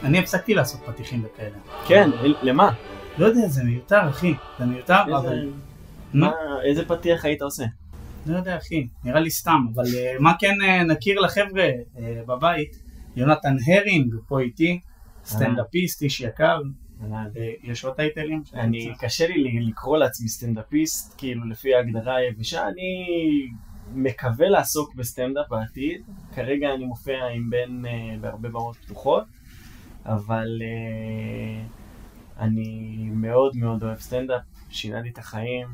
אני הפסקתי לעשות פתיחים וכאלה. כן, למה? לא יודע, זה מיותר, אחי. זה מיותר, אבל... איזה פתיח היית עושה? לא יודע, אחי. נראה לי סתם, אבל מה כן נכיר לחבר'ה בבית? יונתן הרינג פה איתי, סטנדאפיסט, איש יקר. יש עוד טייטלים? קשה לי לקרוא לעצמי סטנדאפיסט, כאילו לפי ההגדרה היבשה, אני מקווה לעסוק בסטנדאפ בעתיד. כרגע אני מופיע עם בן בהרבה במות פתוחות, אבל אני מאוד מאוד אוהב סטנדאפ, שינה לי את החיים,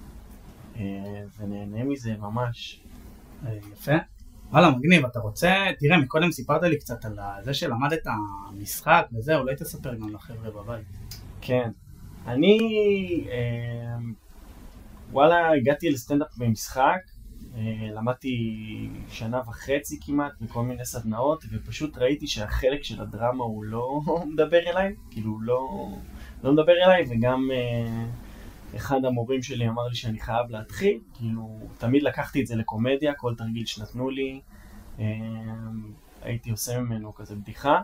ונהנה מזה ממש. יפה. וואלה, מגניב, אתה רוצה, תראה, מקודם סיפרת לי קצת על זה שלמדת המשחק וזה, אולי תספר גם לחבר'ה בבית. כן, אני, וואלה, הגעתי לסטנדאפ במשחק, למדתי 1.5 שנה כמעט בכל מיני סדנאות, ופשוט ראיתי שהחלק של הדרמה הוא לא מדבר אליי, כאילו לא מדבר אליי, וגם אחד המורים שלי אמר לי שאני חייב להתחיל, כאילו תמיד לקחתי את זה לקומדיה, כל תרגיל שנתנו לי, הייתי עושה ממנו כזה בדיחה,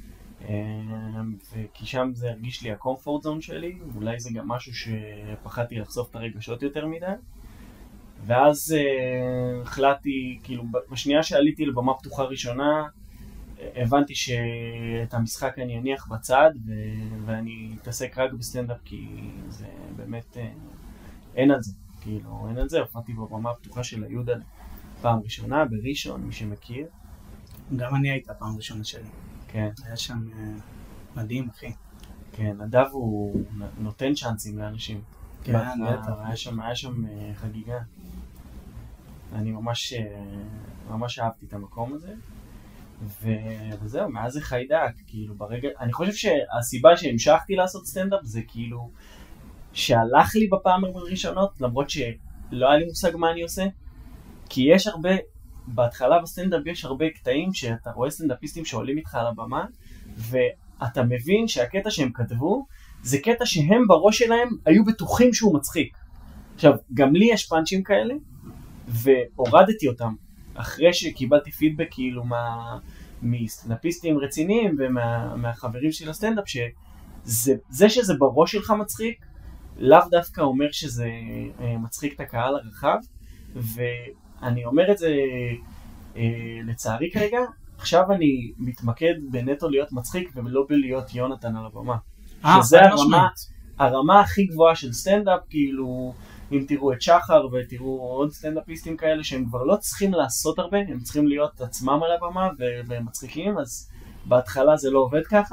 וכי שם זה הרגיש לי הקומפורט זון שלי, אולי זה גם משהו שפחדתי לחשוף את הרגשות יותר מדי, ואז החלטתי, כאילו בשנייה שעליתי לבמה פתוחה ראשונה, הבנתי שאת המשחק אני אניח בצד, ואני אתעסק רק בסטנדאפ, כי זה באמת, אין על זה, כאילו אין על זה, הופעתי בבמה הפתוחה של היהודה פעם ראשונה, בראשון, מי שמכיר. גם אני הייתה פעם ראשונה שלי. כן. היה שם מדהים, אחי. כן, נדב הוא נותן צ'אנסים לאנשים. כן, בטח. היה שם חגיגה. אני ממש אהבתי את המקום הזה. וזהו, מאז זה חיידק, כאילו ברגע, אני חושב שהסיבה שהמשכתי לעשות סטנדאפ זה כאילו שהלך לי בפעם הראשונות, למרות שלא היה לי מושג מה אני עושה, כי יש הרבה, בהתחלה בסטנדאפ יש הרבה קטעים שאתה רואה סטנדאפיסטים שעולים איתך על הבמה, ואתה מבין שהקטע שהם כתבו, זה קטע שהם בראש שלהם היו בטוחים שהוא מצחיק. עכשיו, גם לי יש פאנצ'ים כאלה, והורדתי אותם. אחרי שקיבלתי פידבק כאילו מסטנדאפיסטים רציניים ומהחברים שלי לסטנדאפ, שזה שזה בראש שלך מצחיק, לאו דווקא אומר שזה מצחיק את הקהל הרחב, ואני אומר את זה לצערי כרגע, עכשיו אני מתמקד בנטו להיות מצחיק ולא בלהיות יונתן על הבמה. שזה הרמה הכי גבוהה של סטנדאפ, כאילו אם תראו את שחר ותראו עוד סטנדאפיסטים כאלה שהם כבר לא צריכים לעשות הרבה, הם צריכים להיות עצמם על הבמה והם מצחיקים, אז בהתחלה זה לא עובד ככה.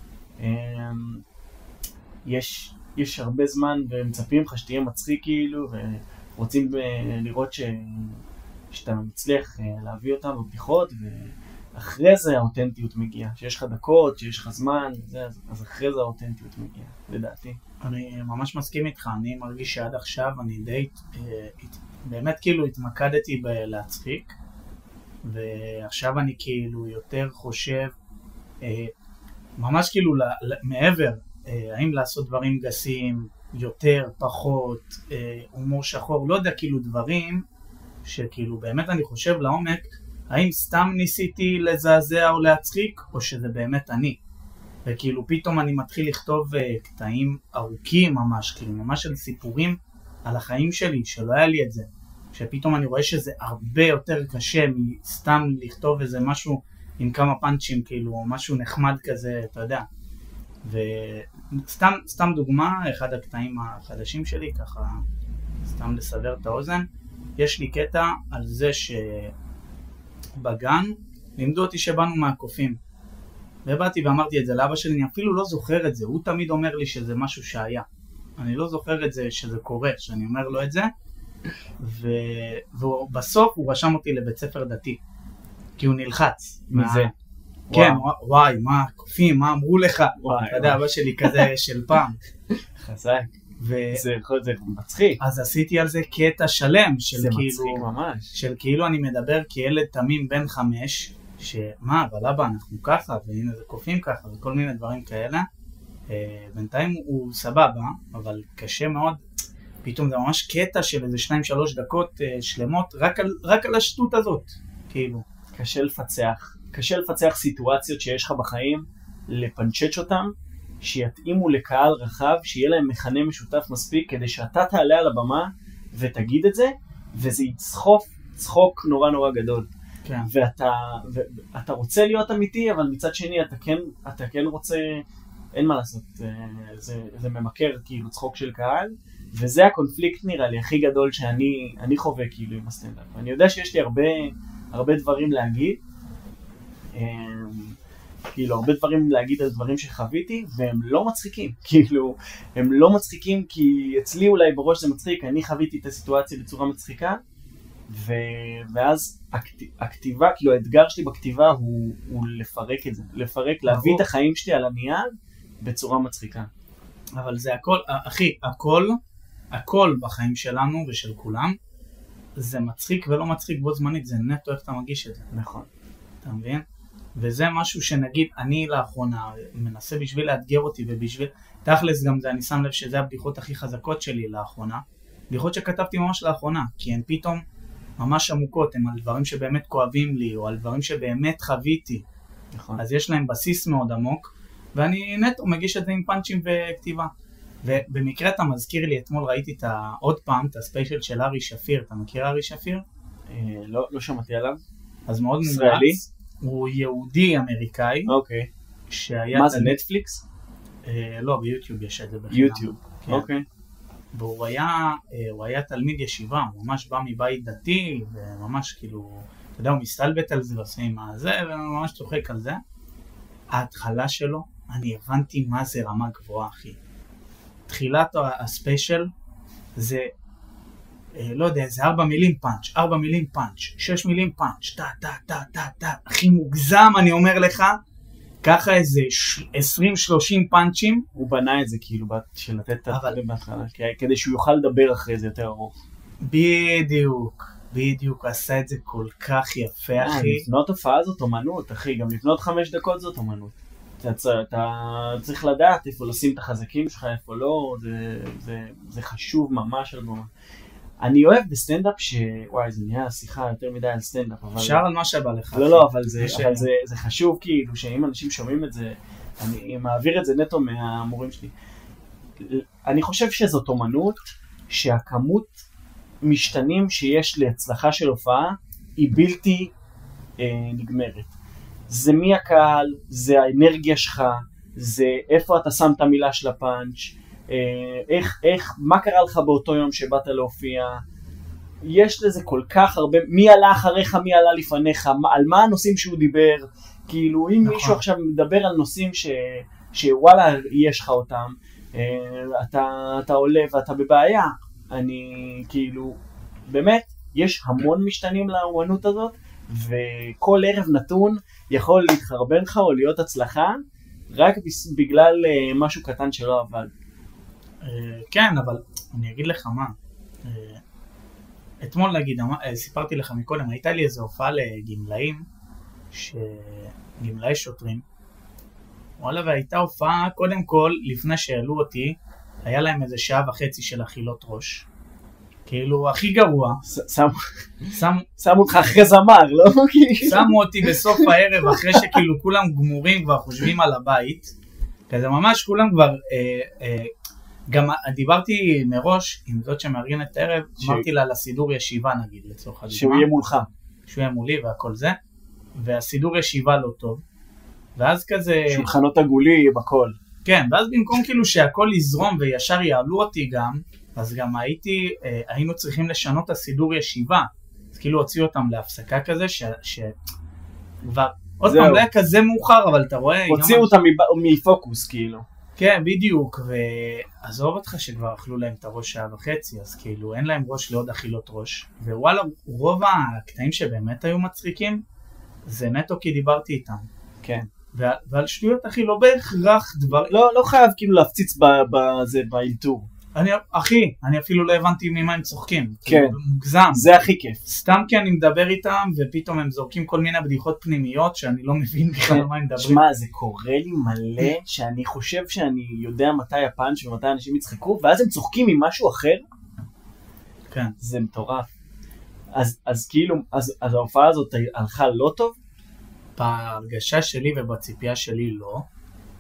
יש הרבה זמן ומצפים לך שתהיה מצחיק כאילו, ורוצים לראות שאתה מצליח להביא אותם בבדיחות, ואחרי זה האותנטיות מגיעה, שיש לך דקות, שיש לך זמן, אז אחרי זה האותנטיות מגיעה, לדעתי. אני ממש מסכים איתך, אני מרגיש שעד עכשיו אני די, באמת כאילו התמקדתי בלהצחיק, ועכשיו אני כאילו יותר חושב, ממש כאילו מעבר, האם לעשות דברים גסים, יותר, פחות, הומור שחור, לא יודע, כאילו דברים שכאילו באמת אני חושב לעומק, האם סתם ניסיתי לזעזע או להצחיק, או שזה באמת אני. וכאילו פתאום אני מתחיל לכתוב קטעים ארוכים ממש, כאילו ממש של סיפורים על החיים שלי, שלא היה לי את זה. שפתאום אני רואה שזה הרבה יותר קשה מסתם לכתוב איזה משהו עם כמה פאנצ'ים, כאילו משהו נחמד כזה, אתה יודע. וסתם דוגמה, אחד הקטעים החדשים שלי, ככה סתם לסבר את האוזן, יש לי קטע על זה שבגן לימדו אותי שבאנו מהקופים. ובאתי ואמרתי את זה לאבא שלי, אני אפילו לא זוכר את זה, הוא תמיד אומר לי שזה משהו שהיה. אני לא זוכר את זה שזה קורה, שאני אומר לו את זה, ובסוף הוא רשם אותי לבית ספר דתי, כי הוא נלחץ. מזה? כן, וואי, מה, קופים, מה אמרו לך? אתה יודע, אבא שלי כזה של פעם. חזק. זה מצחיק. אז עשיתי על זה קטע שלם, זה מצחיק ממש. של כאילו אני מדבר כילד תמים בן 5, שמה, אבל אבא, אנחנו ככה, והנה זה קופים ככה, וכל מיני דברים כאלה. בינתיים הוא סבבה, אבל קשה מאוד. פתאום זה ממש קטע של איזה 2-3 דקות שלמות, רק על השטות הזאת, כאילו. קשה לפצח סיטואציות שיש לך בחיים, לפנצ'ץ' אותם, שיתאימו לקהל רחב, שיהיה להם מכנה משותף מספיק, כדי שאתה תעלה על הבמה ותגיד את זה, וזה יצחוף צחוק נורא נורא גדול. כן. ואתה רוצה להיות אמיתי, אבל מצד שני אתה כן רוצה, אין מה לעשות, זה ממכר כאילו צחוק של קהל, וזה הקונפליקט נראה לי הכי גדול שאני חווה כאילו עם הסטנדאפ. אני יודע שיש לי הרבה דברים להגיד, כאילו הרבה דברים להגיד על דברים שחוויתי, והם לא מצחיקים, כאילו הם לא מצחיקים כי אצלי אולי בראש זה מצחיק, אני חוויתי את הסיטואציה בצורה מצחיקה, ואז הכתיבה, כאילו האתגר שלי בכתיבה הוא לפרק את זה, להביא את החיים שלי על הנייר בצורה מצחיקה. אבל זה הכל, אחי, הכל בחיים שלנו ושל כולם, זה מצחיק ולא מצחיק בו זמנית, זה נטו איך אתה מגיש את זה. נכון. אתה מבין? וזה משהו שנגיד, אני לאחרונה מנסה בשביל לאתגר אותי, ובשביל, תכלס גם זה, אני שם לב שזה הבדיחות הכי חזקות שלי לאחרונה, בדיחות שכתבתי ממש לאחרונה, כי הן פתאום ממש עמוקות, הן על דברים שבאמת כואבים לי, או על דברים שבאמת חוויתי. נכון. אז יש להם בסיס מאוד עמוק, ואני נטו מגיש את זה עם פאנצ'ים וכתיבה. ובמקרה אתה מזכיר לי, אתמול ראיתי עוד פעם את הספיישל של ארי שפיר, אתה מכיר ארי שפיר? לא שמעתי עליו. אז מאוד ישראלי? מומלץ. הוא יהודי אמריקאי. אוקיי. שהיה... מה זה, נטפליקס? לא, ביוטיוב יש את זה בחינם. יוטיוב, כן. אוקיי. והוא היה תלמיד ישיבה, הוא ממש בא מבית דתי, וממש כאילו, אתה יודע, הוא מסתלבט על זה, ועושה עם הזה, וממש צוחק על זה. ההתחלה שלו, אני הבנתי מה זה רמה גבוהה, אחי. תחילת הספיישל, זה, לא יודע, זה 4 מילים פאנץ', 4 מילים פאנץ', 6 מילים פאנץ', טה, הכי מוגזם, אני אומר לך, ככה איזה 20-30 פאנצ'ים. הוא בנה את זה כאילו, של לתת את הדברים בהתחלה, כדי שהוא יוכל לדבר אחרי זה יותר ארוך. בדיוק, עשה את זה כל כך יפה, אחי. לבנות הופעה זאת אומנות, אחי, גם לבנות 5 דקות זאת אומנות. אתה צריך לדעת איפה לשים את החזקים שלך, איפה לא, זה חשוב ממש על במה. אני אוהב בסטנדאפ וואי, זה נהיה שיחה יותר מדי על סטנדאפ. אפשר על מה שבא לך. לא, אבל זה חשוב כאילו, שאם אנשים שומעים את זה, אני מעביר את זה נטו מהמורים שלי. אני חושב שזאת אומנות, שהכמות משתנים שיש להצלחה של הופעה, היא בלתי נגמרת. זה מי הקהל, זה האנרגיה שלך, זה איפה אתה שם את המילה של הפאנץ', מה קרה לך באותו יום שבאת להופיע, יש לזה כל כך הרבה, מי עלה אחריך, מי עלה לפניך, על מה הנושאים שהוא דיבר, כאילו אם נכון. מישהו עכשיו מדבר על נושאים שוואלה יש לך אותם, אתה עולה ואתה בבעיה, אני כאילו, באמת, יש המון משתנים לאומנות הזאת, וכל ערב נתון יכול להתחרבן לך או להיות הצלחה, רק בגלל משהו קטן שלא עבד. כן, אבל אני אגיד לך מה, אתמול נגיד, סיפרתי לך מקודם, הייתה לי איזו הופעה לגמלאים, גמלאי שוטרים, וואלה, והייתה הופעה, קודם כל, לפני שהעלו אותי, היה להם איזה 1.5 שעה של אכילות ראש, כאילו הכי גרוע, שמו אותך אחרי זמר, לא? שמו אותי בסוף הערב, אחרי שכאילו כולם גמורים כבר חושבים על הבית, כזה ממש כולם כבר, גם דיברתי מראש עם זאת שמארגנת את הערב, אמרתי לה לסידור ישיבה נגיד לצורך הדוגמה. שהוא יהיה מולך. שהוא יהיה מולי והכל זה, והסידור ישיבה לא טוב, ואז כזה... שולחנות עגולי בכל. כן, ואז במקום כאילו שהכל יזרום וישר יעלו אותי גם, אז גם היינו צריכים לשנות את הסידור ישיבה, אז כאילו הוציאו אותם להפסקה כזה, כבר עוד פעם לא היה כזה מאוחר, אבל אתה רואה... הוציאו אותם מפוקוס כאילו. כן, בדיוק, ועזוב אותך שכבר אכלו להם את הראש 1.5 שעה, אז כאילו אין להם ראש לעוד אכילות ראש, ווואלה, רוב הקטעים שבאמת היו מצחיקים, זה נטו כי דיברתי איתם. כן. ועל שטויות, אחי, לא בהכרח דבר... לא חייב כאילו להפציץ באלתור. אני אפילו לא הבנתי ממה הם צוחקים. כן. מוגזם. זה הכי כיף. סתם כי אני מדבר איתם, ופתאום הם זורקים כל מיני בדיחות פנימיות, שאני לא מבין בכלל מה הם מדברים. שמע, זה קורה לי מלא, שאני חושב שאני יודע מתי הפאנץ' ומתי אנשים יצחקו, ואז הם צוחקים עם משהו אחר. כן. זה מטורף. אז כאילו, אז ההופעה הזאת הלכה לא טוב? בהרגשה שלי ובציפייה שלי לא.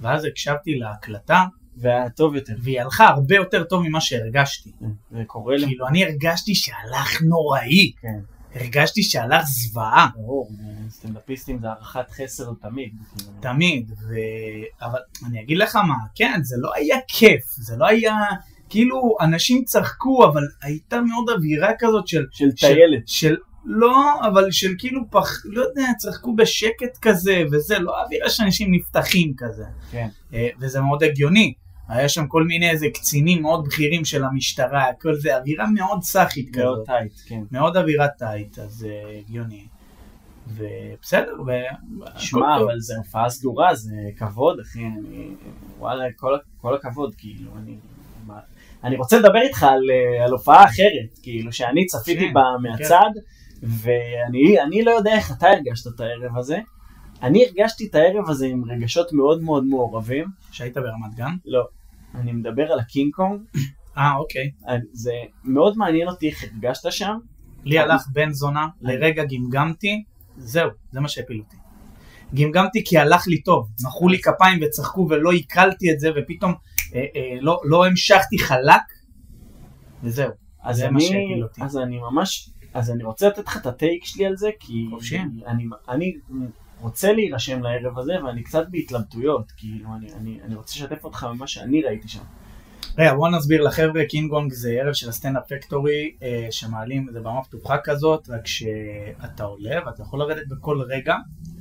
ואז הקשבתי להקלטה, והיה טוב יותר. והיא הלכה הרבה יותר טוב ממה שהרגשתי. זה קורה לי. כאילו, אני הרגשתי שהלך נוראי. כן. הרגשתי שהלך זוועה. ברור, סטנדאפיסטים זה הערכת חסר תמיד. תמיד, אבל אני אגיד לך מה, כן, זה לא היה כיף, זה לא היה, כאילו, אנשים צחקו, אבל הייתה מאוד אווירה כזאת של טיילת. לא, אבל של כאילו לא יודע, צחקו בשקט כזה, וזה לא אווירה שאנשים נפתחים כזה. כן. וזה מאוד הגיוני. היה שם כל מיני איזה קצינים מאוד בכירים של המשטרה, כל זה, אווירה מאוד סחית כזאת. מאוד טייט, כן. מאוד אווירה טייט, אז הגיוני. ובסדר, שמע, אבל זה הופעה סגורה, זה כבוד, אחי, וואלה, כל הכבוד, כאילו, אני רוצה לדבר איתך על הופעה אחרת, כאילו, שאני צפיתי בה מהצד, ואני לא יודע איך אתה הרגשת את הערב הזה. אני הרגשתי את הערב הזה עם רגשות מאוד מאוד מעורבים. שהיית ברמת גן? לא, אני מדבר על הקינג קונג. אוקיי. זה מאוד מעניין אותי איך הרגשת שם. לי הלך בן זונה, לרגע גמגמתי, זהו, זה מה שהפיל אותי. גמגמתי כי הלך לי טוב, מחאו לי כפיים וצחקו ולא עיכלתי את זה, ופתאום לא המשכתי חלק, וזהו, זה מה שהפיל אותי. אז אני רוצה לתת לך את הטייק שלי על זה, כי אני רוצה להירשם לערב הזה, ואני קצת בהתלבטויות, כאילו, אני רוצה לשתף אותך ממה שאני ראיתי שם. רגע, בוא נסביר לחבר'ה, קינג-קונג זה ערב של הסטנדאפ פקטורי, שמעלים, זה במה פתוחה כזאת, רק שאתה עולה, ואתה יכול לרדת בכל רגע,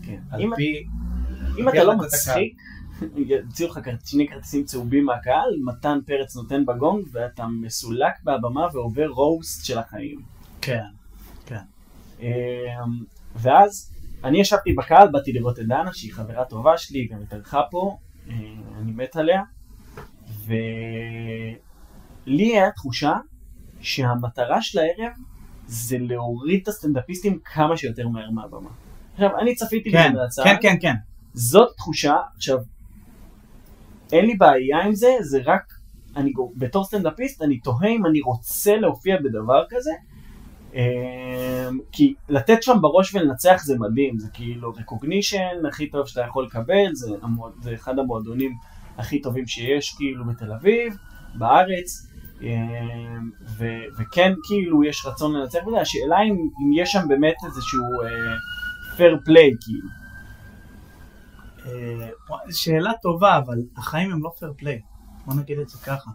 אם אתה לא מצחיק, יציעו לך שני כרטיסים צהובים מהקהל, מתן פרץ נותן בגונג, ואתה מסולק מהבמה ועובר רוסט של החיים. כן, כן. ואז אני ישבתי בקהל, באתי לראות את דנה, שהיא חברה טובה שלי, גם התארחה פה, אני מת עליה, ולי היה תחושה שהמטרה של הערב זה להוריד את הסטנדאפיסטים כמה שיותר מהר מהבמה. עכשיו, אני צפיתי בזה מהצד. כן, כן, כן. זאת תחושה, עכשיו, אין לי בעיה עם זה, זה רק, בתור סטנדאפיסט, אני תוהה אם אני רוצה להופיע בדבר כזה, כי לתת שם בראש ולנצח זה מדהים, זה כאילו recognition הכי טוב שאתה יכול לקבל, זה אחד המועדונים הכי טובים שיש כאילו בתל אביב, בארץ, וכן כאילו יש רצון לנצח בזה, השאלה אם יש שם באמת איזשהו fair play כאילו. שאלה טובה, אבל החיים הם לא fair play, בוא נגיד את זה ככה.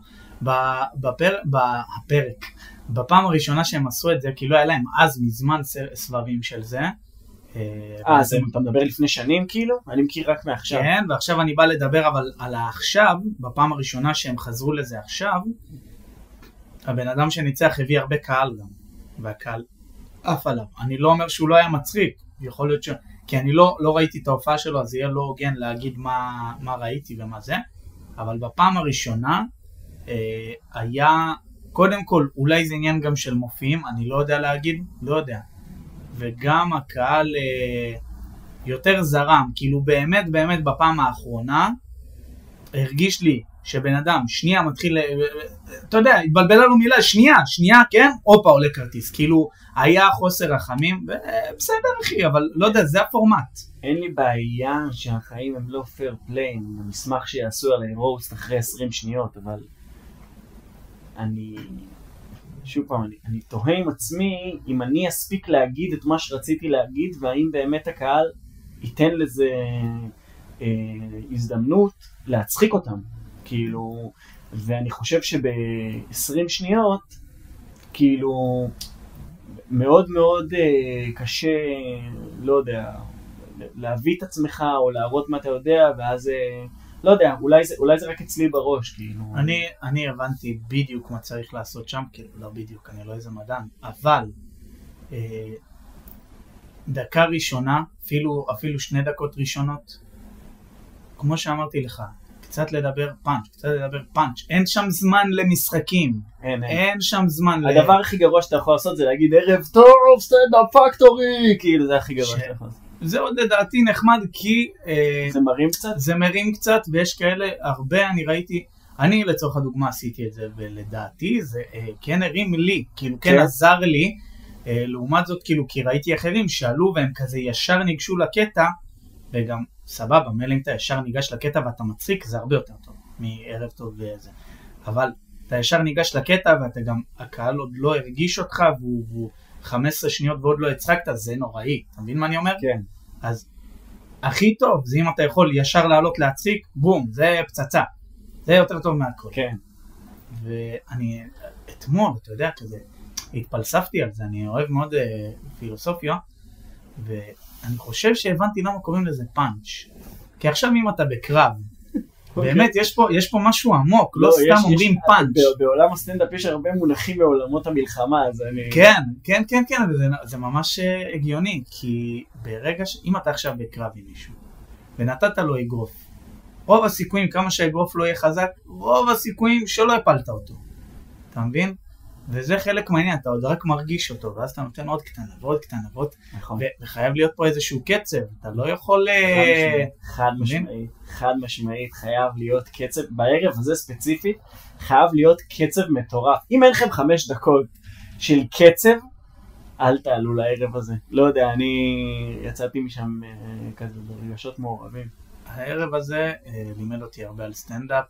בפרק, בפעם הראשונה שהם עשו את זה, כאילו היה להם אז מזמן סבבים של זה. אתה מדבר לפני שנים כאילו? אני מכיר רק מעכשיו. כן, ועכשיו אני בא לדבר אבל על העכשיו, בפעם הראשונה שהם חזרו לזה עכשיו, הבן אדם שניצח הביא הרבה קהל גם, והקהל אף עליו. אני לא אומר שהוא לא היה מצחיק, יכול להיות כי אני לא ראיתי את ההופעה שלו, אז יהיה לא הוגן להגיד מה ראיתי ומה זה, אבל בפעם הראשונה היה, קודם כל, אולי זה עניין גם של מופיעים, אני לא יודע להגיד, לא יודע. וגם הקהל יותר זרם, כאילו באמת באמת בפעם האחרונה, הרגיש לי שבן אדם שנייה מתחיל, אתה יודע, התבלבל לנו מילה, שנייה, כן? אופה עולה כרטיס, כאילו היה חוסר רחמים, בסדר אחי, אבל לא יודע, זה הפורמט. אין לי בעיה שהחיים הם לא פייר פליי, אני אשמח שיעשו עליי רוסט אחרי 20 שניות, אבל שוב פעם, אני תוהה עם עצמי אם אני אספיק להגיד את מה שרציתי להגיד, והאם באמת הקהל ייתן לזה הזדמנות להצחיק אותם, כאילו, ואני חושב שב-20 שניות, כאילו, מאוד מאוד קשה, לא יודע, להביא את עצמך או להראות מה אתה יודע, ואז לא יודע, אולי זה רק אצלי בראש, כאילו. אני הבנתי בדיוק מה צריך לעשות שם, כאילו, לא בדיוק, אני לא איזה מדען, אבל דקה ראשונה, אפילו 2 דקות ראשונות, כמו שאמרתי לך, קצת לדבר פאנץ', אין שם זמן למשחקים, אין שם זמן הדבר הכי גרוע שאתה יכול לעשות זה להגיד ערב טוב, סטנדאפ פקטורי, כאילו זה הכי גרוע שאתה יכול לעשות. זה עוד לדעתי נחמד כי זה מרים קצת, ויש כאלה הרבה, אני ראיתי, אני לצורך הדוגמה עשיתי את זה, ולדעתי זה כן הרים לי, כאילו כן עזר לי, לעומת זאת כאילו כי ראיתי אחרים שעלו והם כזה ישר ניגשו לקטע, וגם סבבה, מילא אם אתה ישר ניגש לקטע ואתה מצחיק, זה הרבה יותר טוב מערב טוב וזה. אבל אתה ישר ניגש לקטע ואתה גם, הקהל עוד לא הרגיש אותך, והוא 15 שניות ועוד לא הצחקת, זה נוראי. אתה מבין מה אני אומר? כן. אז הכי טוב זה אם אתה יכול ישר לעלות להציק, בום, זה פצצה. זה יותר טוב מהכל. כן. ואני אתמול, אתה יודע, כזה, התפלספתי על זה, אני אוהב מאוד פילוסופיה, ואני חושב שהבנתי למה קוראים לזה פאנץ'. כי עכשיו אם אתה בקרב, באמת יש פה משהו עמוק, לא סתם אומרים פאנץ'. בעולם הסטנדאפ יש הרבה מונחים בעולמות המלחמה, אז אני... כן, זה ממש הגיוני, כי ברגע אם אתה עכשיו בקרב עם מישהו, ונתת לו אגרוף, רוב הסיכויים, כמה שהאגרוף לא יהיה חזק, רוב הסיכויים שלא הפלת אותו. אתה מבין? וזה חלק מעניין, אתה עוד רק מרגיש אותו, ואז אתה נותן עוד קטנה ועוד קטנה ועוד, וחייב להיות פה איזשהו קצב, אתה לא יכול... חד משמעית, חייב להיות קצב, בערב הזה ספציפית, חייב להיות קצב מטורף. אם אין לכם 5 דקות של קצב, אל תעלו לערב הזה. לא יודע, אני יצאתי משם כזה ברגשות מעורבים. הערב הזה לימד אותי הרבה על סטנדאפ,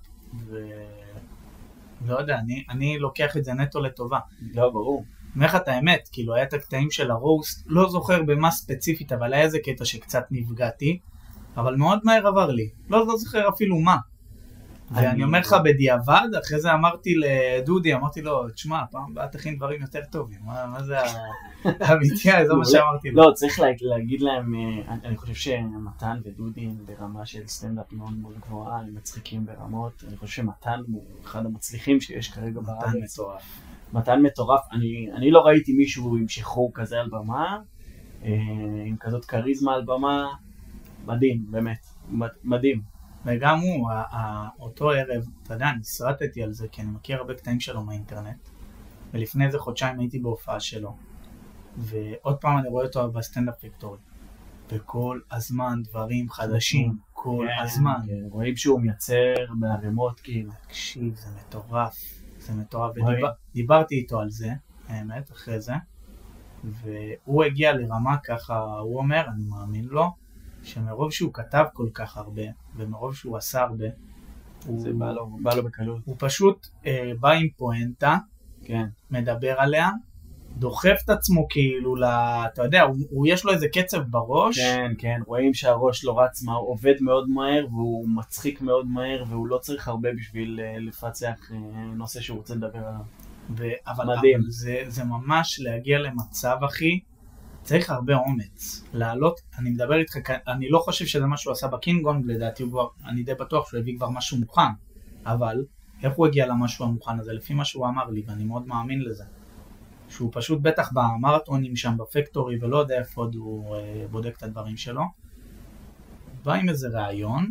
לא יודע, אני לוקח את זה נטו לטובה. לא, ברור. אומר לך את האמת, כאילו היה את הקטעים של הרוסט, לא זוכר במה ספציפית, אבל היה איזה קטע שקצת נפגעתי, אבל מאוד מהר עבר לי. לא זוכר אפילו מה. ואני אומר לך בדיעבד, אחרי זה אמרתי לדודי, אמרתי לו, תשמע, פעם באה תכין דברים יותר טובים. מה זה האמיתיה? זה מה שאמרתי לו. לא, צריך להגיד להם, אני חושב שמתן ודודי הם ברמה של סטנדאפ מאוד מאוד גבוהה, הם מצחיקים ברמות. אני חושב שמתן הוא אחד המצליחים שיש כרגע בארץ. מתן מטורף. מתן מטורף. אני לא ראיתי מישהו עם שחרור כזה על במה, עם כזאת קריזמה על במה. מדהים, באמת. מדהים. וגם הוא, אותו ערב, אתה יודע, אני סרטתי על זה, כי אני מכיר הרבה קטעים שלו מהאינטרנט, ולפני איזה חודשיים הייתי בהופעה שלו, ועוד פעם אני רואה אותו בסטנדאפ פקטורי, וכל הזמן דברים חדשים, כל הזמן. רואים שהוא מייצר בערימות, כאילו. תקשיב, זה מטורף, זה מטורף, ודיברתי איתו על זה, האמת, אחרי זה, והוא הגיע לרמה ככה, הוא אומר, אני מאמין לו, שמרוב שהוא כתב כל כך הרבה, ומרוב שהוא עשה הרבה, זה בא לו בקלות. הוא פשוט בא עם פואנטה, כן. מדבר עליה, דוחף את עצמו כאילו, אתה יודע, יש לו איזה קצב בראש. כן, כן, רואים שהראש לא רץ, הוא עובד מאוד מהר, והוא מצחיק מאוד מהר, והוא לא צריך הרבה בשביל לפצח נושא שהוא רוצה לדבר עליו. אבל זה ממש להגיע למצב, אחי, צריך הרבה אומץ, לעלות, אני מדבר איתך, אני לא חושב שזה מה שהוא עשה בקינגונג, לדעתי הוא כבר, אני די בטוח שהוא הביא כבר משהו מוכן, אבל איך הוא הגיע למשהו המוכן הזה? לפי מה שהוא אמר לי, ואני מאוד מאמין לזה, שהוא פשוט בטח במרתונים שם בפקטורי, ולא יודע איפה עוד הוא בודק את הדברים שלו, בא עם איזה רעיון,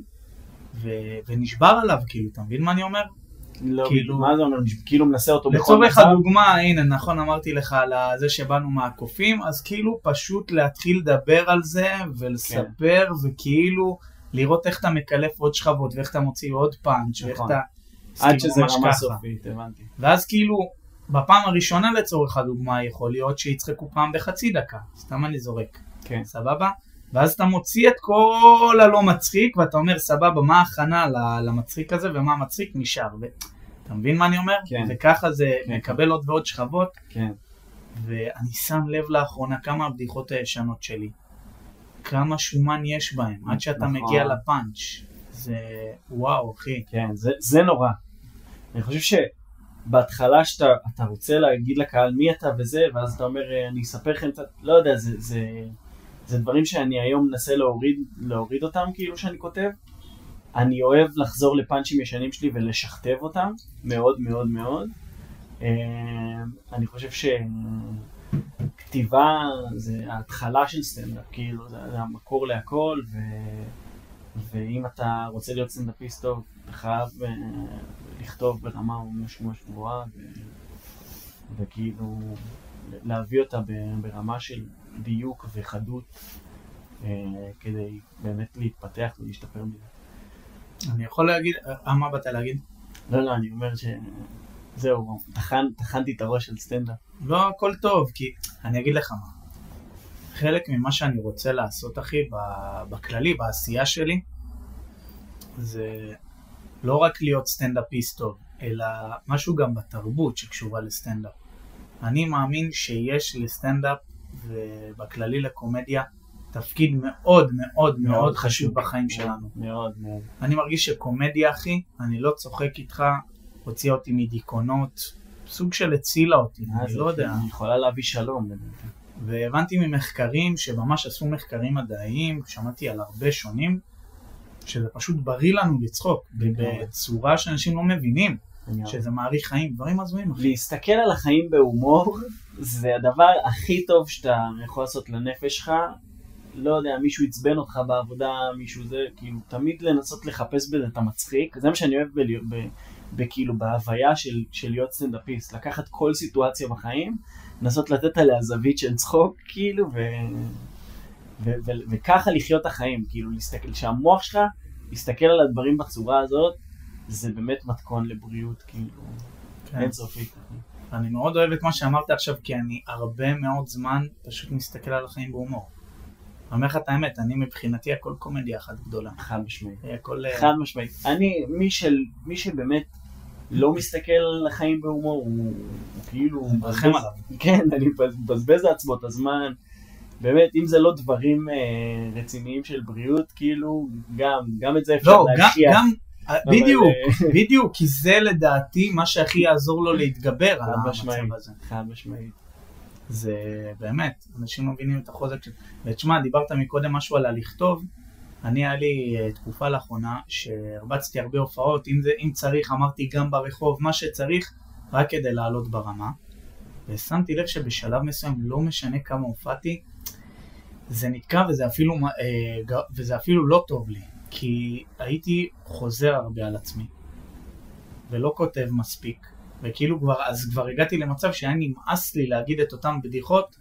ונשבר עליו, כאילו, אתה מבין מה אני אומר? לא, מה זה אומר? כאילו מנסה אותו בכל מצב? לצורך הדוגמה, הנה, נכון, אמרתי לך על זה שבאנו מהקופים, אז כאילו פשוט להתחיל לדבר על זה ולספר, וכאילו לראות איך אתה מקלף עוד שכבות, ואיך אתה מוציא עוד פאנץ', ואיך אתה... עד שזה רמה סופית, הבנתי. ואז כאילו, בפעם הראשונה לצורך הדוגמה, יכול להיות שיצחקו פעם בחצי דקה, סתם אני זורק. כן. סבבה? ואז אתה מוציא את כל הלא מצחיק, ואתה אומר, סבבה, מה ההכנה למצחיק הזה, ומה המצחיק נשאר. אתה מבין מה אני אומר? כן. וככה זה מקבל עוד ועוד שכבות. כן. ואני שם לב לאחרונה כמה הבדיחות הישנות שלי. כמה שומן יש בהם, עד שאתה מגיע לפאנץ'. זה וואו, אחי. כן, זה נורא. אני חושב שבהתחלה שאתה רוצה להגיד לקהל מי אתה וזה, ואז אתה אומר, אני אספר לכם קצת, לא יודע, זה דברים שאני היום מנסה להוריד אותם, כאילו שאני כותב. אני אוהב לחזור לפאנצ'ים ישנים שלי ולשכתב אותם, מאוד מאוד מאוד. אני חושב שכתיבה זה ההתחלה של סטנדאפ, כאילו זה המקור להכל, ואם אתה רוצה להיות סטנדאפיסט טוב, אתה חייב לכתוב ברמה ממש ממש גבוהה, וכאילו להביא אותה ברמה של דיוק וחדות, כדי באמת להתפתח ולהשתפר מזה. אני יכול להגיד, מה באת להגיד? לא, אני אומר שזהו, תחנתי את הראש של סטנדאפ. לא, הכל טוב, כי אני אגיד לך מה. חלק ממה שאני רוצה לעשות, אחי, בכללי, בעשייה שלי, זה לא רק להיות סטנדאפיסט טוב, אלא משהו גם בתרבות שקשורה לסטנדאפ. אני מאמין שיש לסטנדאפ ובכללי לקומדיה תפקיד מאוד מאוד מאוד חשוב בחיים שלנו. מאוד מאוד. אני מרגיש שקומדיה, אחי, אני לא צוחק איתך, הוציא אותי מדיכאונות, סוג של הצילה אותי, אני לא יודע. היא יכולה להביא שלום. והבנתי ממחקרים שממש עשו מחקרים מדעיים, שמעתי על הרבה שונים, שזה פשוט בריא לנו לצחוק, בצורה שאנשים לא מבינים, שזה מעריך חיים, דברים הזויים. להסתכל על החיים בהומור, זה הדבר הכי טוב שאתה יכול לעשות לנפש שלך. לא יודע, מישהו יצבן אותך בעבודה, מישהו זה, כאילו, תמיד לנסות לחפש בזה את המצחיק. זה מה שאני אוהב כאילו, בהוויה של להיות סטנדאפיסט, לקחת כל סיטואציה בחיים, לנסות לתת עליה זווית של צחוק, כאילו, וככה לחיות את החיים, כאילו, להסתכל, שהמוח שלך יסתכל על הדברים בצורה הזאת, זה באמת מתכון לבריאות, כאילו, אין סופית. אני מאוד אוהב את מה שאמרת עכשיו, כי אני הרבה מאוד זמן פשוט מסתכל על החיים בהומור. אני אומר לך את האמת, אני מבחינתי הכל קומדיה אחת גדולה. חד משמעית. חד משמעית. אני, מי שבאמת לא מסתכל על החיים בהומור, הוא כאילו... מרחם עליו. כן, אני מבזבז לעצמו את הזמן. באמת, אם זה לא דברים רציניים של בריאות, כאילו, גם את זה אפשר להשקיע. לא, גם, בדיוק, כי זה לדעתי מה שהכי יעזור לו להתגבר על המצב הזה. חד משמעית. זה באמת, אנשים מבינים את החוזק. ותשמע, דיברת מקודם משהו על לכתוב. היה לי תקופה לאחרונה שהרבצתי הרבה הופעות, אם צריך, אמרתי גם ברחוב, מה שצריך, רק כדי לעלות ברמה. ושמתי לב שבשלב מסוים, לא משנה כמה הופעתי, זה נתקע וזה אפילו לא טוב לי. כי הייתי חוזר הרבה על עצמי, ולא כותב מספיק. וכאילו כבר הגעתי למצב שהיה נמאס לי להגיד את אותם בדיחות,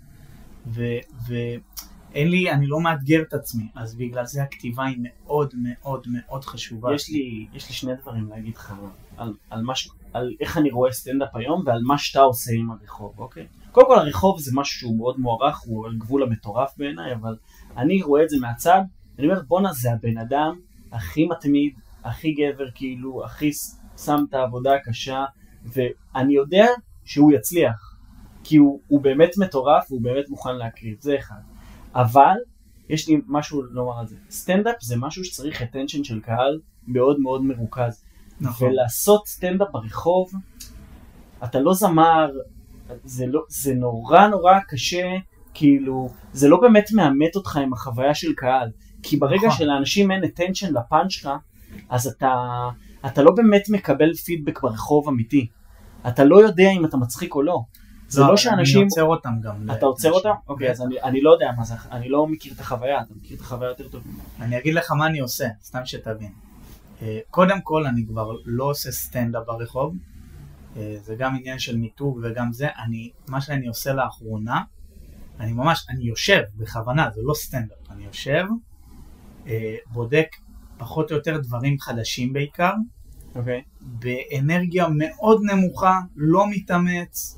ואין לי, אני לא מאתגר את עצמי, אז בגלל זה הכתיבה היא מאוד מאוד מאוד חשובה. יש לי שני דברים להגיד לך, על איך אני רואה סטנדאפ היום, ועל מה שאתה עושה עם הרחוב, אוקיי? קודם כל הרחוב זה משהו שהוא מאוד מוערך, הוא על גבול המטורף בעיניי, אבל אני רואה את זה מהצד, אני אומר, בונה, זה הבן אדם הכי מתמיד, הכי גבר, כאילו, הכי שם את העבודה הקשה, ואני יודע שהוא יצליח, כי הוא באמת מטורף, והוא באמת מוכן להקריב, זה אחד. אבל, יש לי משהו לומר על זה. סטנדאפ זה משהו שצריך attention של קהל מאוד מאוד מרוכז. נכון. ולעשות סטנדאפ ברחוב, אתה לא זמר, זה נורא נורא קשה, כאילו, זה לא באמת מאמת אותך עם החוויה של קהל. כי ברגע שלאנשים אין attention לפאנץ' שלך, אז אתה לא באמת מקבל פידבק ברחוב אמיתי. אתה לא יודע אם אתה מצחיק או לא. זה לא שאנשים... אני עוצר אותם גם. אתה עוצר אותם? אוקיי, אז אני לא יודע מה זה, אני לא מכיר את החוויה, אתה מכיר את החוויה יותר טוב. אני אגיד לך מה אני עושה, סתם שתבין. קודם כל, אני כבר לא עושה סטנדאפ ברחוב, זה גם עניין של מיתוג וגם זה, מה שאני עושה לאחרונה, אני יושב בכוונה, זה לא סטנדאפ, אני יושב, בודק פחות או יותר דברים חדשים בעיקר, באנרגיה מאוד נמוכה, לא מתאמץ,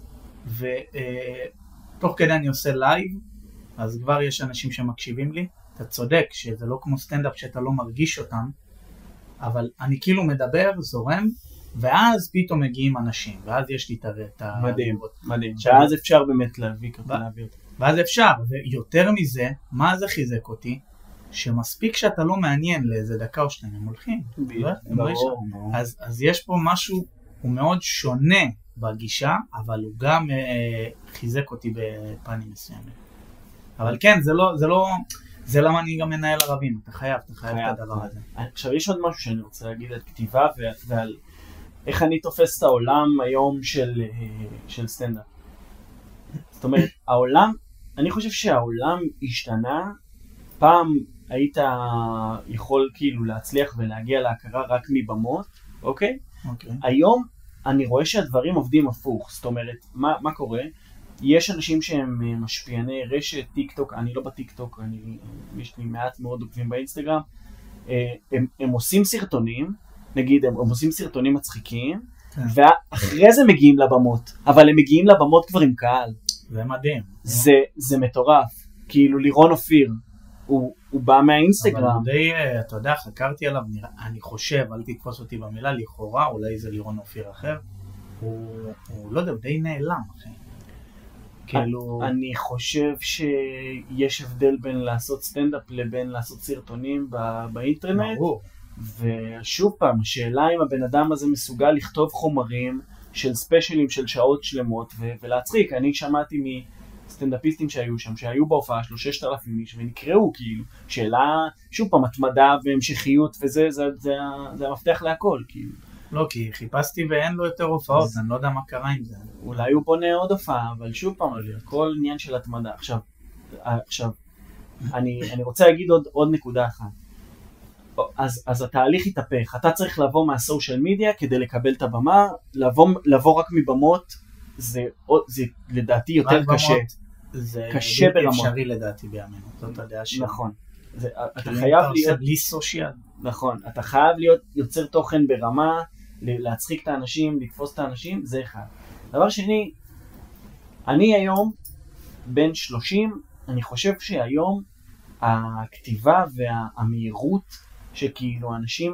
ותוך כדי אני עושה לייב, אז כבר יש אנשים שמקשיבים לי. אתה צודק שזה לא כמו סטנדאפ שאתה לא מרגיש אותם, אבל אני כאילו מדבר, זורם, ואז פתאום מגיעים אנשים, ואז יש לי את ה... מדהים, מדהים. ואז אפשר באמת להביא אותם. ואז אפשר, ויותר מזה, מה זה חיזק אותי? שמספיק שאתה לא מעניין לאיזה דקה או שתיים, הם הולכים. אז יש פה משהו, הוא מאוד שונה בגישה, אבל הוא גם חיזק אותי בפנים מסוימים. אבל כן, זה למה אני גם מנהל ערבים, אתה חייב את הדבר הזה. עכשיו יש עוד משהו שאני רוצה להגיד על כתיבה ועל איך אני תופס את העולם היום של סטנדאפ. זאת אומרת, אני חושב שהעולם השתנה, פעם היית יכול כאילו להצליח ולהגיע להכרה רק מבמות, אוקיי? היום אני רואה שהדברים עובדים הפוך, זאת אומרת, מה קורה? יש אנשים שהם משפיעני רשת, טיק טוק, אני לא בטיק טוק, יש לי מעט מאוד עוקבים באינסטגרם, הם עושים סרטונים, נגיד הם עושים סרטונים מצחיקים, ואחרי זה מגיעים לבמות, אבל הם מגיעים לבמות כבר עם קהל. זה מדהים. זה מטורף. כאילו לירון אופיר, הוא בא מהאינסטגרם. אבל די, אתה יודע, חקרתי עליו, אני חושב, אל תתפוס אותי במילה, לכאורה, אולי זה לירון אופיר אחר, הוא לא יודע, הוא די נעלם, אחי. כאילו... אני חושב שיש הבדל בין לעשות סטנדאפ לבין לעשות סרטונים באינטרנט. ברור. ושוב פעם, השאלה אם הבן אדם הזה מסוגל לכתוב חומרים של ספיישלים של שעות שלמות ולהצחיק. אני שמעתי מסטנדאפיסטים שהיו שם, שהיו בהופעה 6,000 איש ונקראו, כאילו. שאלה, שוב פעם, התמדה והמשכיות וזה, זה המפתח להכל, כאילו. לא, כי חיפשתי ואין לו יותר הופעות, אני לא יודע מה קרה עם זה. אולי הוא בונה עוד הופעה, אבל שוב פעם, כל עניין של התמדה. עכשיו, אני רוצה להגיד עוד נקודה אחת. אז התהליך יתהפך, אתה צריך לבוא מהסושיאל מדיה כדי לקבל את הבמה, לבוא רק מבמות, זה לדעתי יותר קשה. זה קשה ברמות. אפשרי לדעתי בימינו, זאת הדעה שלי. נכון. אתה כאילו חייב אתה עושה להיות... בלי סושיאל. נכון, אתה חייב להיות יוצר תוכן ברמה, להצחיק את האנשים, לתפוס את האנשים, זה אחד. דבר שני, אני היום בן 30, אני חושב שהיום הכתיבה והמהירות שכאילו אנשים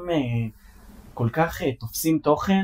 כל כך תופסים תוכן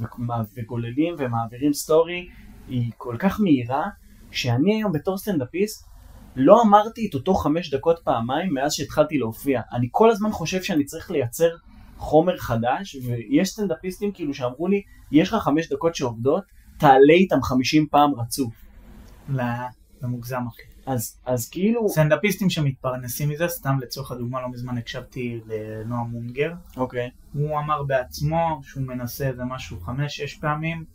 וגוללים ומעבירים סטורי, היא כל כך מהירה, שאני היום בתור סטנדאפיסט לא אמרתי את אותו 5 דקות פעמיים מאז שהתחלתי להופיע. אני כל הזמן חושב שאני צריך לייצר חומר חדש, ויש סטנדאפיסטים כאילו שאמרו לי, יש לך 5 דקות שעובדות, תעלה איתם 50 פעם רצוף. לא, זה מוגזם אחי. אז כאילו... סטנדאפיסטים שמתפרנסים מזה, סתם לצורך הדוגמה, לא מזמן הקשבתי לנועם מונגר. אוקיי. הוא אמר בעצמו שהוא מנסה איזה משהו 5-6 פעמים.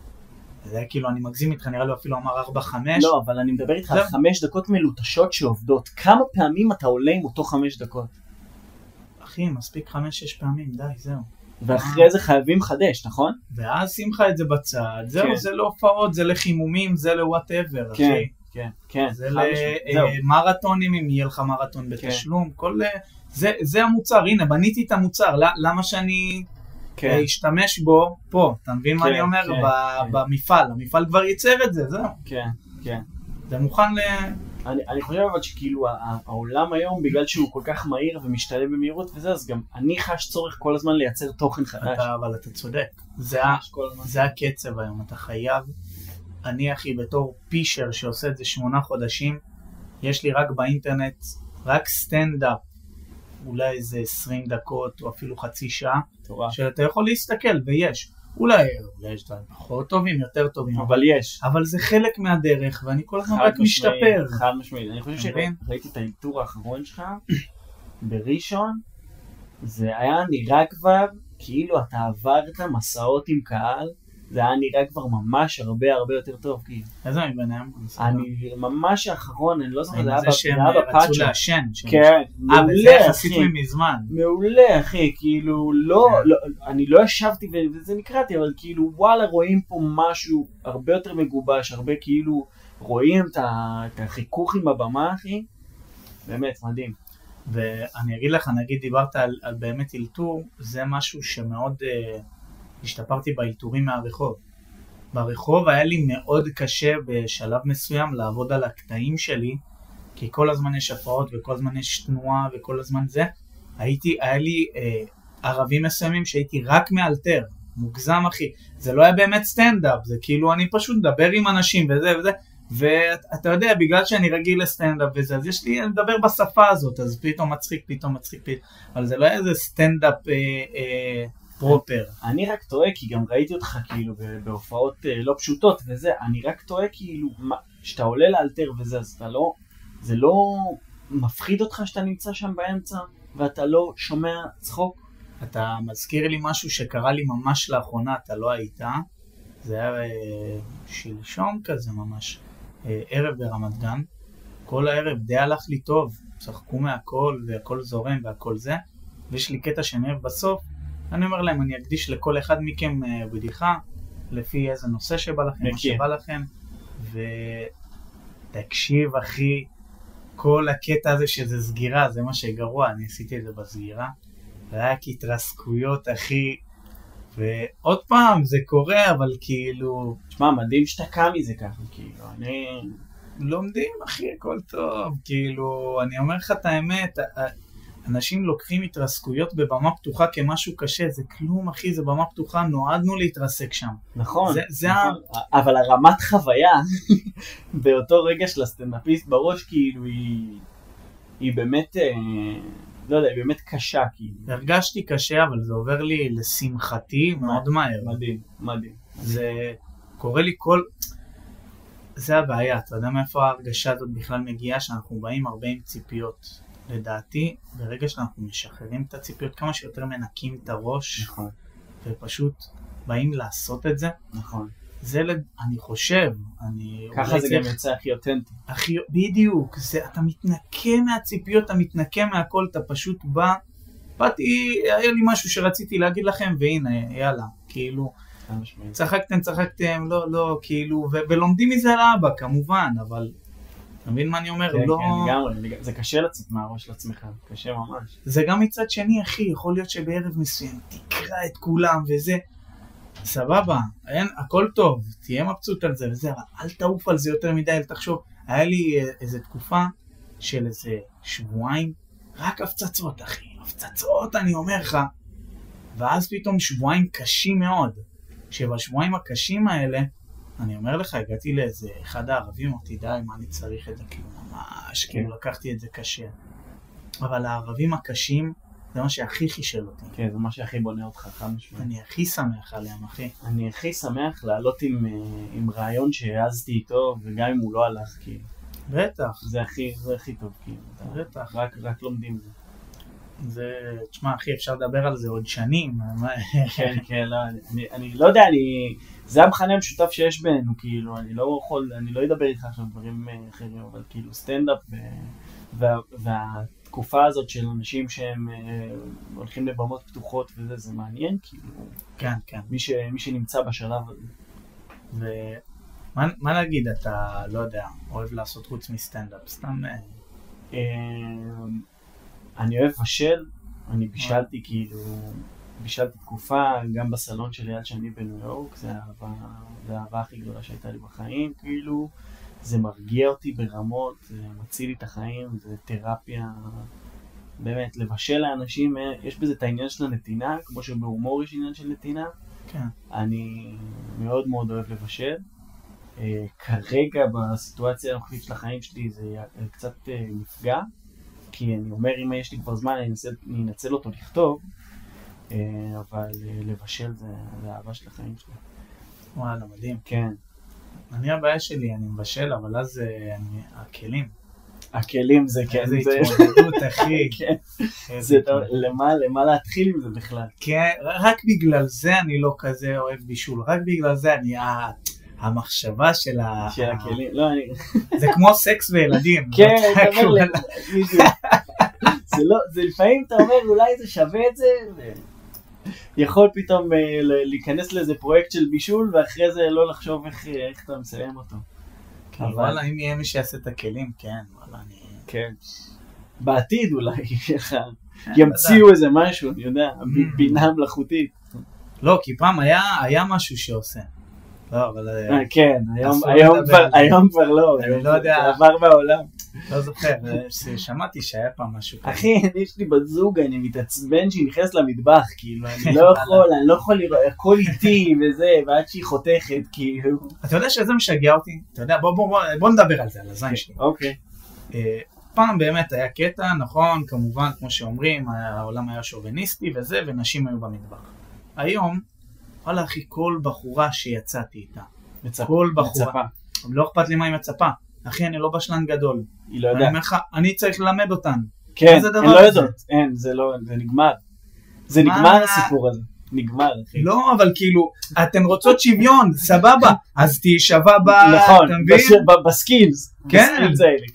זה היה כאילו, אני מגזים איתך, נראה לי אפילו אמר 4-5. לא, אבל אני מדבר איתך על 5 דקות מלוטשות שעובדות. כמה פעמים אתה עולה עם אותו 5 דקות? אחי, מספיק 5-6 פעמים, די, זהו. ואחרי זה חייבים חדש, נכון? ואז שים לך את זה בצד, זהו, זה להופעות, זה לחימומים, זה ל-whatever, אחי. כן. זה למרתונים, אם יהיה לך מרתון בתשלום, זה המוצר, הנה, בניתי את המוצר, למה שאני אשתמש בו פה, אתה מבין מה אני אומר? במפעל, המפעל כבר ייצר את זה, זהו. כן. זה מוכן אני חושב אבל שכאילו העולם היום, בגלל שהוא כל כך מהיר ומשתלב במהירות וזה, אז גם אני חש צורך כל הזמן לייצר תוכן חדש. אבל אתה צודק, זה הקצב היום, אתה חייב. אני אחי בתור פישר שעושה את זה 8 חודשים, יש לי רק באינטרנט, רק סטנדאפ, אולי איזה 20 דקות או אפילו חצי שעה, שאתה יכול להסתכל ויש. אולי יש דברים פחות טובים, יותר טובים, אבל יש. אבל זה חלק מהדרך, ואני כל הזמן רק משתפר. חד משמעית. אני חושב שראיתי את האלתור האחרון שלך, בראשון, זה היה נראה כבר, כאילו אתה עברת מסעות עם קהל, זה היה נראה כבר ממש הרבה יותר טוב, כאילו. איזה מביניהם? אני ממש האחרון, אני לא זוכר, זה היה שהם רצו לעשן. כן, מעולה, זה יחסית מזמן. מעולה, אחי, כאילו, אני לא ישבתי וזה נקראתי, אבל כאילו, וואלה, רואים פה משהו הרבה יותר מגובש, הרבה כאילו, רואים את החיכוך עם הבמה, אחי, באמת, מדהים. ואני אגיד לך, נגיד, דיברת על באמת אלתור, זה משהו שמאוד... השתפרתי באלתורים מהרחוב. ברחוב היה לי מאוד קשה בשלב מסוים לעבוד על הקטעים שלי, כי כל הזמן יש הפרעות וכל הזמן יש תנועה וכל הזמן זה. היה לי ערבים מסוימים שהייתי רק מאלתר, מוגזם אחי. זה לא היה באמת סטנדאפ, זה כאילו אני פשוט מדבר עם אנשים וזה וזה, ואתה יודע, בגלל שאני רגיל לסטנדאפ וזה, אז יש לי לדבר בשפה הזאת, אז פתאום מצחיק, אבל זה לא היה איזה סטנדאפ פרופר. אני רק טועה, כי גם ראיתי אותך כאילו בהופעות לא פשוטות וזה, אני רק טועה כאילו, שאתה עולה לאלתר וזה, אז זה לא מפחיד אותך שאתה נמצא שם באמצע, ואתה לא שומע צחוק? אתה מזכיר לי משהו שקרה לי ממש לאחרונה, אתה לא היית, זה היה שלשום כזה ממש, ערב ברמת גן, כל הערב די הלך לי טוב, צחקו מהכל והכל זורם והכל זה, ויש לי קטע שאני אוהב בסוף, אני אומר להם, אני אקדיש לכל אחד מכם בדיחה, לפי איזה נושא שבא לכם, מה שבא לכם, ותקשיב אחי, כל הקטע הזה שזה סגירה, זה מה שגרוע, אני עשיתי את זה בסגירה, רק התרסקויות אחי, ועוד פעם זה קורה, אבל כאילו... תשמע, מדהים שאתה קם מזה ככה, כאילו, לומדים, אחי, הכל טוב, כאילו, אני אומר לך את האמת, אנשים לוקחים התרסקויות בבמה פתוחה כמשהו קשה, זה כלום, אחי, זה במה פתוחה, נועדנו להתרסק שם. נכון, אבל הרמת חוויה באותו רגע של הסטנדאפיסט בראש, כאילו, היא באמת, לא יודע, היא באמת קשה, כאילו. הרגשתי קשה, אבל זה עובר לי לשמחתי מאוד מהר. מדהים, מדהים. זה קורה לי זה הבעיה, אתה יודע מאיפה ההרגשה הזאת בכלל מגיעה, שאנחנו באים הרבה עם ציפיות. לדעתי, ברגע שאנחנו משחררים את הציפיות, כמה שיותר מנקים את הראש, נכון. ופשוט באים לעשות את זה. נכון. זה, אני חושב, ככה זה גם יוצא הכי אותנטי. בדיוק, אתה מתנקה מהציפיות, אתה מתנקה מהכל, אתה פשוט היה לי משהו שרציתי להגיד לכם, והנה, יאללה, כאילו, צחקתם, לא, כאילו, ולומדים מזה על האבא, כמובן, אבל, אתה מבין מה אני אומר? כן, לא... כן, לגמרי, זה קשה לצאת מהראש לעצמך, קשה ממש. זה גם מצד שני, אחי, יכול להיות שבערב מסוים, תקרא את כולם וזה, סבבה, הכל טוב, תהיה מבסוט על זה וזה, אבל אל תעוף על זה יותר מדי, אל תחשוב. היה לי איזו תקופה של איזה שבועיים, רק הפצצות, אחי, הפצצות, אני אומר לך, ואז פתאום שבועיים קשים מאוד, שבשבועיים הקשים האלה, אני אומר לך, הגעתי לאיזה אחד הערבים, אמרתי, די, מה אני צריך את זה, כאילו ממש, כאילו לקחתי את זה קשה. אבל הערבים הקשים, זה מה שהכי חישל אותי. כן, זה מה שהכי בונה אותך, חד משמעית. אני הכי שמח עליהם, אחי. אני הכי שמח לעלות עם רעיון שהעזתי איתו, וגם אם הוא לא הלך, כאילו. בטח. זה הכי טוב, כאילו. בטח. רק לומדים זה. תשמע, אחי, אפשר לדבר על זה עוד שנים. כן, לא, אני לא יודע, זה המכנה המשותף שיש בינינו, כאילו, אני לא אדבר איתך עכשיו דברים אחרים, אבל כאילו סטנדאפ והתקופה הזאת של אנשים שהם הולכים לבמות פתוחות וזה, זה מעניין, כאילו. כן. מי שנמצא בשלב הזה. מה נגיד, אתה, לא יודע, אוהב לעשות חוץ מסטנדאפ, סתם... אני אוהב בשל, אני בישלתי תקופה, גם בסלון של יד שאני בניו יורק, זה האהבה הכי גדולה שהייתה לי בחיים, כאילו, זה מרגיע אותי ברמות, זה מציל לי את החיים, זה תרפיה, באמת, לבשל לאנשים, יש בזה את העניין של הנתינה, כמו שבהומור יש עניין של נתינה, כן. אני מאוד מאוד אוהב לבשל, כרגע בסיטואציה הנוכחית של החיים שלי זה קצת מפגע, כי אני אומר, אם יש לי כבר זמן, אני אנצל אותו לכתוב, אבל לבשל זה האהבה של החיים שלי. וואלה, מדהים. כן. אני הבעיה שלי, אני מבשל, אבל אז הכלים. הכלים זה, כן. איזה התמודדות, אחי. כן. זה למה להתחיל עם זה בכלל. כן, רק בגלל זה אני לא כזה אוהב בישול, רק בגלל זה אני... המחשבה של הכלים, לא, אני... זה כמו סקס וילדים. כן, אתה אומר לי, זה לפעמים אתה אומר, אולי זה שווה את זה, יכול פתאום להיכנס לאיזה פרויקט של בישול, ואחרי זה לא לחשוב איך אתה מסיים אותו. אבל אם יהיה מי שיעשה את הכלים, כן, וואלה, אני... כן. בעתיד אולי, ימציאו איזה משהו, אני יודע, בינה מלאכותית. לא, כי פעם היה משהו שעושה. לא, אבל... כן, היום כבר לא, אני לא יודע. זה עבר בעולם. לא זוכר, שמעתי שהיה פעם משהו כזה. אחי, יש לי בת זוג, אני מתעצבן שהיא נכנסת למטבח, כאילו, אני לא יכול לראות, הכל איתי וזה, ועד שהיא חותכת, כאילו. אתה יודע שזה משגע אותי? אתה יודע, בוא נדבר על זה, על הזין שלי. אוקיי. פעם באמת היה קטע, נכון, כמובן, כמו שאומרים, העולם היה שוביניסטי וזה, ונשים היו במטבח. היום, וואלה אחי, כל בחורה שיצאתי איתה, כל בחורה, לא אכפת לי מה היא מצפה, אחי אני לא בשלן גדול, היא לא יודעת, אני צריך ללמד אותן, כן, הן לא יודעות, זה נגמר, זה נגמר הסיפור הזה, נגמר אחי. לא, אבל כאילו, אתן רוצות שוויון, סבבה, אז תהי שווה נכון, בסקילס, כן,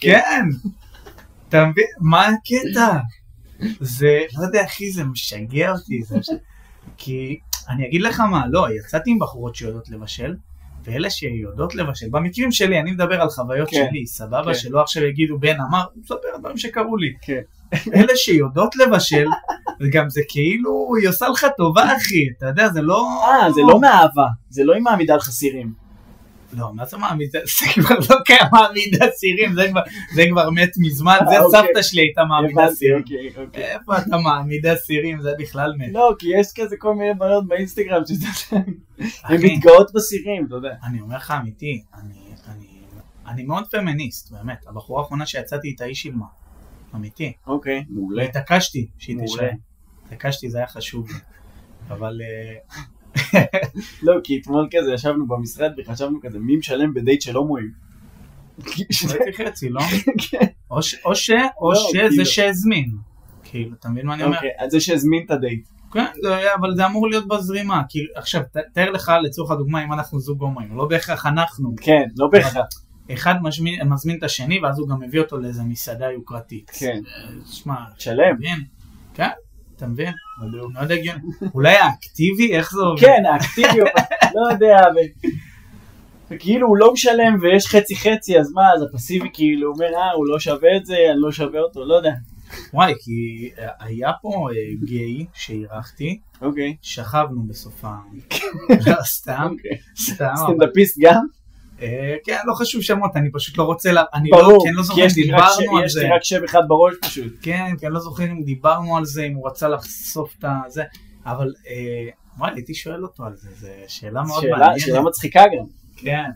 אתה מבין, מה הקטע? זה, לא יודע אחי, זה משגע אותי, כי אני אגיד לך מה, לא, יצאתי עם בחורות שיודעות לבשל, ואלה שיודעות לבשל, במקרים שלי, אני מדבר על חוויות שלי, סבבה, שלא עכשיו יגידו בן אמר, מספר דברים שקרו לי. אלה שיודעות לבשל, וגם זה כאילו, היא עושה לך טובה אחי, אתה יודע, זה לא... זה לא מאהבה, זה לא עם העמידה על חסירים. לא, מה זה מעמיד? זה כבר לא קיים מעמיד אסירים, זה כבר מת מזמן, זה סבתא שלי הייתה מעמיד אסירים. איפה אתה מעמיד אסירים? זה בכלל מת. לא, כי יש כזה כל מיני בנות באינסטגרם הן מתגאות בסירים, אתה יודע. אני אומר לך אמיתי, אני מאוד פמיניסט, באמת. הבחורה האחרונה שיצאתי איתה היא שילמה. אמיתי. אוקיי, מעולה. התעקשתי שהיא תשלם. התעקשתי, זה היה חשוב. אבל... לא, כי אתמול כזה ישבנו במשרד וחשבנו כזה, מי משלם בדייט של הומואים? ראיתי חצי, לא? או שזה שהזמין. כאילו, אתה מבין מה אני אומר? אוקיי, אז זה שהזמין את הדייט. כן, אבל זה אמור להיות בזרימה. עכשיו, תאר לך לצורך הדוגמה אם אנחנו זוג הומואים, לא בהכרח אנחנו. כן, לא בהכרח. אחד מזמין את השני, ואז הוא גם מביא אותו לאיזה מסעדה יוקרתית. כן. תשמע, שלם. כן, אתה מבין? לא יודע, אולי האקטיבי, איך זה עובד? כן, האקטיבי, לא יודע, וכאילו הוא לא משלם ויש חצי חצי, אז מה, אז הפסיבי כאילו אומר, הוא לא שווה את זה, אני לא שווה אותו, לא יודע. וואי, כי היה פה גיי שאירחתי, שכבנו בסופה, לא, סתם, סטנדאפיסט גם? כן, לא חשוב שמות, אני פשוט לא רוצה, אני לא זוכר אם דיברנו על זה. יש לי רק שם אחד בראש פשוט. כן, כי אני לא זוכר אם דיברנו על זה, אם הוא רצה לחשוף את זה, אבל וואי, הייתי שואל אותו על זה, זו שאלה מאוד מעניינת. שאלה מצחיקה גם. כן.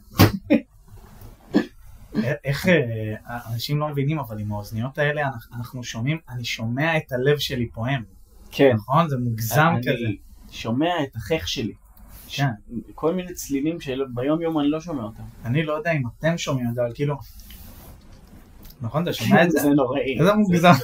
איך אנשים לא מבינים, אבל עם האוזניות האלה אנחנו שומעים, אני שומע את הלב שלי פועם. כן. נכון? זה מוגזם כזה. אני שומע את החך שלי. כן. כל מיני צלילים שביום יום אני לא שומע אותם. אני לא יודע אם אתם שומעים את זה, אבל כאילו... נכון, אתה שומע את זה? זה נוראי. זה מוגזם.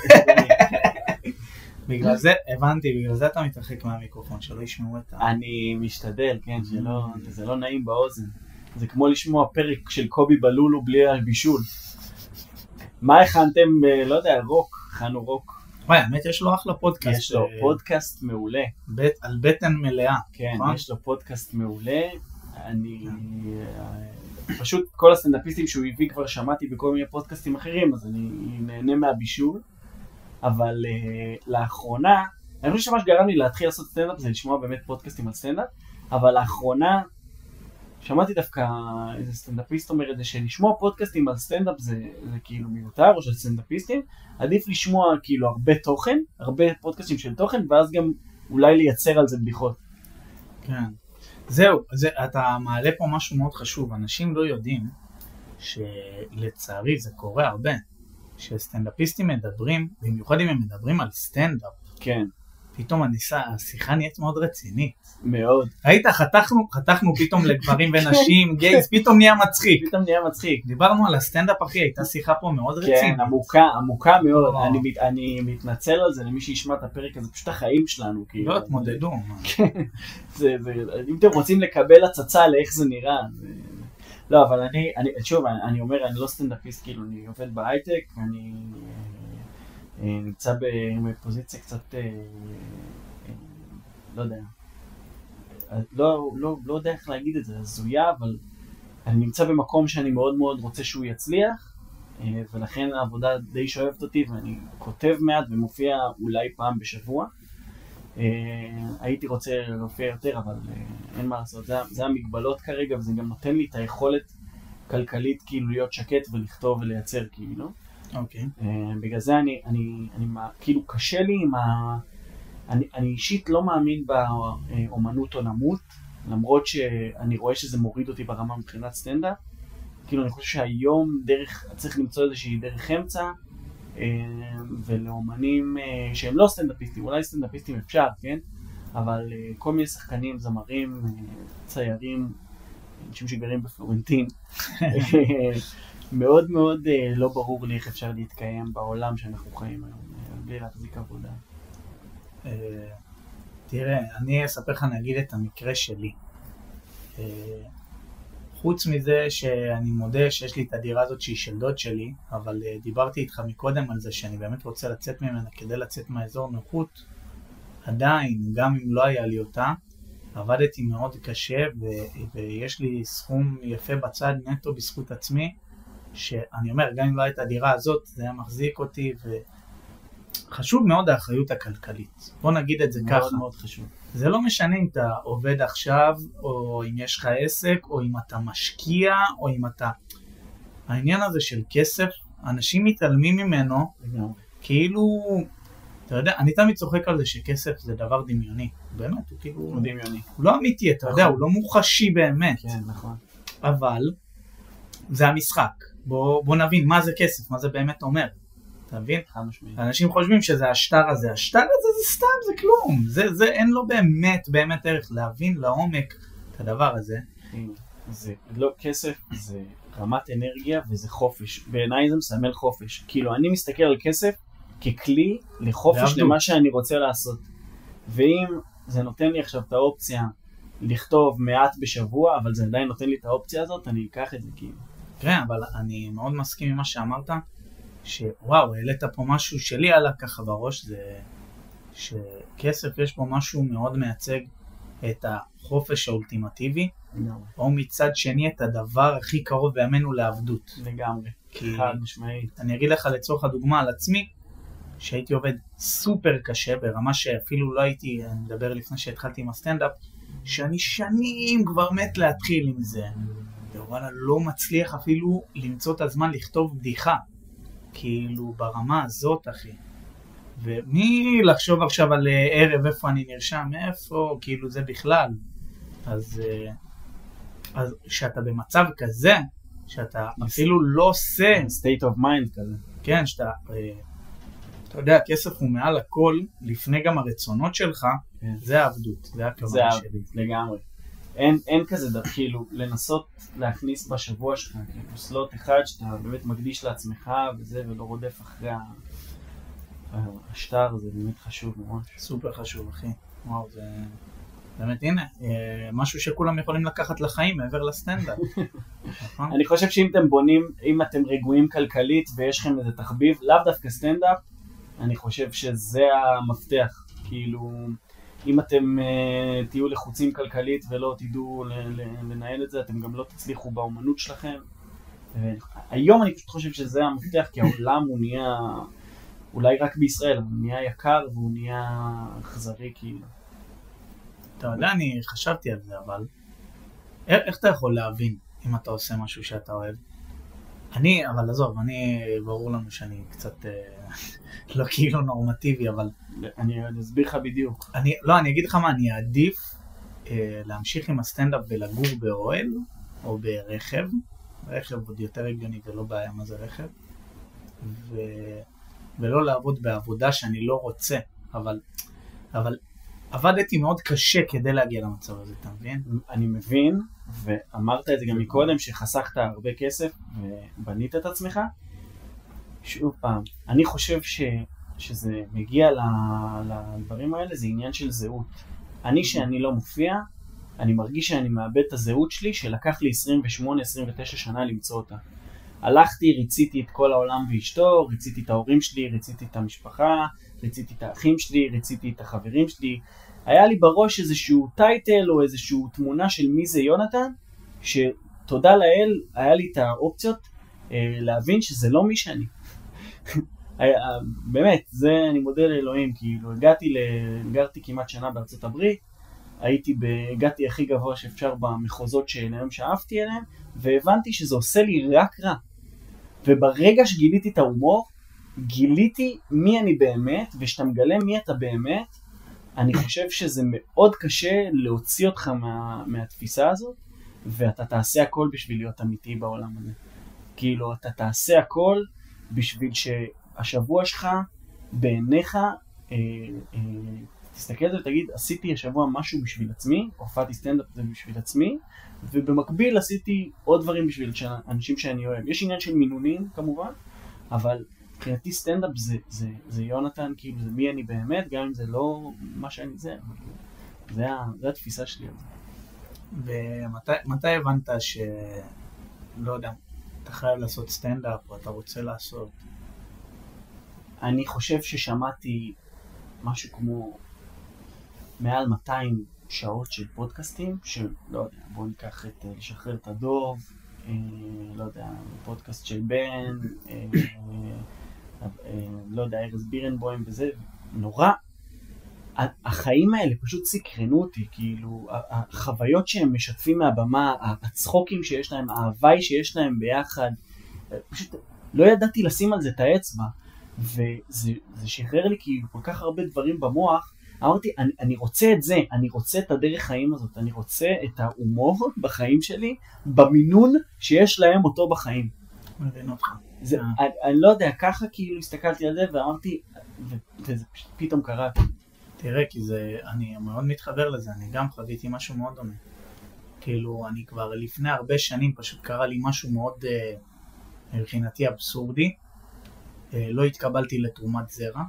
בגלל זה, הבנתי, בגלל זה אתה מתרחק מהמיקרופון, שלא ישמעו את ה... אני משתדל, כן, זה לא נעים באוזן. זה כמו לשמוע פרק של קובי בלולו בלי הבישול. מה הכנתם, לא יודע, רוק, הכנו רוק. וואי, האמת יש לו אחלה פודקאסט. יש לו פודקאסט מעולה. על בטן מלאה. כן, יש לו פודקאסט מעולה. אני... פשוט כל הסטנדאפיסטים שהוא הביא כבר שמעתי בכל מיני פודקאסטים אחרים, אז אני נהנה מהבישול. אבל לאחרונה, אני חושב שמה שגרם לי להתחיל לעשות סטנדאפ זה לשמוע באמת פודקאסטים על סטנדאפ, אבל לאחרונה שמעתי דווקא איזה סטנדאפיסט אומר את זה, שלשמוע פודקאסטים על סטנדאפ זה כאילו מיותר, או של סטנדאפיסטים, עדיף לשמוע כאילו הרבה תוכן, הרבה פודקאסטים של תוכן, ואז גם אולי לייצר על זה בדיחות. כן. זהו, אתה מעלה פה משהו מאוד חשוב, אנשים לא יודעים שלצערי זה קורה הרבה, שסטנדאפיסטים מדברים, במיוחד אם הם מדברים על סטנדאפ. כן. פתאום השיחה נהיית מאוד רצינית. מאוד. ראית, חתכנו פתאום לגברים ונשים, גייז, פתאום נהיה מצחיק. פתאום נהיה מצחיק. דיברנו על הסטנדאפ, אחי, הייתה שיחה פה מאוד רצינית. כן, עמוקה מאוד. אני מתנצל על זה למי שישמע את הפרק הזה, פשוט החיים שלנו. לא, תמודדו. אם אתם רוצים לקבל הצצה לאיך זה נראה. לא, אבל שוב, אני אומר, אני לא סטנדאפיסט, כאילו, אני עובד בהייטק, אני נמצא בפוזיציה קצת, לא יודע, לא יודע איך להגיד את זה, הזויה, אבל אני נמצא במקום שאני מאוד מאוד רוצה שהוא יצליח, ולכן העבודה די שואבת אותי, ואני כותב מעט ומופיע אולי פעם בשבוע. הייתי רוצה להופיע יותר, אבל אין מה לעשות, זה המגבלות כרגע, וזה גם נותן לי את היכולת כלכלית כאילו להיות שקט ולכתוב ולייצר כאילו. אוקיי. בגלל זה אני כאילו קשה לי עם אני אישית לא מאמין באומנות או נמות, למרות שאני רואה שזה מוריד אותי ברמה מבחינת סטנדאפ. כאילו אני חושב שהיום צריך למצוא איזושהי דרך אמצע, ולאומנים שהם לא סטנדאפיסטים, אולי סטנדאפיסטים אפשר, כן? אבל כל מיני שחקנים, זמרים, ציירים, אנשים שגרים בפלורנטין, מאוד מאוד לא ברור לי איך אפשר להתקיים בעולם שאנחנו חיים היום, בלי להחזיק עבודה. תראה, אני אספר לך נגיד את המקרה שלי. חוץ מזה שאני מודה שיש לי את הדירה הזאת שהיא של דוד שלי, אבל דיברתי איתך מקודם על זה שאני באמת רוצה לצאת ממנה כדי לצאת מהאזור נוחות. עדיין, גם אם לא היה לי אותה, עבדתי מאוד קשה ויש לי סכום יפה בצד נטו בזכות עצמי, שאני אומר, גם אם לא הייתה הדירה הזאת, זה היה מחזיק אותי חשוב מאוד האחריות הכלכלית. בוא נגיד את זה ככה. מאוד מאוד חשוב. זה לא משנה אם אתה עובד עכשיו, או אם יש לך עסק, או אם אתה משקיע, או אם אתה... העניין הזה של כסף, אנשים מתעלמים ממנו, כאילו... אתה יודע, אני תמיד צוחק על זה שכסף זה דבר דמיוני. באמת, הוא כאילו... הוא דמיוני. הוא לא אמיתי, אתה יודע, הוא לא מוחשי באמת. כן, נכון. אבל זה המשחק. בוא נבין מה זה כסף, מה זה באמת אומר. אתה מבין? חד משמעית. אנשים חושבים שזה השטר הזה. השטר הזה זה סתם, זה כלום. זה אין לו באמת ערך להבין לעומק את הדבר הזה. זה לא כסף, זה רמת אנרגיה וזה חופש. בעיניי זה מסמל חופש. כאילו, אני מסתכל על כסף ככלי לחופש למה שאני רוצה לעשות. ואם זה נותן לי עכשיו את האופציה לכתוב מעט בשבוע, אבל זה עדיין נותן לי את האופציה הזאת, אני אקח את זה כאילו. כן, אבל אני מאוד מסכים עם מה שאמרת, שוואו, העלית פה משהו שלי עלה ככה בראש, זה שכסף יש פה משהו מאוד מייצג את החופש האולטימטיבי, או מצד שני את הדבר הכי קרוב בימינו לעבדות. לגמרי, חד משמעית. אני אגיד לך לצורך הדוגמה על עצמי, שהייתי עובד סופר קשה, ברמה שאפילו לא הייתי, אני מדבר לפני שהתחלתי עם הסטנדאפ, שאני שנים כבר מת להתחיל עם זה, ווואלה לא מצליח אפילו למצוא את הזמן לכתוב בדיחה, כאילו ברמה הזאת אחי, ומי לחשוב עכשיו על ערב איפה אני נרשם, איפה, כאילו זה בכלל, אז שאתה במצב כזה, שאתה אפילו לא עושה, state of mind כזה, כן, שאתה, אתה יודע, הכסף הוא מעל הכל, לפני גם הרצונות שלך, זה העבדות, זה הכוונה שלי. לגמרי. אין כזה כאילו לנסות להכניס בשבוע שלך, כאילו סלוט אחד שאתה באמת מקדיש לעצמך וזה, ולא רודף אחרי השטר, זה באמת חשוב ממש. סופר חשוב, אחי. וואו, זה... באמת, הנה, משהו שכולם יכולים לקחת לחיים מעבר לסטנדאפ. אני חושב שאם אתם בונים, אם אתם רגועים כלכלית ויש לכם איזה תחביב, לאו דווקא סטנדאפ, אני חושב שזה המפתח. כאילו, אם אתם תהיו לחוצים כלכלית ולא תדעו לנהל את זה, אתם גם לא תצליחו באומנות שלכם. היום אני פשוט חושב שזה המפתח, כי העולם הוא נהיה, אולי רק בישראל, הוא נהיה יקר והוא נהיה אכזרי כאילו. אתה יודע, אני חשבתי על זה, אבל איך אתה יכול להבין אם אתה עושה משהו שאתה אוהב? אבל עזוב, ברור לנו שאני קצת לא כאילו נורמטיבי, אבל... אני אסביר לך בדיוק. אני אגיד לך מה, אני אעדיף להמשיך עם הסטנדאפ ולגור באוהל, או ברכב. רכב עוד יותר הגיוני ולא בעיה מה זה רכב. ולא לעבוד בעבודה שאני לא רוצה, אבל עבדתי מאוד קשה כדי להגיע למצב הזה, אתה מבין? אני מבין, ואמרת את זה גם מקודם, שחסכת הרבה כסף ובנית את עצמך. שוב פעם, אני חושב שזה מגיע לדברים האלה, זה עניין של זהות. שאני לא מופיע, אני מרגיש שאני מאבד את הזהות שלי, שלקח לי 28-29 שנה למצוא אותה. הלכתי, ריציתי את כל העולם ואשתו, ריציתי את ההורים שלי, ריציתי את המשפחה, ריציתי את האחים שלי, ריציתי את החברים שלי. היה לי בראש איזשהו טייטל או איזשהו תמונה של מי זה יונתן, שתודה לאל, היה לי את האופציות להבין שזה לא מי שאני. באמת, זה אני מודה לאלוהים, כאילו גרתי כמעט שנה בארצות הברית, הגעתי הכי גבוה שאפשר במחוזות שלהם שאהבתי אליהם, והבנתי שזה עושה לי רק רע. וברגע שגיליתי את ההומור, גיליתי מי אני באמת, ושאתה מגלה מי אתה באמת, אני חושב שזה מאוד קשה להוציא אותך מהתפיסה הזאת, ואתה תעשה הכל בשביל להיות אמיתי בעולם הזה. כאילו, אתה תעשה הכל בשביל שהשבוע שלך, בעיניך, תסתכל על זה ותגיד, עשיתי השבוע משהו בשביל עצמי, הופעתי סטנדאפ זה בשביל עצמי, ובמקביל עשיתי עוד דברים בשביל אנשים שאני אוהב. יש עניין של מינונים כמובן, אבל מבחינתי סטנדאפ זה יונתן, כאילו זה מי אני באמת, גם אם זה לא מה שאני זה התפיסה שלי. ומתי הבנת לא יודע, אתה חייב לעשות סטנדאפ או אתה רוצה לעשות? אני חושב ששמעתי משהו כמו מעל 200 שעות של פודקאסטים, שלא יודע, בואו ניקח את לשחרר את הדוב, לא יודע, פודקאסט של בן, לא יודע, ארז בירנבוים וזה, נורא, החיים האלה פשוט סקרנו אותי, כאילו, החוויות שהם משתפים מהבמה, הצחוקים שיש להם, ההוואי שיש להם ביחד, פשוט לא ידעתי לשים על זה את האצבע, וזה שחרר לי כאילו כל כך הרבה דברים במוח. אמרתי, אני רוצה את זה, אני רוצה את הדרך חיים הזאת, אני רוצה את ההומור בחיים שלי, במינון שיש להם אותו בחיים. מבין אותך. אני לא יודע, ככה כאילו הסתכלתי על זה ואמרתי, וזה פתאום קרה. תראה, כי אני מאוד מתחבר לזה, אני גם חוויתי משהו מאוד דומה. כאילו, אני כבר לפני הרבה שנים פשוט קרה לי משהו מאוד, מבחינתי אבסורדי. לא התקבלתי לתרומת זרע.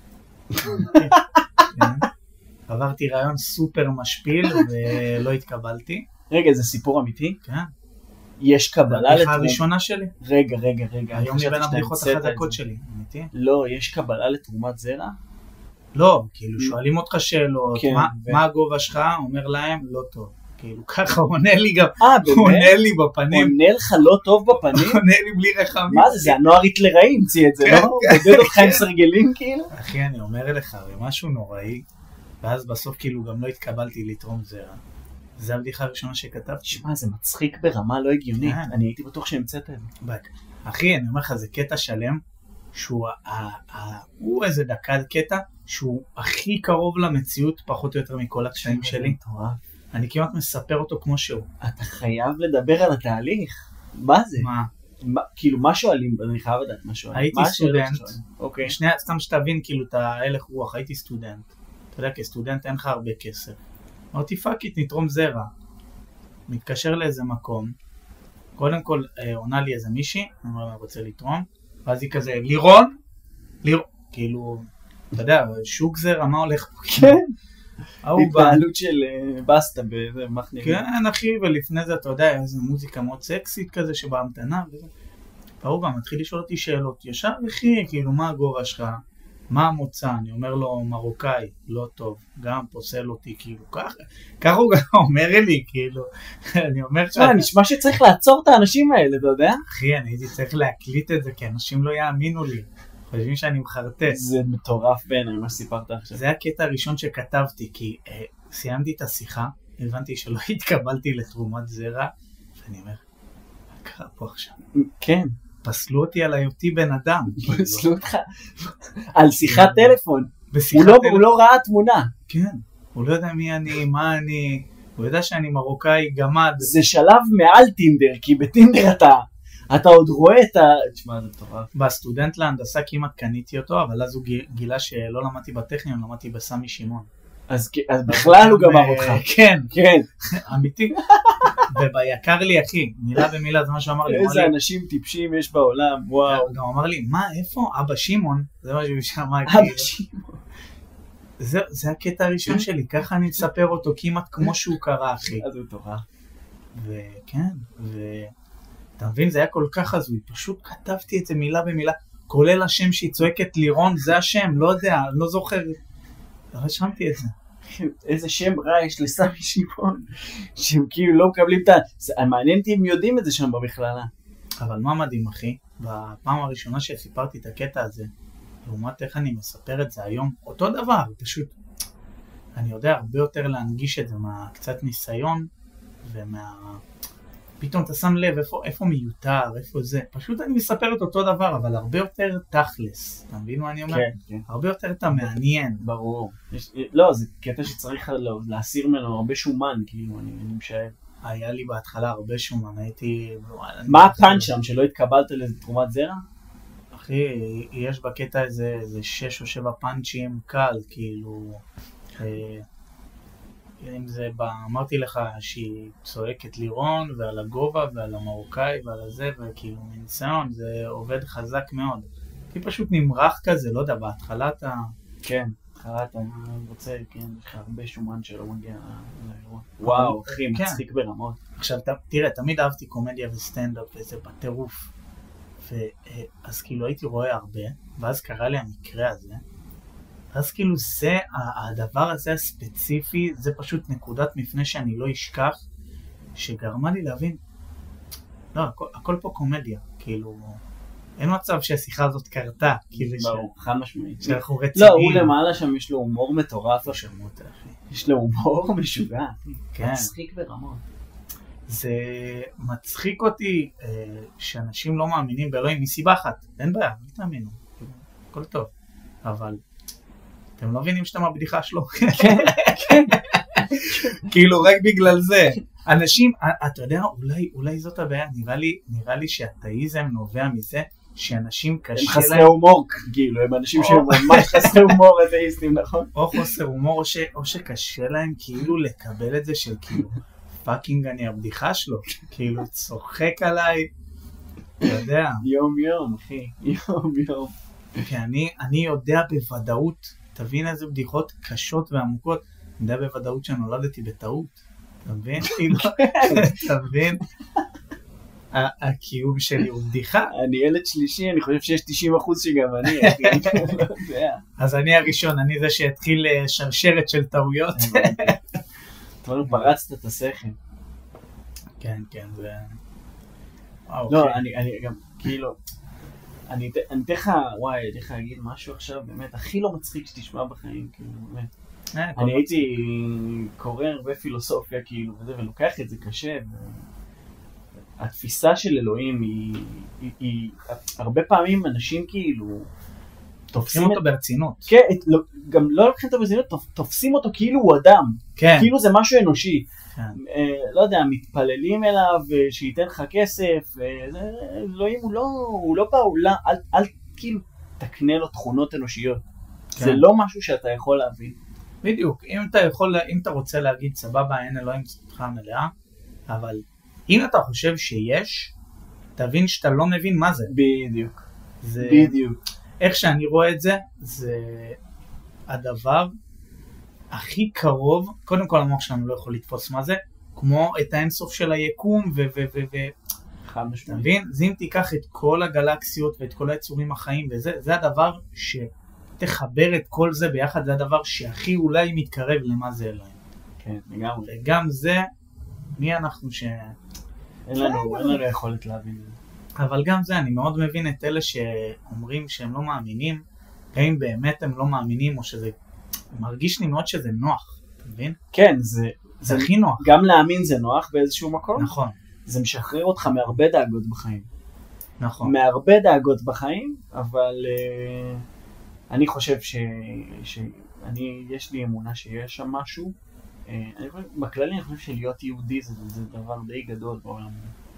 עברתי רעיון סופר משפיל ולא התקבלתי. רגע, זה סיפור אמיתי? כן. יש קבלה לתרומת... הבדיחה הראשונה שלי. רגע. היום היא בין הבדיחות החזקות שלי. אמיתי? לא, יש קבלה לתרומת זרע? לא, כאילו שואלים אותך שאלות, מה הגובה שלך? אומר להם, לא טוב. כאילו ככה הוא עונה לי גם, הוא עונה לי בפנים. הוא עונה לך לא טוב בפנים? הוא עונה לי בלי רחמים. מה זה? זה הנוער היטלראי המציא את זה, לא? עודד אותך עם סרגלים כאילו? אחי, אני אומר לך, זה משהו נוראי, ואז בסוף כאילו גם לא התקבלתי לתרום זרע. זה הבדיחה הראשונה שכתבתי. שמע, זה מצחיק ברמה לא הגיונית. אני הייתי בטוח שהמצאת את זה. אחי, אני אומר לך, זה קטע שלם, שהוא איזה דקה קטע, שהוא הכי קרוב למציאות פחות או יותר מכל הקשיים שלי. אני כמעט מספר אותו כמו שהוא. אתה חייב לדבר על התהליך. מה זה? מה? כאילו, מה שואלים? אני חייב לדעת מה שואלים. הייתי סטודנט. אוקיי. שנייה, סתם שתבין כאילו את ההלך רוח. הייתי סטודנט. אתה יודע, כסטודנט אין לך הרבה כסף. אמרתי, פאקית, נתרום זרע. מתקשר לאיזה מקום. קודם כל, עונה לי איזה מישהי. אני אומר, אני רוצה לתרום. ואז היא כזה, לירון? כאילו, אתה יודע, שוק זרע, מה הולך פה? כן. התנהלות של בסטה באיזה מחנה. כן, אחי, ולפני זה, אתה יודע, איזו מוזיקה מאוד סקסית כזה שבהמתנה וזה. והוא בא, מתחיל לשאול אותי שאלות. ישר, אחי, כאילו, מה הגובה שלך? מה המוצא? אני אומר לו, מרוקאי, לא טוב. גם פוסל אותי, כאילו, ככה הוא גם אומר לי, כאילו. אני אומר לך... נשמע שצריך לעצור את האנשים האלה, אתה יודע? אחי, אני הייתי צריך להקליט את זה, כי אנשים לא יאמינו לי. חושבים שאני מחרטס. זה מטורף בעיניי, מה שסיפרת עכשיו. זה הקטע הראשון שכתבתי, כי סיימתי את השיחה, הבנתי שלא התקבלתי לתרומת זרע, ואני אומר, מה קרה פה עכשיו? כן. פסלו אותי על היותי בן אדם. פסלו אותך על שיחת טלפון. הוא לא ראה תמונה. כן. הוא לא יודע מי אני, מה אני, הוא יודע שאני מרוקאי גמד. זה שלב מעל טינדר, כי בטינדר אתה עוד רואה את ה... תשמע, זה טובה. בסטודנט להנדסה כמעט קניתי אותו, אבל אז הוא גילה שלא למדתי בטכניון, למדתי בסמי שמעון. אז בכלל הוא גמר אותך. כן. כן. אמיתי. וביקר לי, אחי, מילה במילה, זה מה שהוא אמר לי. איזה אנשים טיפשים יש בעולם, וואו. הוא גם אמר לי, מה, איפה? אבא שמעון? זה מה שהוא שמע. אבא שמעון. זה הקטע הראשון שלי, ככה אני אספר אותו כמעט כמו שהוא קרה, אחי. אז הוא טובה. וכן, אתה מבין, זה היה כל כך הזוי, פשוט כתבתי את זה מילה במילה, כולל השם שהיא צועקת לירון, זה השם, לא יודע, לא זוכר, רשמתי את זה. איזה שם רע יש לסמי שמעון, שהם כאילו לא מקבלים את ה... מעניין אותי אם יודעים את זה שם במכללה. אבל מה מדהים, אחי? בפעם הראשונה שסיפרתי את הקטע הזה, לעומת איך אני מספר את זה היום, אותו דבר, פשוט, אני יודע הרבה יותר להנגיש את זה מהקצת ניסיון, פתאום אתה שם לב איפה מיותר, איפה זה, פשוט אני מספר את אותו דבר, אבל הרבה יותר תכלס, אתה מבין מה אני אומר? כן, כן. הרבה יותר אתה מעניין. ברור. לא, זה קטע שצריך להסיר ממנו הרבה שומן, כאילו, אני משאר. היה לי בהתחלה הרבה שומן, הייתי... מה הפאנץ' שם, שלא התקבלת לתרומת זרע? אחי, יש בקטע איזה 6 או 7 פאנצ'ים קל, כאילו... אם זה אמרתי לך שהיא צועקת לירון ועל הגובה ועל המרוקאי ועל הזה, וכאילו מניסיון זה עובד חזק מאוד. כי פשוט נמרח כזה, לא יודע, בהתחלה אתה... כן, בהתחלה אתה רוצה, כן, יש לך הרבה שומן שלא מגיע לאירוע. וואו, אחי, מצחיק ברמות. עכשיו, תראה, תמיד אהבתי קומדיה וסטנדאפ וזה בטירוף. אז כאילו הייתי רואה הרבה, ואז קרה לי המקרה הזה. אז כאילו זה, הדבר הזה הספציפי, זה פשוט נקודת מפנה שאני לא אשכח, שגרמה לי להבין, לא, הכל פה קומדיה, כאילו, אין מצב שהשיחה הזאת קרתה, כאילו ברור, חד משמעית. שאנחנו רציניים. לא, הוא למעלה שם יש לו הומור מטורף. שמות, אחי. יש לו הומור משוגע. כן. מצחיק ברמות. זה מצחיק אותי שאנשים לא מאמינים באלוהים מסיבה אחת. אין בעיה, לא תאמינו. הכל טוב. אבל אתם לא מבינים שאתם הבדיחה שלו? כן, כן. כאילו רק בגלל זה. אנשים, אתה יודע, אולי זאת הבעיה. נראה לי שהאתאיזם נובע מזה שאנשים קשה להם. הם חסרי הומור, כאילו, הם אנשים שהם ממש חסרי הומור אתאיסטים, נכון? או חוסר הומור, או שקשה להם כאילו לקבל את זה של כאילו, פאקינג אני הבדיחה שלו, כאילו צוחק עליי, אתה יודע. יום יום, אחי, יום יום. כי אני יודע בוודאות, תבין איזה בדיחות קשות ועמוקות, אני יודע בוודאות שנולדתי בטעות, אתה מבין? אתה מבין? הקיום שלי הוא בדיחה. אני ילד שלישי, אני חושב שיש 90% שגם אני, אחי. אז אני הראשון, אני זה שהתחיל שרשרת של טעויות. אתה פרצת את השכל. כן, כן, זה... לא, אני גם, כאילו, אני אתן לך, וואי, אני אתן לך להגיד משהו עכשיו, באמת, הכי לא מצחיק שתשמע בחיים, כאילו, באמת. אני הייתי קורא הרבה פילוסופיה, כאילו, ולוקח את זה קשה, התפיסה של אלוהים היא הרבה פעמים אנשים כאילו תופסים אותו ברצינות. כן, גם לא לוקחים אותו ברצינות, תופסים אותו כאילו הוא אדם, כאילו זה משהו אנושי. לא יודע, מתפללים אליו שייתן לך כסף, אלוהים הוא לא בעולם, אל כאילו תקנה לו תכונות אנושיות. זה לא משהו שאתה יכול להבין. בדיוק, אם אתה רוצה להגיד סבבה, אין אלוהים זכותך מלאה, אבל אם אתה חושב שיש, תבין שאתה לא מבין מה זה. בדיוק. בדיוק. איך שאני רואה את זה, זה הדבר הכי קרוב, קודם כל המוח שלנו לא יכול לתפוס מה זה, כמו את האינסוף של היקום אתה מבין? אז אם תיקח את כל הגלקסיות ואת כל היצורים החיים וזה, זה הדבר שתחבר את כל זה ביחד, זה הדבר שהכי אולי מתקרב למה זה אלוהים. כן, לגמרי. וגם זה, מי אנחנו אין לנו יכולת להבין. אבל גם זה, אני מאוד מבין את אלה שאומרים שהם לא מאמינים, האם באמת הם לא מאמינים, או שזה מרגיש לי מאוד שזה נוח, אתה מבין? כן, זה הכי נוח. גם להאמין זה נוח באיזשהו מקום. נכון. זה משחרר אותך מהרבה דאגות בחיים. נכון. מהרבה דאגות בחיים, אבל אני חושב יש לי אמונה שיש שם משהו. בכללי אני חושב שלהיות יהודי זה דבר די גדול בעולם.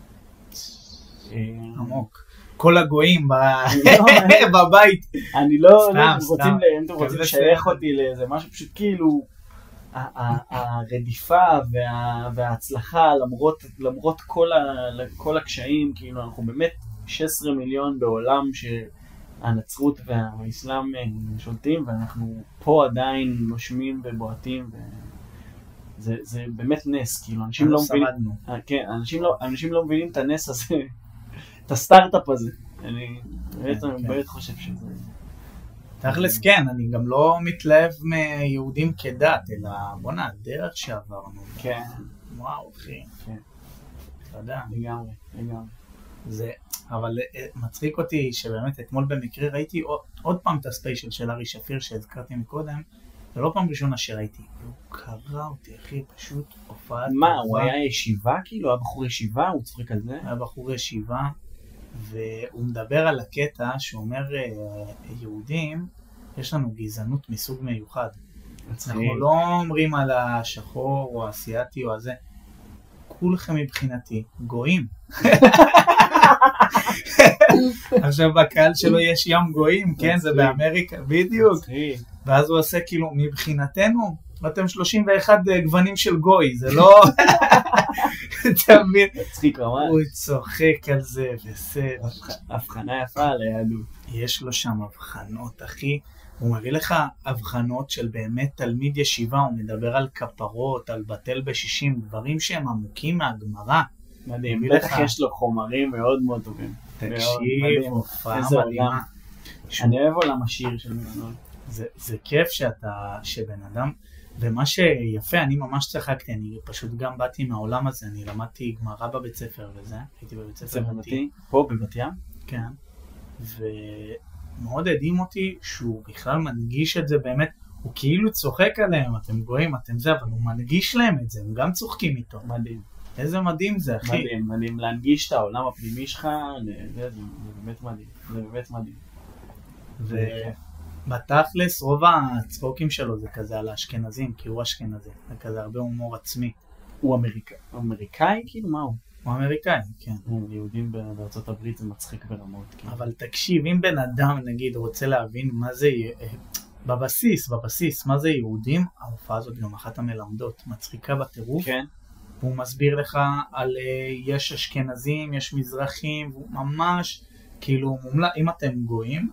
עמוק. כל הגויים בבית. אני לא, אם אתם רוצים לשייך אותי לאיזה משהו, פשוט כאילו הרדיפה וההצלחה למרות כל הקשיים, כאילו אנחנו באמת 16 מיליון בעולם שהנצרות והאסלאם שולטים, ואנחנו פה עדיין נושמים ובועטים, זה באמת נס, כאילו אנשים לא מבינים, כן, אנשים לא מבינים את הנס הזה, את הסטארט-אפ הזה. אני באמת חושב שזה... תכלס כן, אני גם לא מתלהב מיהודים כדת, אלא בונה, הדרך שעברנו. כן. וואו, אחי. כן. אתה יודע. לגמרי. זה, אבל מצחיק אותי שבאמת אתמול במקרה ראיתי עוד פעם את הספיישל של ארי שפיר שהזכרתי מקודם, זה לא פעם ראשונה שראיתי, הוא קרא אותי, אחי, פשוט הופעת. מה, הוא היה ישיבה כאילו? היה בחור ישיבה? הוא צחק על זה? היה בחור ישיבה, והוא מדבר על הקטע שאומר, יהודים, יש לנו גזענות מסוג מיוחד. אנחנו לא אומרים על השחור או האסייתי או הזה, כולכם מבחינתי גויים. עכשיו בקהל שלו יש ים גויים, כן, זה באמריקה, בדיוק. ואז הוא עושה כאילו, מבחינתנו, אתם 31 גוונים של גוי, זה לא... תמיד. הוא צוחק על זה, בסדר. הבחנה יפה על היהדות. יש לו שם הבחנות, אחי. הוא מביא לך הבחנות של באמת תלמיד ישיבה, הוא מדבר על כפרות, על בטל ב-60, דברים שהם עמוקים מהגמרא. מדהים, בטח יש לו חומרים מאוד מאוד טובים. תקשיב, הופעה מדהימה. אני אוהב עולם השיר של מלנון. זה כיף שבן אדם, ומה שיפה, אני ממש צחקתי, אני פשוט גם באתי מהעולם הזה, אני למדתי גמרא בבית ספר וזה, הייתי בבית ספר דתי. פה בבת ים? כן. ומאוד הדהים אותי שהוא בכלל מנגיש את זה באמת, הוא כאילו צוחק עליהם, אתם רואים, אתם זה, אבל הוא מנגיש להם את זה, הם גם צוחקים איתו. מדהים. איזה מדהים זה, אחי. מדהים, מדהים. להנגיש את העולם הפנימי שלך, זה באמת מדהים. זה באמת מדהים. ובתכלס, רוב הצחוקים שלו זה כזה על האשכנזים, כי הוא אשכנזי. זה כזה הרבה הומור עצמי. הוא אמריקאי? כאילו, מה הוא? הוא אמריקאי, כן. יהודים בארצות הברית זה מצחיק ברמות. אבל תקשיב, אם בן אדם, נגיד, רוצה להבין מה זה, בבסיס, מה זה יהודים, ההופעה הזאת גם אחת המלמדות, מצחיקה בטירוף. כן. הוא מסביר לך על יש אשכנזים, יש מזרחים, והוא ממש, כאילו, אם אתם גויים,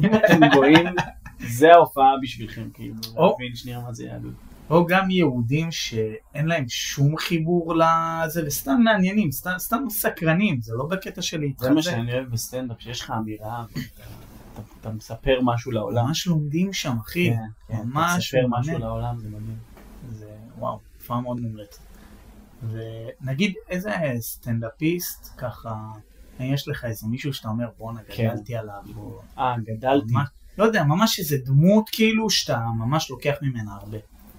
זה ההופעה בשבילכם, כאילו, להבין שנייה מה זה יהדות. או גם יהודים שאין להם שום חיבור לזה, וסתם מעניינים, סתם סקרנים, זה לא בקטע של להתחזק. זה מה שאני אוהב בסטנדאפ, שיש לך אמירה, אתה מספר משהו לעולם. ממש לומדים שם, אחי. כן, אתה מספר משהו לעולם, זה מדהים. זה, וואו, הופעה מאוד מומלצת. ונגיד איזה סטנדאפיסט, ככה, יש לך איזה מישהו שאתה אומר, בוא נגדלתי עליו. גדלתי. לא יודע, ממש איזה דמות כאילו שאתה ממש לוקח ממנה הרבה.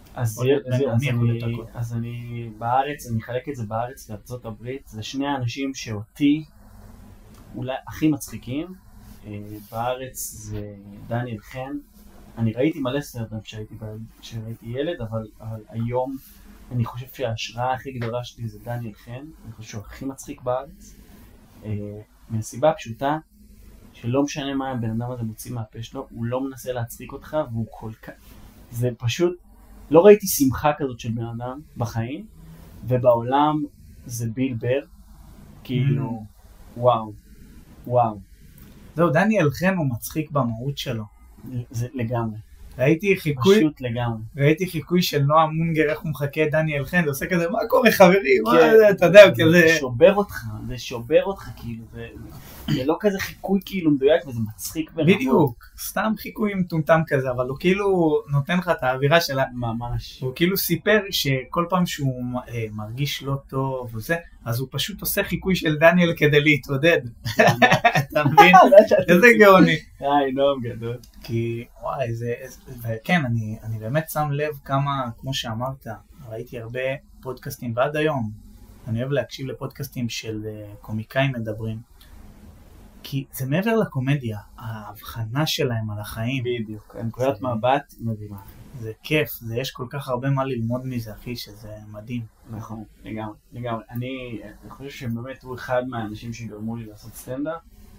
אז אני בארץ, אני אחלק את זה בארץ לארצות הברית, זה שני האנשים שאותי אולי הכי מצחיקים. בארץ זה דניאל חן, אני ראיתי מלא סטנדאפ כשהייתי ילד, אבל היום אני חושב שההשראה הכי גדולה שלי זה דניאל חן, אני חושב שהוא הכי מצחיק בארץ, מהסיבה הפשוטה שלא משנה מה הבן אדם הזה מוציא מהפה שלו, הוא לא מנסה להצחיק אותך, והוא כל כך, זה פשוט, לא ראיתי שמחה כזאת של בן אדם בחיים, ובעולם זה ביל בר, כאילו, וואו. זהו, דניאל חן הוא מצחיק במהות שלו. זה לגמרי. פשוט לגמרי. ראיתי חיקוי של נועה מונגר, איך הוא מחכה את דניאל חן, זה עושה כזה, מה קורה חברים? אתה יודע, כזה... זה שובר אותך, כאילו, זה לא כזה חיקוי כאילו מדויק, וזה מצחיק ברמות. בדיוק, סתם חיקוי מטומטם כזה, אבל הוא כאילו נותן לך את האווירה שלה. ממש. הוא כאילו סיפר שכל פעם שהוא מרגיש לא טוב וזה, אז הוא פשוט עושה חיקוי של דניאל כדי להתעודד. אתה מבין? איזה גאוני. נועם גדול. כי וואי, וכן, אני באמת שם לב כמה, כמו שאמרת, ראיתי הרבה פודקאסטים, ועד היום אני אוהב להקשיב לפודקאסטים של קומיקאים מדברים, כי זה מעבר לקומדיה, ההבחנה שלהם על החיים. בדיוק, נקודת מבט מדהימה. זה כיף, יש כל כך הרבה מה ללמוד מזה, אחי, שזה מדהים. נכון, לגמרי. אני חושב שבאמת הוא אחד מהאנשים שגרמו לי לעשות סטנדאפ.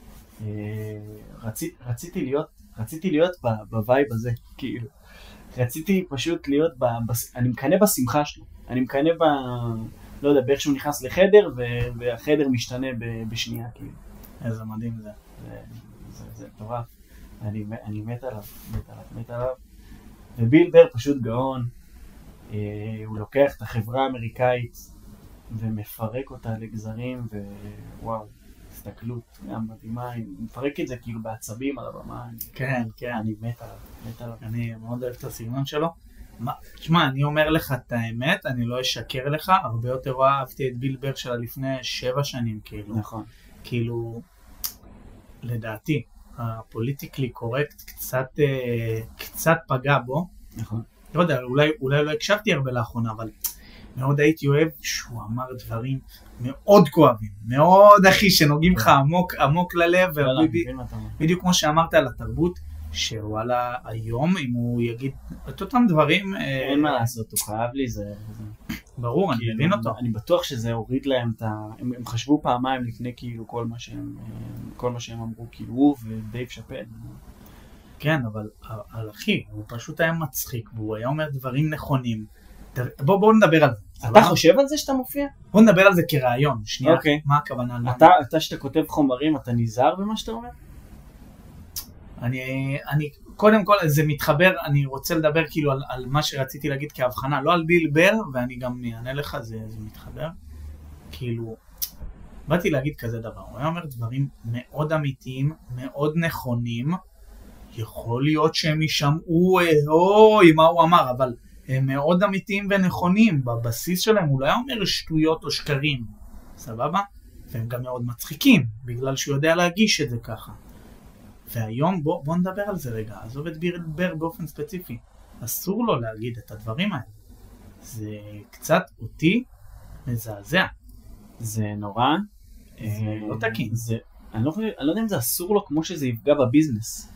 רציתי להיות בווייב הזה, כאילו. רציתי פשוט להיות, אני מקנה בשמחה שלו. אני מקנה לא יודע, באיך שהוא נכנס לחדר, והחדר משתנה בשנייה, כאילו. איזה מדהים זה. זה טורף. אני מת עליו. וביל בר פשוט גאון. הוא לוקח את החברה האמריקאית ומפרק אותה לגזרים, ווואו, הסתכלות גם מדהימה. הוא מפרק את זה כאילו בעצבים על הבמה. כן. אני מת עליו. אני מאוד אוהב את הסגנון שלו. תשמע, אני אומר לך את האמת, אני לא אשקר לך, הרבה יותר אהבתי את ביל בר שלה לפני 7 שנים, כאילו. נכון. כאילו, לדעתי, הפוליטיקלי קורקט קצת פגע בו. נכון. לא יודע, אולי לא הקשבתי הרבה לאחרונה, אבל מאוד הייתי אוהב שהוא אמר דברים מאוד כואבים, מאוד אחי, שנוגעים לך עמוק ללב, בדיוק כמו שאמרת על התרבות, שוואלה היום, אם הוא יגיד את אותם דברים... אין מה לעשות, הוא חייב לי, זה... ברור, אני מבין אותו. אני בטוח שזה הוריד להם את ה... הם חשבו פעמיים לפני כאילו כל מה שהם אמרו, כאילו הוא ודייב שאפל. כן, אבל אחי, הוא פשוט היה מצחיק, והוא היה אומר דברים נכונים. בואו נדבר על זה. אתה חושב על זה שאתה מופיע? בואו נדבר על זה כרעיון, שנייה, מה הכוונה? אתה שאתה כותב חומרים, אתה נזהר במה שאתה אומר? אני קודם כל, זה מתחבר, אני רוצה לדבר כאילו על מה שרציתי להגיד כהבחנה, לא על ביל בר, ואני גם אענה לך, זה מתחבר. כאילו, באתי להגיד כזה דבר, הוא היה אומר דברים מאוד אמיתיים, מאוד נכונים, יכול להיות שהם ישמעו, אוי, מה הוא אמר, אבל הם מאוד אמיתיים ונכונים, בבסיס שלהם הוא לא היה אומר שטויות או שקרים, סבבה? והם גם מאוד מצחיקים, בגלל שהוא יודע להגיש את זה ככה. והיום בוא נדבר על זה רגע, עזוב את בילדברג באופן ספציפי, אסור לו להגיד את הדברים האלה. זה קצת אותי מזעזע. זה נורא. זה לא תקין. אני לא יודע אם זה אסור לו כמו שזה יפגע בביזנס.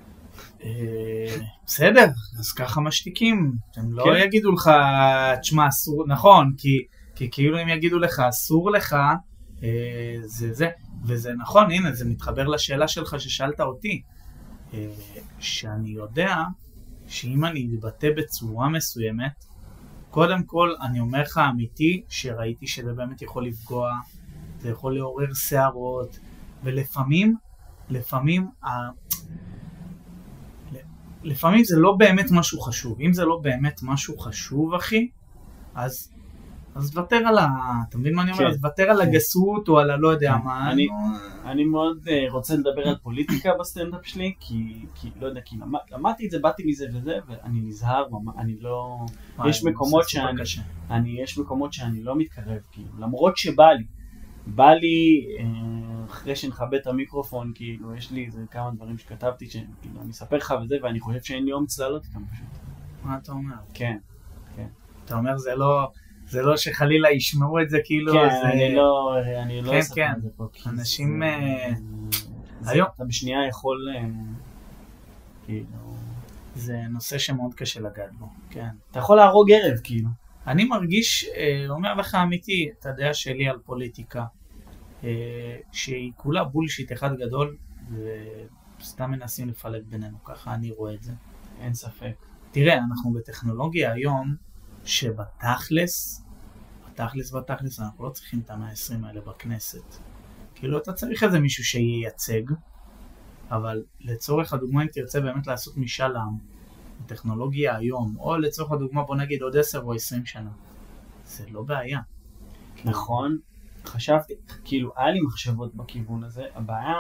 בסדר, אז ככה משתיקים. הם לא יגידו לך, תשמע, אסור, נכון, כי כאילו אם יגידו לך, אסור לך, זה. וזה נכון, הנה, זה מתחבר לשאלה שלך ששאלת אותי. שאני יודע שאם אני אתבטא בצורה מסוימת, קודם כל, אני אומר לך אמיתי, שראיתי שזה באמת יכול לפגוע, זה יכול לעורר שערות, ולפעמים, לפעמים זה לא באמת משהו חשוב. אם זה לא באמת משהו חשוב, אחי, אז תוותר על אתה מבין מה אני אומר? אז תוותר על הגסות או על הלא יודע מה. אני מאוד רוצה לדבר על פוליטיקה בסטנדאפ שלי, כי לא יודע, כי למדתי את זה, באתי מזה וזה, ואני נזהר, אני לא... יש מקומות שאני לא מתקרב, כאילו, למרות בא לי, אחרי שנחבא את המיקרופון, כאילו, יש לי כמה דברים שכתבתי, שאני אספר לך וזה, ואני חושב שאין לי אומץ לעלות איתם פשוט. מה אתה אומר? כן. אתה אומר, זה לא שחלילה ישמעו את זה, כאילו... כן, אני לא אספר את זה פה. אנשים... היום... אתה בשנייה יכול... כאילו... זה נושא שמאוד קשה לגעת בו, כן. אתה יכול להרוג ערב, כאילו. אני מרגיש, אומר לך אמיתי, את הדעה שלי על פוליטיקה, שהיא כולה בולשיט אחד גדול, וסתם מנסים לפלט בינינו, ככה אני רואה את זה. אין ספק. תראה, אנחנו בטכנולוגיה היום, שבתכלס, אנחנו לא צריכים את ה-120 האלה בכנסת. כאילו, אתה צריך איזה מישהו שייצג, אבל לצורך הדוגמה, אם תרצה באמת לעשות משאל עם, טכנולוגיה היום, או לצורך הדוגמה, בוא נגיד עוד 10 או 20 שנה. זה לא בעיה. נכון, חשבתי, כאילו, היה לי מחשבות בכיוון הזה, הבעיה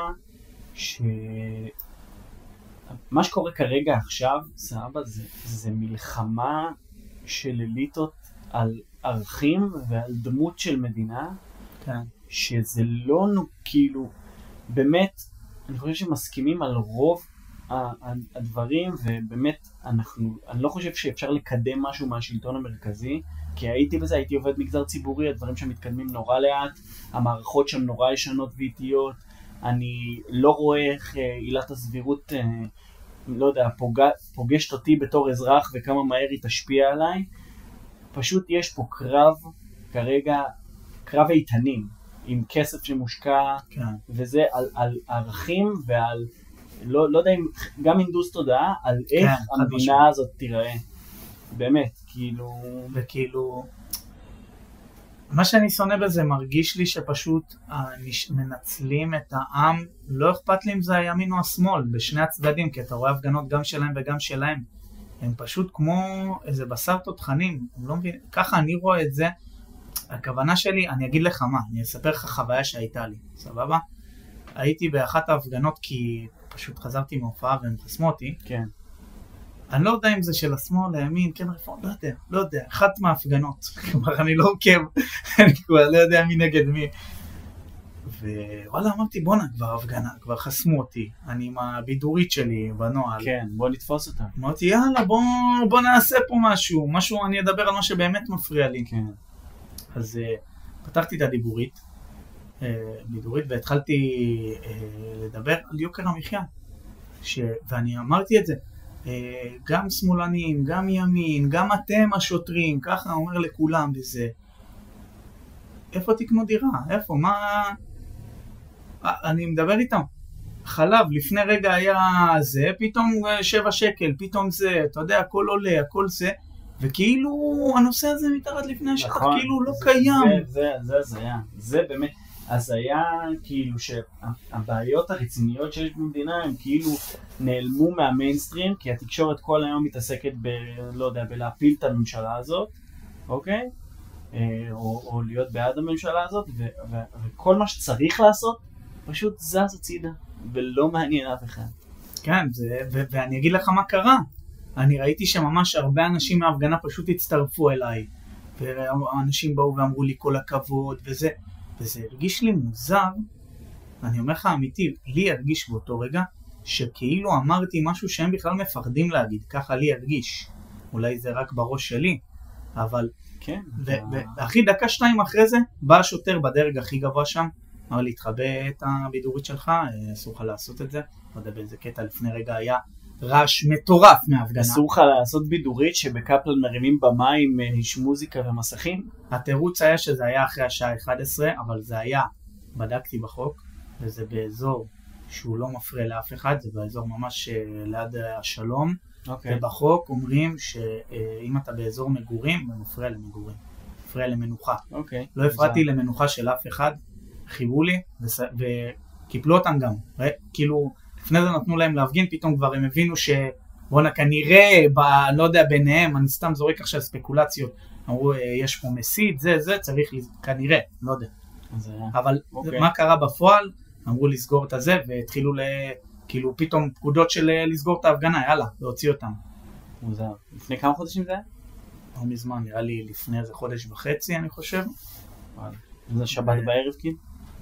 מה שקורה כרגע עכשיו, סבא, זה מלחמה של אליטות על ערכים ועל דמות של מדינה, כן. שזה לא כאילו, באמת, אני חושב שמסכימים על רוב הדברים, ובאמת אני לא חושב שאפשר לקדם משהו מהשלטון המרכזי, כי הייתי בזה, הייתי עובד מגזר ציבורי, הדברים שמתקדמים נורא לאט, המערכות שם נורא ישנות ואיטיות, אני לא רואה איך עילת הסבירות, לא יודע, פוגשת אותי בתור אזרח וכמה מהר היא תשפיע עליי. פשוט יש פה קרב, כרגע, קרב איתנים, עם כסף שמושקע, כן. וזה על ערכים ועל, לא יודע אם, גם אינדוס תודעה, על איך המדינה הזאת תיראה. באמת, כאילו... וכאילו... מה שאני שונא בזה מרגיש לי שפשוט מנצלים את העם, לא אכפת לי אם זה הימין או השמאל, בשני הצדדים, כי אתה רואה הפגנות גם שלהם וגם שלהם. הם פשוט כמו איזה בשר תותחנים, לא מבין, ככה אני רואה את זה. הכוונה שלי, אני אגיד לך מה, אני אספר לך חוויה שהייתה לי, סבבה? הייתי באחת ההפגנות כי פשוט חזרתי מהופעה והם חסמו אותי. כן. אני לא יודע אם זה של השמאל, הימין, כן רפורם, לא יודע, אחת מההפגנות, כלומר אני לא עוקב, אני כבר לא יודע מי נגד מי. ווואלה, אמרתי בונה, כבר הפגנה, כבר חסמו אותי, אני עם הבידורית שלי בנועל. כן, בוא נתפוס אותה. אמרתי יאללה, בוא נעשה פה משהו, אני אדבר על מה שבאמת מפריע לי. כן. אז פתחתי את הבידורית והתחלתי לדבר על יוקר המחיה, ואני אמרתי את זה, גם שמאלנים, גם ימין, גם אתם השוטרים, ככה אומר לכולם וזה. איפה תקנו דירה? איפה? מה? אני מדבר איתם. חלב, לפני רגע היה זה, פתאום 7 שקל, פתאום זה, אתה יודע, הכל עולה, הכל זה, וכאילו הנושא הזה מתחת לפני השטח, נכון, כאילו לא קיים. זה היה, זה באמת. אז היה כאילו שהבעיות הרציניות שיש במדינה הם כאילו נעלמו מהמיינסטרים, כי התקשורת כל היום מתעסקת לא יודע, בלהפיל את הממשלה הזאת, אוקיי? או להיות בעד הממשלה הזאת, וכל מה שצריך לעשות פשוט זז הצידה, ולא מעניין אף אחד. כן, ואני אגיד לך מה קרה. אני ראיתי שממש הרבה אנשים מההפגנה פשוט הצטרפו אליי, ואנשים באו ואמרו לי כל הכבוד וזה. וזה הרגיש לי מוזר, אני אומר לך אמיתי, לי הרגיש באותו רגע שכאילו אמרתי משהו שהם בכלל מפחדים להגיד, ככה לי הרגיש. אולי זה רק בראש שלי, אבל... כן. ואחי, דקה 2 אחרי זה, בא השוטר בדרג הכי גבוה שם, אמר לי, תחבא את הבידורית שלך, אסור לך לעשות את זה. לא יודע באיזה קטע, לפני רגע היה רעש מטורף מההפגנה. אסור לך לעשות בידורית שבקפלן מרימים במים איש מוזיקה ומסכים? התירוץ היה שזה היה אחרי השעה 11, אבל זה היה, בדקתי בחוק, וזה באזור שהוא לא מפריע לאף אחד, זה באזור ממש ליד השלום, ובחוק אומרים שאם אתה באזור מגורים, זה מפריע למגורים, מפריע למנוחה. לא הפרעתי למנוחה של אף אחד, חיבו לי וקיפלו אותם גם, כאילו לפני זה נתנו להם להפגין, פתאום כבר הם הבינו שבואנה כנראה, לא יודע ביניהם, אני סתם זורק עכשיו ספקולציות, אמרו יש פה מסית, זה צריך כנראה, לא יודע. אבל מה קרה בפועל? אמרו לסגור את הזה, והתחילו כאילו פתאום פקודות של לסגור את ההפגנה, יאללה, להוציא אותם. מוזר. לפני כמה חודשים זה היה? לא מזמן, נראה לי לפני איזה חודש וחצי, אני חושב. זה שבת בערב כאילו?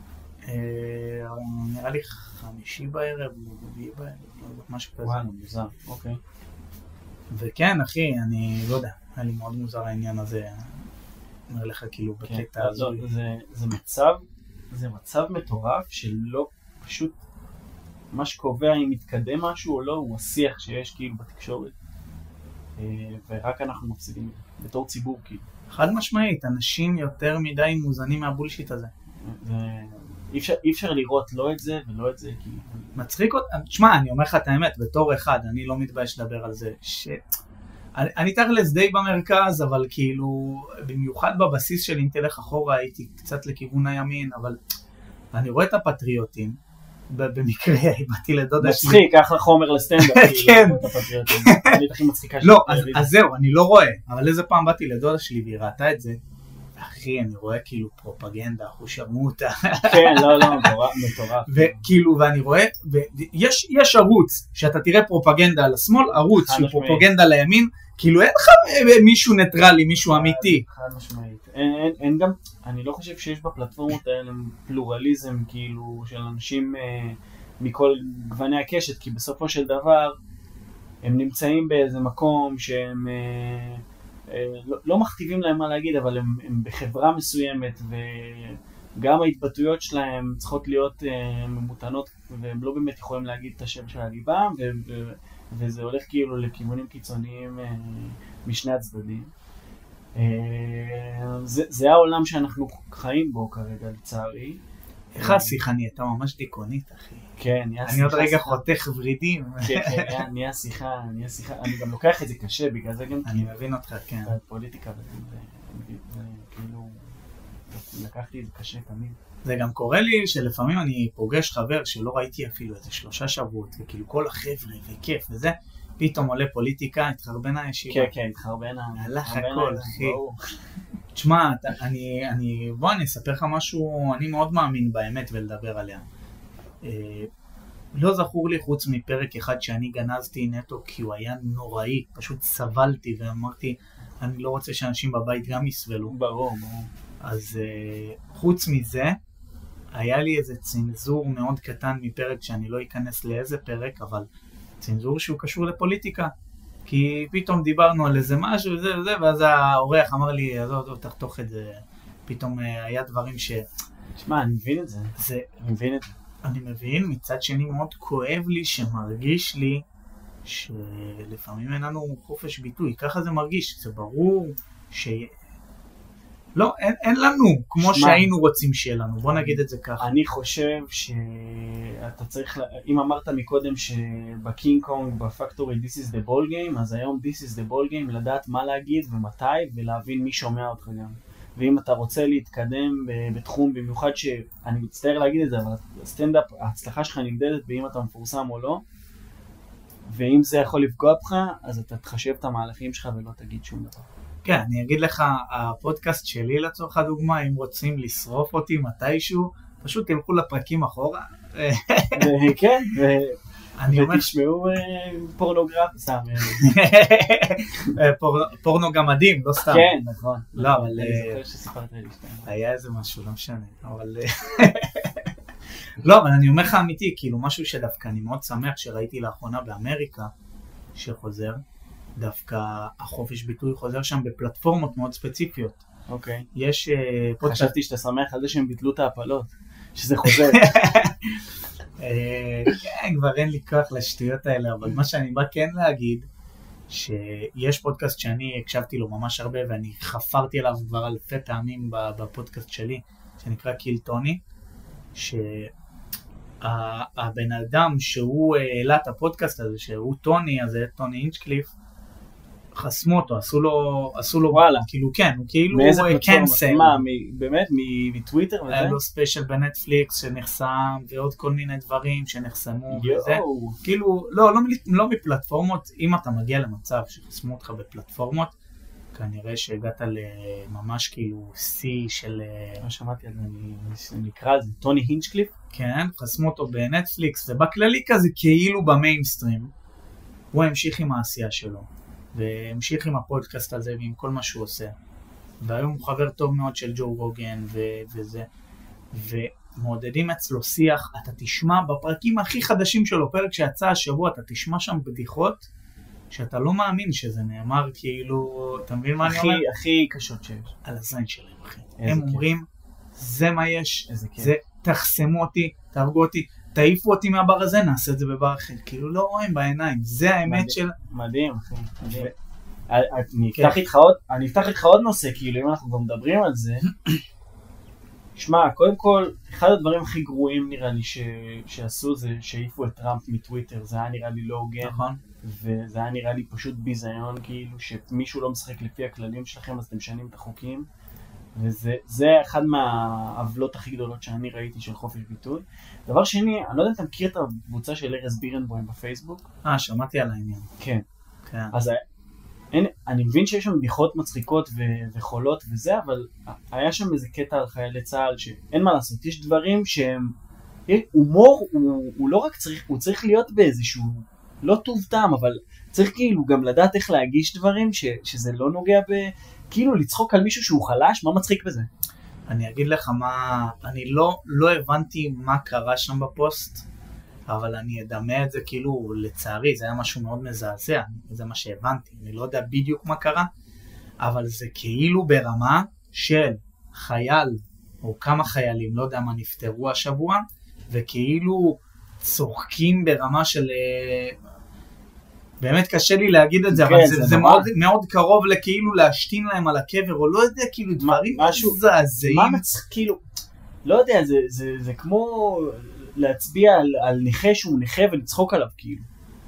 נראה לי 5 בערב, 4 בערב, משהו כזה. וואלה, מוזר, אוקיי. וכן, אחי, אני לא יודע, היה לי מאוד מוזר העניין הזה. אומר לך כאילו בקטע הזו. זה מצב מטורף שלא פשוט מה שקובע אם מתקדם משהו או לא הוא השיח שיש כאילו בתקשורת ורק אנחנו מפסידים בתור ציבור כאילו. חד משמעית, אנשים יותר מדי מוזנים מהבולשיט הזה. אי אפשר לראות לא את זה ולא את זה כאילו. מצחיק אותי, תשמע, אני אומר לך את האמת, בתור אחד, אני לא מתבייש לדבר על זה, אני תכלס די במרכז, אבל כאילו, במיוחד בבסיס שלי, אם תלך אחורה, הייתי קצת לכיוון הימין, אבל אני רואה את הפטריוטים, במקרה, באתי לדודה שלי. מצחיק, אחלה חומר לסטנדאפ. כן. אני הכי מצחיקה. לא, אז זהו, אני לא רואה, אבל איזה פעם באתי לדודה שלי והיא ראתה את זה, אחי, אני רואה כאילו פרופגנדה, חושרמוטה. כן, לא, מטורף. וכאילו, ואני רואה, יש ערוץ, שאתה תראה פרופגנדה על השמאל, ערוץ של פרופגנדה לימין, כאילו אין לך מישהו ניטרלי, מישהו אמיתי. חד משמעית. אין גם, אני לא חושב שיש בפלטפורמות האלה פלורליזם, כאילו, של אנשים מכל גווני הקשת, כי בסופו של דבר, הם נמצאים באיזה מקום שהם... לא מכתיבים להם מה להגיד, אבל הם בחברה מסוימת, וגם ההתבטאויות שלהם צריכות להיות ממותנות, והם לא באמת יכולים להגיד את השם של הליבם, וזה הולך כאילו לכיוונים קיצוניים משני הצדדים. זה העולם שאנחנו חיים בו כרגע, לצערי. איך השיחה נהייתה ממש דיכאונית, אחי. כן, אני עוד רגע חותך ורידים. כן, נהיה שיחה. אני גם לוקח את זה קשה, בגלל זה גם... אני מבין אותך, כן. פוליטיקה, וכאילו, לקחתי את זה קשה תמיד. זה גם קורה לי שלפעמים אני פוגש חבר שלא ראיתי אפילו איזה 3 שבועות, וכאילו כל החבר'ה וכיף וזה, פתאום עולה פוליטיקה, התחרבן הישיבה. כן, התחרבן. הלך הכל, אחי. תשמע, בוא אני אספר לך משהו, אני מאוד מאמין באמת ולדבר עליה. לא זכור לי חוץ מפרק אחד שאני גנזתי נטו כי הוא היה נוראי, פשוט סבלתי ואמרתי, אני לא רוצה שאנשים בבית גם יסבלו. ברור. אז חוץ מזה, היה לי איזה צנזור מאוד קטן מפרק שאני לא אכנס לאיזה פרק, אבל צנזור שהוא קשור לפוליטיקה. כי פתאום דיברנו על איזה משהו וזה וזה, ואז האורח אמר לי, אז תחתוך את זה. פתאום היה דברים ש... תשמע, אני מבין את זה. אני מבין, מצד שני מאוד כואב לי שמרגיש לי שלפעמים אין לנו חופש ביטוי. ככה זה מרגיש, זה ברור לא, אין לנו, כמו שהיינו רוצים שיהיה לנו, בוא נגיד את זה ככה. אני חושב שאתה צריך, אם אמרת מקודם שבקינג קונג, בפקטורי This is the ball game, אז היום This is the ball game, לדעת מה להגיד ומתי, ולהבין מי שומע אותך גם. ואם אתה רוצה להתקדם בתחום, במיוחד שאני מצטער להגיד את זה, אבל הסטנדאפ, ההצלחה שלך נמדדת באם אתה מפורסם או לא, ואם זה יכול לפגוע בך, אז אתה תחשב את המהלכים שלך ולא תגיד שום דבר. כן, אני אגיד לך, הפודקאסט שלי לצורך הדוגמה, אם רוצים לשרוף אותי מתישהו, פשוט תלכו לפרקים אחורה. כן, ותשמעו פורנוגרפיה, סתם. פורנו גם מדהים, לא סתם. כן, נכון. לא, אבל... אני זוכר שסיפרת לי שתיים. היה איזה משהו, לא משנה, אבל... לא, אבל אני אומר לך אמיתי, כאילו משהו שדווקא אני מאוד שמח שראיתי לאחרונה באמריקה, שחוזר, דווקא החופש ביטוי חוזר שם בפלטפורמות מאוד ספציפיות. אוקיי. יש חשבתי שאתה שמח על זה שהם ביטלו את ההפלות, שזה חוזר. כבר אין לי כוח לשטויות האלה, אבל מה שאני בא כן להגיד, שיש פודקאסט שאני הקשבתי לו ממש הרבה, ואני חפרתי עליו כבר אלפי פעמים בפודקאסט שלי, שנקרא קיל טוני, שהבן אדם שהוא העלה את הפודקאסט הזה, שהוא טוני, אז זה טוני אינצ'קליף, חסמו אותו, עשו לו וואלה. כאילו כן, הוא כאילו מאיזה פלטפורמה? קנסל. מה, באמת? מטוויטר וזה? היה לו ספיישל בנטפליקס שנחסם, ועוד כל מיני דברים שנחסמו וזה. כאילו, לא בפלטפורמות, אם אתה מגיע למצב שחסמו אותך בפלטפורמות, כנראה שהגעת לממש כאילו שיא של... לא שמעתי על זה, אני נקרא על זה, טוני הינצ'קליף? כן, חסמו אותו בנטפליקס, ובכללי כזה כאילו במיינסטרים, הוא המשיך עם העשייה שלו. והמשיך עם הפודקאסט הזה ועם כל מה שהוא עושה. והיום הוא חבר טוב מאוד של ג'ו רוגן וזה. ומעודדים אצלו שיח, אתה תשמע בפרקים הכי חדשים שלו, פרק שיצא השבוע, אתה תשמע שם בדיחות, שאתה לא מאמין שזה נאמר כאילו, אתה מבין מה אני אומר? הכי קשות שיש. על הזין שלהם, אחי. הם אומרים, זה מה יש, זה תחסמו אותי, תהרגו אותי, תעיפו אותי מהבר הזה, נעשה את זה בבר אחר. כאילו לא רואים בעיניים, זה האמת של... מדהים, אחי, מדהים. אני אפתח איתך עוד נושא, כאילו אם אנחנו כבר מדברים על זה. שמע, קודם כל, אחד הדברים הכי גרועים נראה לי שעשו זה שהעיפו את טראמפ מטוויטר, זה היה נראה לי לא הוגן. נכון. וזה היה נראה לי פשוט ביזיון, כאילו שמישהו לא משחק לפי הכללים שלכם, אז אתם משנים את החוקים. וזה אחד מהעוולות הכי גדולות שאני ראיתי של חופש ביטוי. דבר שני, אני לא יודע אם אתה מכיר את הקבוצה של ארז בירנבוים בפייסבוק? שמעתי על העניין. כן. כן. אז אני מבין שיש שם בדיחות מצחיקות וחולות וזה, אבל היה שם איזה קטע על חיילי צה"ל שאין מה לעשות, יש דברים שהם... הומור הוא לא רק צריך, הוא צריך להיות באיזשהו, לא טוב טעם, אבל צריך כאילו גם לדעת איך להגיש דברים שזה לא נוגע כאילו לצחוק על מישהו שהוא חלש, מה מצחיק בזה? אני אגיד לך מה, אני לא הבנתי מה קרה שם בפוסט, אבל אני אדמה את זה כאילו, לצערי, זה היה משהו מאוד מזעזע, זה מה שהבנתי, אני לא יודע בדיוק מה קרה, אבל זה כאילו ברמה של חייל, או כמה חיילים, לא יודע מה נפטרו השבוע, וכאילו צוחקים ברמה של... באמת קשה לי להגיד את זה, אבל זה מאוד, מאוד קרוב לכאילו להשתין להם על הקבר, או לא יודע, כאילו דברים מזעזעים. מה כאילו, לא יודע, זה כמו להצביע על נכה שהוא נכה ולצחוק עליו, כאילו.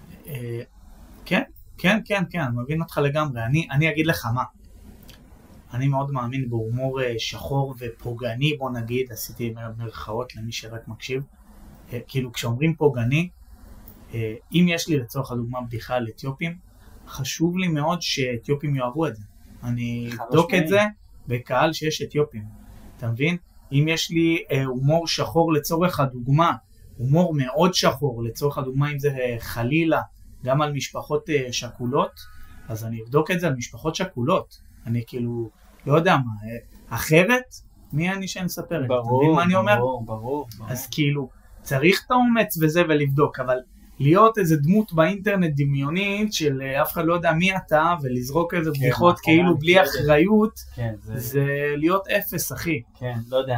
כן, אני מבין אותך לגמרי. אני אגיד לך מה. אני מאוד מאמין בהומור שחור ופוגעני, בוא נגיד, עשיתי מרכאות למי שרק מקשיב. כאילו, כשאומרים פוגעני, אם יש לי לצורך הדוגמה בדיחה על אתיופים, חשוב לי מאוד שאתיופים יאהבו את זה. אני אבדוק את זה בקהל שיש אתיופים. אתה מבין? אם יש לי הומור שחור לצורך הדוגמה, הומור מאוד שחור לצורך הדוגמה, אם זה חלילה, גם על משפחות שכולות, אז אני אבדוק את זה על משפחות שכולות. אני כאילו, לא יודע מה, אחרת, מי אני שנספר את זה? אתה מבין מה אני אומר? ברור. אז כאילו, צריך את האומץ וזה ולבדוק, אבל להיות איזה דמות באינטרנט דמיונית של אף אחד לא יודע מי אתה, ולזרוק איזה בדיחות כאילו בלי אחריות, זה להיות אפס, אחי. כן, לא יודע,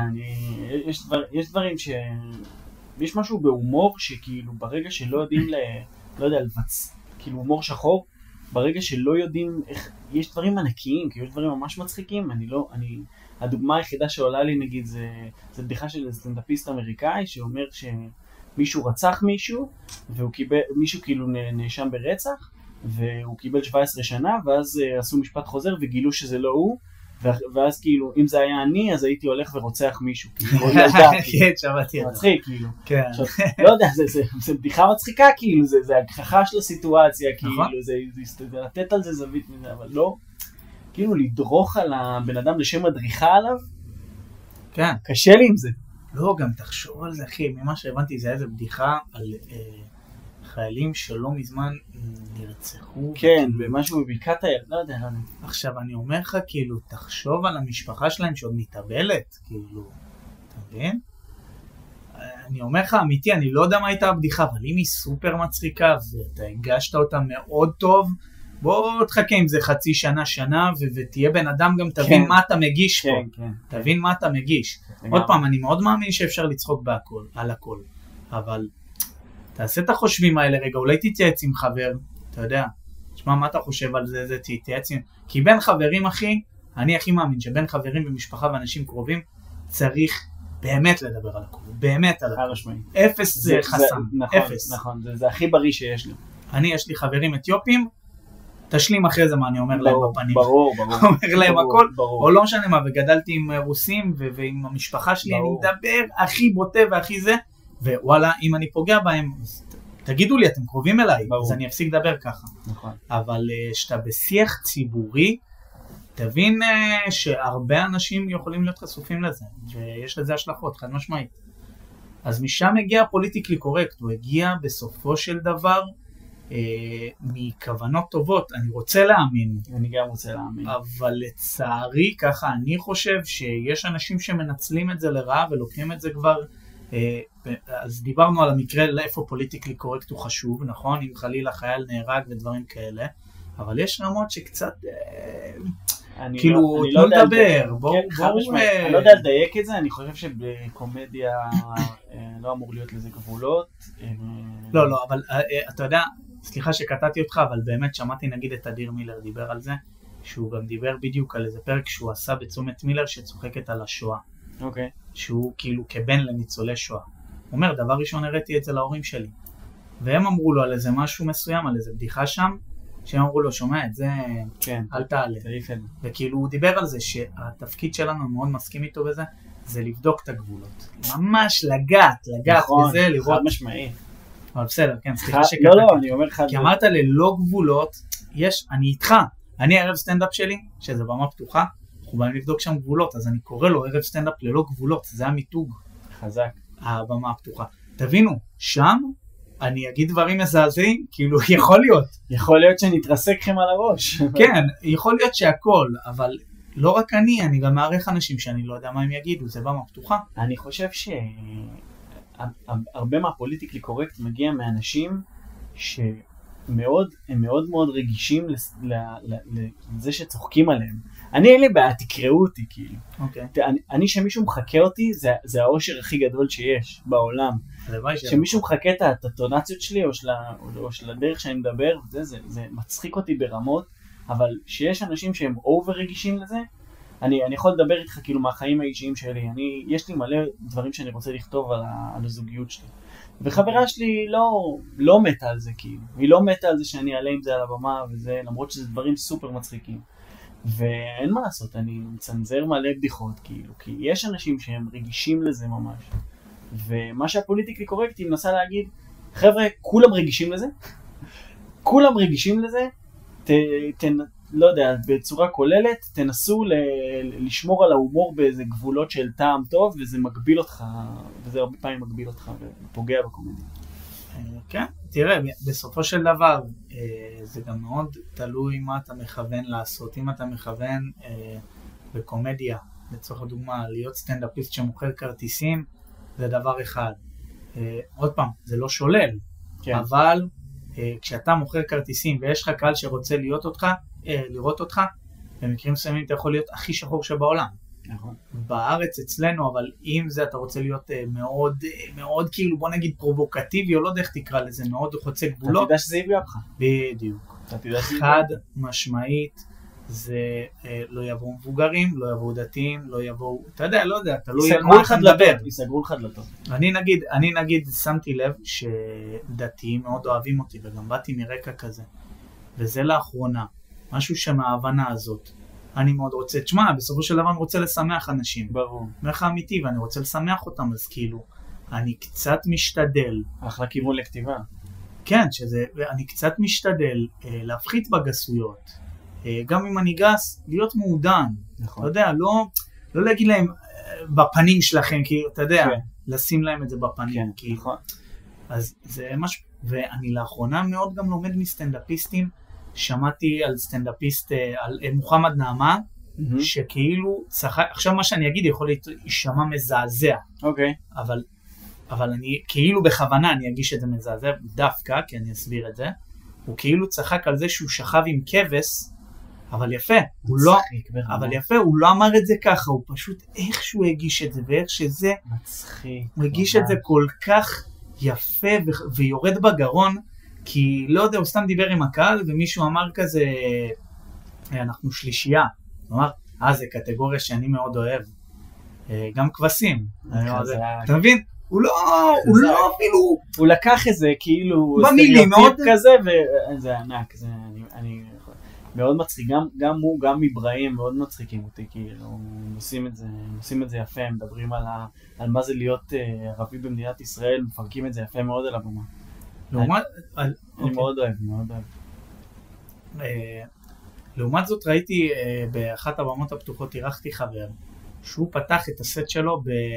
יש דברים יש משהו בהומור שכאילו ברגע שלא יודעים לא יודע, כאילו הומור שחור, ברגע שלא יודעים איך, יש דברים ענקיים, כי יש דברים ממש מצחיקים, הדוגמה היחידה שעולה לי נגיד זה בדיחה של סטנדאפיסט אמריקאי שאומר מישהו רצח מישהו, מישהו כאילו נאשם ברצח, והוא קיבל 17 שנה, ואז עשו משפט חוזר וגילו שזה לא הוא, ואז כאילו, אם זה היה אני, אז הייתי הולך ורוצח מישהו. כן, שמעתי. מצחיק, כאילו. לא יודע, זה בדיחה מצחיקה, כאילו, זה הגחכה של הסיטואציה, כאילו, זה לתת על זה זווית מזה, אבל לא, כאילו, לדרוך על הבן אדם לשם הדריכה עליו, קשה לי עם זה. לא, גם תחשוב על זה, אחי, ממה שהבנתי זה היה איזה בדיחה על חיילים שלא מזמן נרצחו. כן, ומשהו בבקעת הירדן, לא יודע. עכשיו אני אומר לך, כאילו, תחשוב על המשפחה שלהם שעוד מתאבלת, כאילו, אתה מבין? אני אומר לך, אמיתי, אני לא יודע מה הייתה הבדיחה, אבל אם היא סופר מצחיקה, ואתה הגשת אותה מאוד טוב, בוא תחכה עם זה חצי שנה, שנה, ותהיה בן אדם גם תבין מה אתה מגיש פה. תבין מה אתה מגיש. עוד פעם, אני מאוד מאמין שאפשר לצחוק בהכל, על הכל. אבל תעשה את החושבים האלה רגע, אולי תתייעץ עם חבר, אתה יודע, תשמע מה אתה חושב על זה, תתייעץ עם... כי בין חברים, אחי, אני הכי מאמין שבין חברים ומשפחה ואנשים קרובים, צריך באמת לדבר על הכל, באמת על הכל. אפס זה חסם, אפס. נכון, זה הכי בריא שיש לי. יש לי חברים אתיופים, תשלים אחרי זה מה אני אומר להם בפנים. ברור. אומר להם הכל, או לא משנה מה, וגדלתי עם רוסים ועם המשפחה שלי, אני מדבר הכי בוטה והכי זה, ווואלה, אם אני פוגע בהם, תגידו לי, אתם קרובים אליי, אז אני אפסיק לדבר ככה. אבל שאתה בשיח ציבורי, תבין שהרבה אנשים יכולים להיות חשופים לזה, ויש לזה השלכות, חד משמעית. אז משם הגיע פוליטיקלי קורקט, הוא הגיע בסופו של דבר מכוונות טובות, אני רוצה להאמין. אני גם רוצה להאמין. אבל לצערי, ככה אני חושב שיש אנשים שמנצלים את זה לרעה ולוקחים את זה כבר, אז דיברנו על המקרה לאיפה פוליטיקלי קורקט הוא חשוב, נכון? אם חלילה חייל נהרג ודברים כאלה, אבל יש רמות שקצת... כאילו, לא לדבר, בואו... אני לא יודע לדייק את זה, אני חושב שבקומדיה לא אמור להיות לזה גבולות. לא, אבל אתה יודע, סליחה שקטעתי אותך, אבל באמת שמעתי נגיד את אדיר מילר דיבר על זה, שהוא גם דיבר בדיוק על איזה פרק שהוא עשה בצומת מילר שצוחקת על השואה. אוקיי. שהוא כאילו כבן לניצולי שואה. הוא אומר, דבר ראשון הראיתי את זה להורים שלי, והם אמרו לו על איזה משהו מסוים, על איזה בדיחה שם, שהם אמרו לו, שומע את זה, כן, אל תעלה. וכאילו הוא דיבר על זה שהתפקיד שלנו, מאוד מסכים איתו בזה, זה לבדוק את הגבולות. ממש לגעת נכון, בזה, לראות. חד משמעי. אבל בסדר, כן, סליחה שקטעתי. לא, אני אומר לך... כי אמרת ללא גבולות, אני איתך. אני ערב סטנדאפ שלי, שזה במה פתוחה, אנחנו באים לבדוק שם גבולות, אז אני קורא לו ערב סטנדאפ ללא גבולות, זה המיתוג. חזק. הבמה הפתוחה. תבינו, שם אני אגיד דברים מזעזעים, כאילו יכול להיות. יכול להיות שנתרסק לכם על הראש. כן, יכול להיות שהכל, אבל לא רק אני גם מערך אנשים שאני לא יודע מה הם יגידו, זה במה פתוחה. אני חושב שהרבה מהפוליטיקלי קורקט מגיע מאנשים הם מאוד מאוד רגישים לזה שצוחקים עליהם. אין לי בעיה, תקראו אותי כאילו. אני שמישהו מחכה אותי, זה האושר הכי גדול שיש בעולם. שמישהו מחכה את הטונציות שלי או של הדרך שאני מדבר, זה מצחיק אותי ברמות, אבל שיש אנשים שהם אובר רגישים לזה, אני יכול לדבר איתך כאילו מהחיים האישיים שלי, יש לי מלא דברים שאני רוצה לכתוב על הזוגיות שלי. וחברה שלי לא מתה על זה כאילו, היא לא מתה על זה שאני אעלה עם זה על הבמה וזה, למרות שזה דברים סופר מצחיקים. ואין מה לעשות, אני מצנזר מלא בדיחות כאילו, כי יש אנשים שהם רגישים לזה ממש. ומה שהפוליטיקלי קורקט היא מנסה להגיד, חבר'ה, כולם רגישים לזה, כולם רגישים לזה, לא יודע, בצורה כוללת, תנסו לשמור על ההומור באיזה גבולות של טעם טוב, וזה מגביל אותך, וזה הרבה פעמים מגביל אותך ופוגע בקומדיה. כן, תראה, בסופו של דבר, זה גם מאוד תלוי מה אתה מכוון לעשות. אם אתה מכוון בקומדיה, לצורך הדוגמה, להיות סטנדאפיסט שמוכר כרטיסים, זה דבר אחד. עוד פעם, זה לא שולל, אבל כשאתה מוכר כרטיסים ויש לך קהל שרוצה לראות אותך, במקרים מסוימים אתה יכול להיות הכי שחור שבעולם. נכון. בארץ אצלנו, אבל אם זה אתה רוצה להיות מאוד, מאוד כאילו בוא נגיד פרובוקטיבי, או לא יודע איך תקרא לזה, מאוד חוצה גבולות. אתה תדע שזה יביא אותך. בדיוק. חד משמעית, זה לא יבואו מבוגרים, לא יבואו דתיים, לא יבואו, אתה יודע, תלוי על מה אתה מדבר. יסגרו לך דלתות. אני נגיד שמתי לב שדתיים מאוד אוהבים אותי, וגם באתי מרקע כזה. וזה לאחרונה, משהו שמההבנה הזאת. אני מאוד רוצה, תשמע, בסופו של דבר אני רוצה לשמח אנשים. ברור. מלך אמיתי, ואני רוצה לשמח אותם, אז כאילו, אני קצת משתדל. אחלה כיוון לכתיבה. כן, אני קצת משתדל להפחית בגסויות. גם אם אני גס, להיות מעודן. נכון. אתה יודע, לא להגיד להם בפנים שלכם, כי אתה יודע, לשים להם את זה בפנים. כן, כי... נכון. אז זה משהו, ואני לאחרונה מאוד גם לומד מסטנדאפיסטים, שמעתי על סטנדאפיסט, על מוחמד נעמה, עכשיו מה שאני אגיד יכול להישמע מזעזע. אוקיי. אבל אני כאילו בכוונה אני אגיש את זה מזעזע דווקא, כי אני אסביר את זה. הוא כאילו צחק על זה שהוא שכב עם כבש, אבל יפה, הוא לא, אבל יפה, הוא לא אמר את זה ככה, הוא פשוט איכשהו הגיש את זה, ואיך שזה, מצחיק. הוא הגיש את זה כל כך יפה ויורד בגרון, כי לא יודע, הוא סתם דיבר עם הקהל, ומישהו אמר כזה, אנחנו שלישייה, הוא אמר, זה קטגוריה שאני מאוד אוהב, גם כבשים, אתה מבין? הוא לא אפילו... הוא לקח איזה כאילו... במילים מאוד... כזה, וזה ענק, זה אני... מאוד מצחיק, גם הוא, גם אברהים, מאוד מצחיקים אותי, כאילו, עושים את זה יפה, מדברים על מה זה להיות ערבי במדינת ישראל, מפרקים את זה יפה מאוד על הבמה. אני מאוד אוהב. לעומת זאת ראיתי באחת הבמות הפתוחות, אירחתי חבר, שהוא פתח את הסט שלו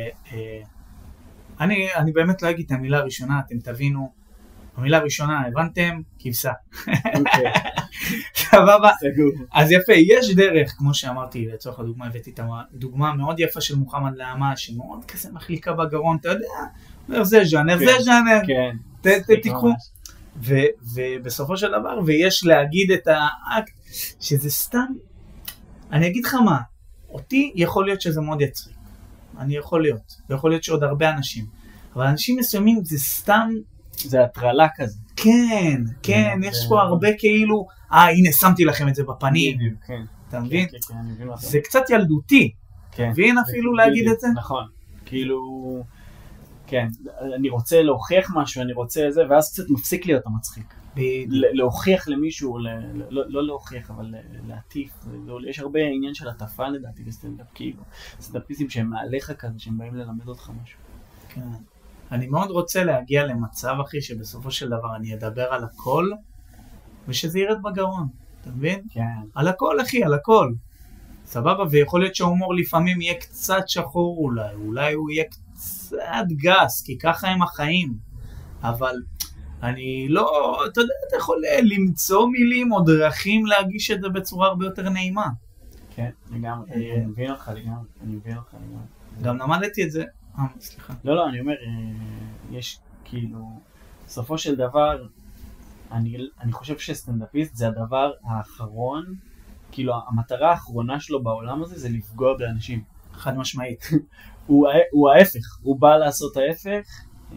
אני באמת לא אגיד את המילה הראשונה, אתם תבינו, המילה הראשונה, הבנתם? כבשה. אוקיי. סבבה. אז יפה, יש דרך, כמו שאמרתי, לצורך הדוגמה, הבאתי את הדוגמה מאוד יפה של מוחמד לעמה, שמאוד כזה מחליקה בגרון, אתה יודע, זה ז'אנר, כן. תיקחו. ובסופו של דבר, ויש להגיד את האקט, שזה סתם, אני אגיד לך מה, אותי יכול להיות שזה מאוד יצריק. יכול להיות שעוד הרבה אנשים, אבל אנשים מסוימים זה סתם, זה הטרלה כזה. כן, יש פה הרבה כאילו, הנה שמתי לכם את זה בפנים, אתה מבין? זה קצת ילדותי, אתה מבין אפילו להגיד את זה? נכון, כאילו, כן, אני רוצה להוכיח משהו, אני רוצה זה, ואז קצת מפסיק להיות המצחיק. להוכיח למישהו, לא להוכיח, אבל להטיף, יש הרבה עניין של הטפה לדעתי בסטנדאפ, כאילו, סטנדאפיסטים שהם מעליך כזה, שהם באים ללמד אותך משהו. כן. אני מאוד רוצה להגיע למצב, אחי, שבסופו של דבר אני אדבר על הכל, ושזה ירד בגרון, אתה מבין? כן. על הכל, אחי, על הכל. סבבה, ויכול להיות שההומור לפעמים יהיה קצת שחור אולי הוא יהיה קצת גס, כי ככה הם החיים. אבל אני לא, אתה יודע, אתה יכול למצוא מילים או דרכים להגיש את זה בצורה הרבה יותר נעימה. כן, לגמרי, אני מבין אותך לגמרי. גם למדתי את זה. סליחה. לא, אני אומר, יש כאילו, בסופו של דבר, אני חושב שסטנדאפיסט זה הדבר האחרון, כאילו המטרה האחרונה שלו בעולם הזה זה לפגוע באנשים. חד משמעית. הוא ההפך, הוא בא לעשות ההפך,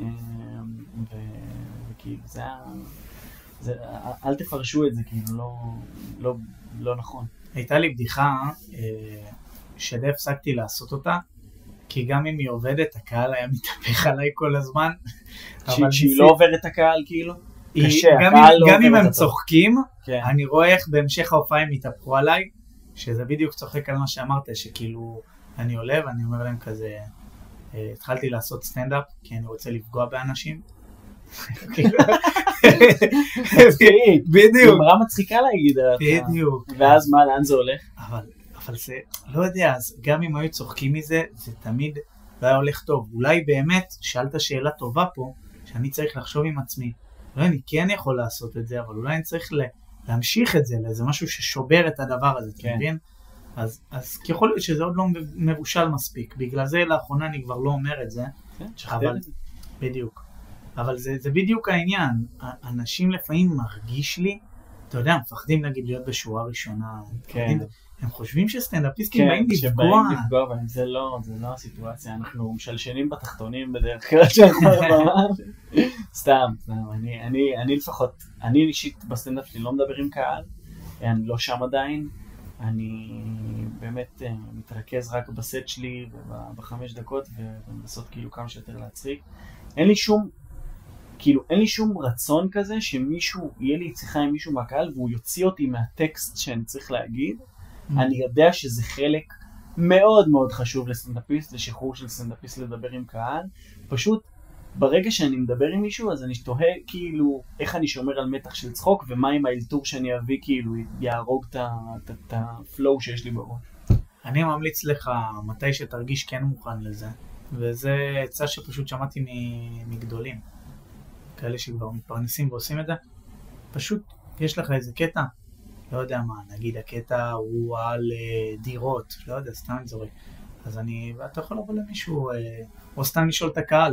וכאילו זה, אל תפרשו את זה, כאילו לא נכון. הייתה לי בדיחה שדי הפסקתי לעשות אותה, כי גם אם היא עובדת, הקהל היה מתהפך עליי כל הזמן. שהיא לא עוברת הקהל, כאילו? קשה, גם אם הם צוחקים, אני רואה איך בהמשך ההופעה הם יתהפכו עליי, שזה בדיוק צוחק על מה שאמרת, שכאילו אני עולה ואני אומר להם כזה, התחלתי לעשות סטנדאפ, כי אני רוצה לפגוע באנשים. בדיוק. אמרה מצחיקה להגיד. בדיוק. ואז מה, לאן זה הולך? אבל זה, לא יודע, אז גם אם היו צוחקים מזה, זה תמיד לא היה הולך טוב. אולי באמת, שאלת שאלה טובה פה, שאני צריך לחשוב עם עצמי, אולי אני כן יכול לעשות את זה, אבל אולי אני צריך להמשיך את זה, לאיזה משהו ששובר את הדבר הזה, אתה מבין? אז יכול להיות שזה עוד לא מבושל מספיק, בגלל זה לאחרונה אני כבר לא אומר את זה, אבל בדיוק. אבל זה בדיוק העניין, אנשים לפעמים מרגיש לי, אתה יודע, מפחדים נגיד להיות בשורה ראשונה, הם חושבים שסטנדאפיסטים באים לפגוע. כן, לפגוע בהם, זה לא הסיטואציה, אנחנו משלשנים בתחתונים בדרך כלל שאנחנו סתם, אני לפחות, אני אישית בסטנדאפ שלי לא מדבר עם קהל, אני לא שם עדיין, אני באמת מתרכז רק בסט שלי ב5 דקות ולנסות כאילו כמה שיותר להצחיק. אין לי שום רצון כזה שמישהו, יהיה לי שיחה עם מישהו מהקהל והוא יוציא אותי מהטקסט שאני צריך להגיד. אני יודע שזה חלק מאוד מאוד חשוב לסטנדאפיסט, לשחרור של סטנדאפיסט לדבר עם קהל. פשוט ברגע שאני מדבר עם מישהו אז אני תוהה כאילו איך אני שומר על מתח של צחוק ומה עם האלתור שאני אביא כאילו יהרוג את הפלואו שיש לי בראש. אני ממליץ לך מתי שתרגיש כן מוכן לזה, וזה עצה שפשוט שמעתי מגדולים, כאלה שכבר מתפרנסים ועושים את זה. פשוט יש לך איזה קטע, לא יודע מה, נגיד הקטע הוא על דירות, לא יודע, סתם זורק. אז אתה יכול לבוא למישהו, או סתם לשאול את הקהל,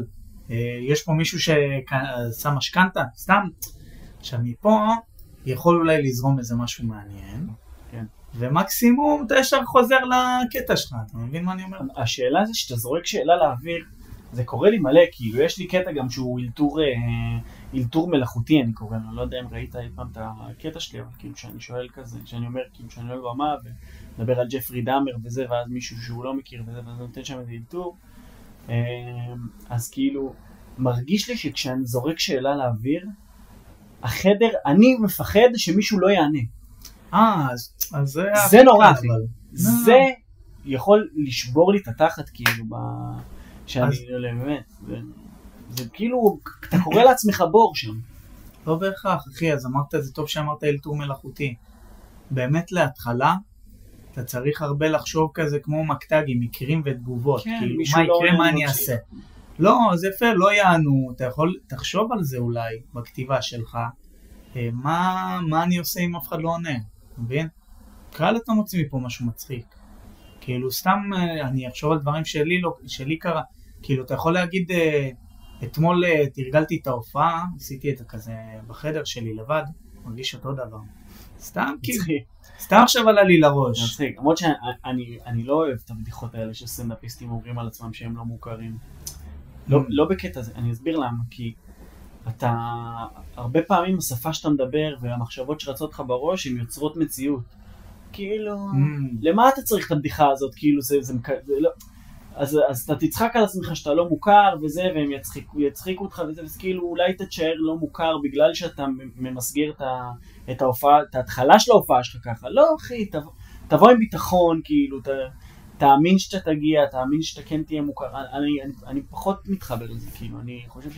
יש פה מישהו ששם משכנתה, סתם. עכשיו מפה יכול אולי לזרום איזה משהו מעניין, כן. ומקסימום אתה ישר חוזר לקטע שלך, אתה מבין מה אני אומר? השאלה זה שאתה זורק שאלה לאוויר, זה קורה לי מלא, כאילו יש לי קטע גם שהוא אילתור מלאכותי, אני קורא לו, לא יודע אם ראית אי פעם את הקטע שלי, אבל כאילו שאני שואל כזה, שאני אומר, כאילו שאני עולה במה ומדבר על ג'פרי דאמר וזה, ואז מישהו שהוא לא מכיר וזה, ואז נותן שם איזה אילתור, אז כאילו מרגיש לי שכשאני זורק שאלה לאוויר, החדר, אני מפחד שמישהו לא יענה. זה נורא, זה יכול לשבור לי את התחת כאילו שאני באמת, זה כאילו, אתה קורא לעצמך בור שם. לא בהכרח, אחי, אז אמרת, זה טוב שאמרת אילתור מלאכותי. באמת להתחלה, אתה צריך הרבה לחשוב כזה כמו מקטגים, מקרים ותגובות. כאילו, מה יקרה, מה אני אעשה. לא, זה יפה, לא יענו, אתה יכול, תחשוב על זה אולי בכתיבה שלך, מה אני עושה אם אף אחד לא עונה, מבין? קרא אתה מוציא מפה משהו מצחיק. כאילו, סתם אני אחשוב על דברים שלי קרה, כאילו, אתה יכול להגיד, אתמול תרגלתי את ההופעה, עשיתי את זה כזה בחדר שלי לבד, מרגיש אותו דבר. סתם כאילו, סתם עכשיו עלה לי לראש. מצחיק, למרות שאני לא אוהב את הבדיחות האלה שסטנדאפיסטים אומרים על עצמם שהם לא מוכרים. לא בקטע הזה, אני אסביר למה, כי אתה, הרבה פעמים השפה שאתה מדבר והמחשבות שרצות לך בראש, הן יוצרות מציאות. כאילו, למה אתה צריך את הבדיחה הזאת? כאילו, זה לא... אז אתה תצחק על עצמך שאתה לא מוכר וזה, והם יצחיקו אותך וזה, אז כאילו אולי תתשאר לא מוכר בגלל שאתה ממסגר את ההופעה, את ההתחלה של ההופעה שלך ככה. לא אחי, תבוא עם ביטחון, כאילו, תאמין שאתה תגיע, תאמין שאתה כן תהיה מוכר. אני פחות מתחבר לזה, כאילו, אני חושב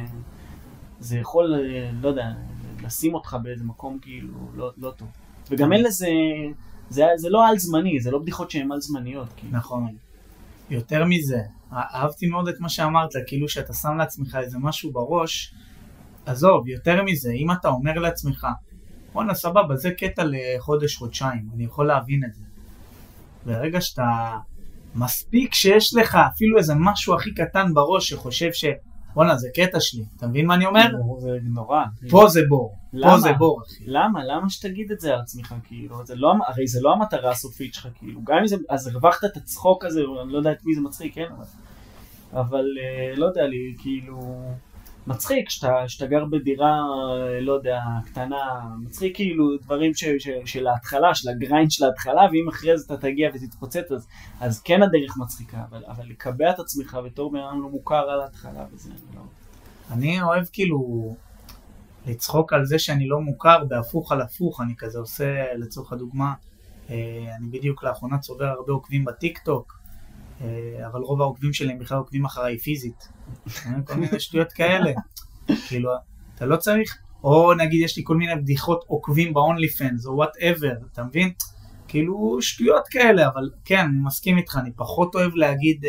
שזה יכול, לא יודע, לשים אותך באיזה מקום כאילו לא טוב. וגם אין לזה, זה לא על זמני, זה לא בדיחות שהן על זמניות. כאילו. נכון. יותר מזה, אהבתי מאוד את מה שאמרת, כאילו שאתה שם לעצמך איזה משהו בראש, עזוב, יותר מזה, אם אתה אומר לעצמך, בוא'נה סבבה, זה קטע לחודש, חודשיים, אני יכול להבין את זה. ברגע שאתה מספיק שיש לך אפילו איזה משהו הכי קטן בראש שחושב בוא'נה, זה קטע שלי, אתה מבין מה אני אומר? זה נורא. פה זה בור, פה זה בור, אחי. למה? למה שתגיד את זה על עצמך, כאילו? הרי זה לא המטרה הסופית שלך, כאילו. גם אם זה, אז הרווחת את הצחוק הזה, אני לא יודע את מי זה מצחיק, כן? אבל לא יודע לי, כאילו... מצחיק שאתה גר בדירה, לא יודע, קטנה, מצחיק כאילו דברים של ההתחלה, של הגריינד של ההתחלה, ואם אחרי זה אתה תגיע ותתפוצץ, אז כן הדרך מצחיקה, אבל לקבע את עצמך בתור בן אדם לא מוכר על ההתחלה, וזה לא... אני אוהב כאילו לצחוק על זה שאני לא מוכר בהפוך על הפוך, אני כזה עושה לצורך הדוגמה, אני בדיוק לאחרונה צובר הרבה עוקבים בטיק-טוק, אבל רוב העוקבים שלהם בכלל עוקבים אחריי פיזית. כל מיני שטויות כאלה. כאילו, אתה לא צריך, או נגיד יש לי כל מיני בדיחות עוקבים ב-OnlyFans, או whatever, אתה מבין? כאילו, שטויות כאלה, אבל כן, אני מסכים איתך, אני פחות אוהב להגיד,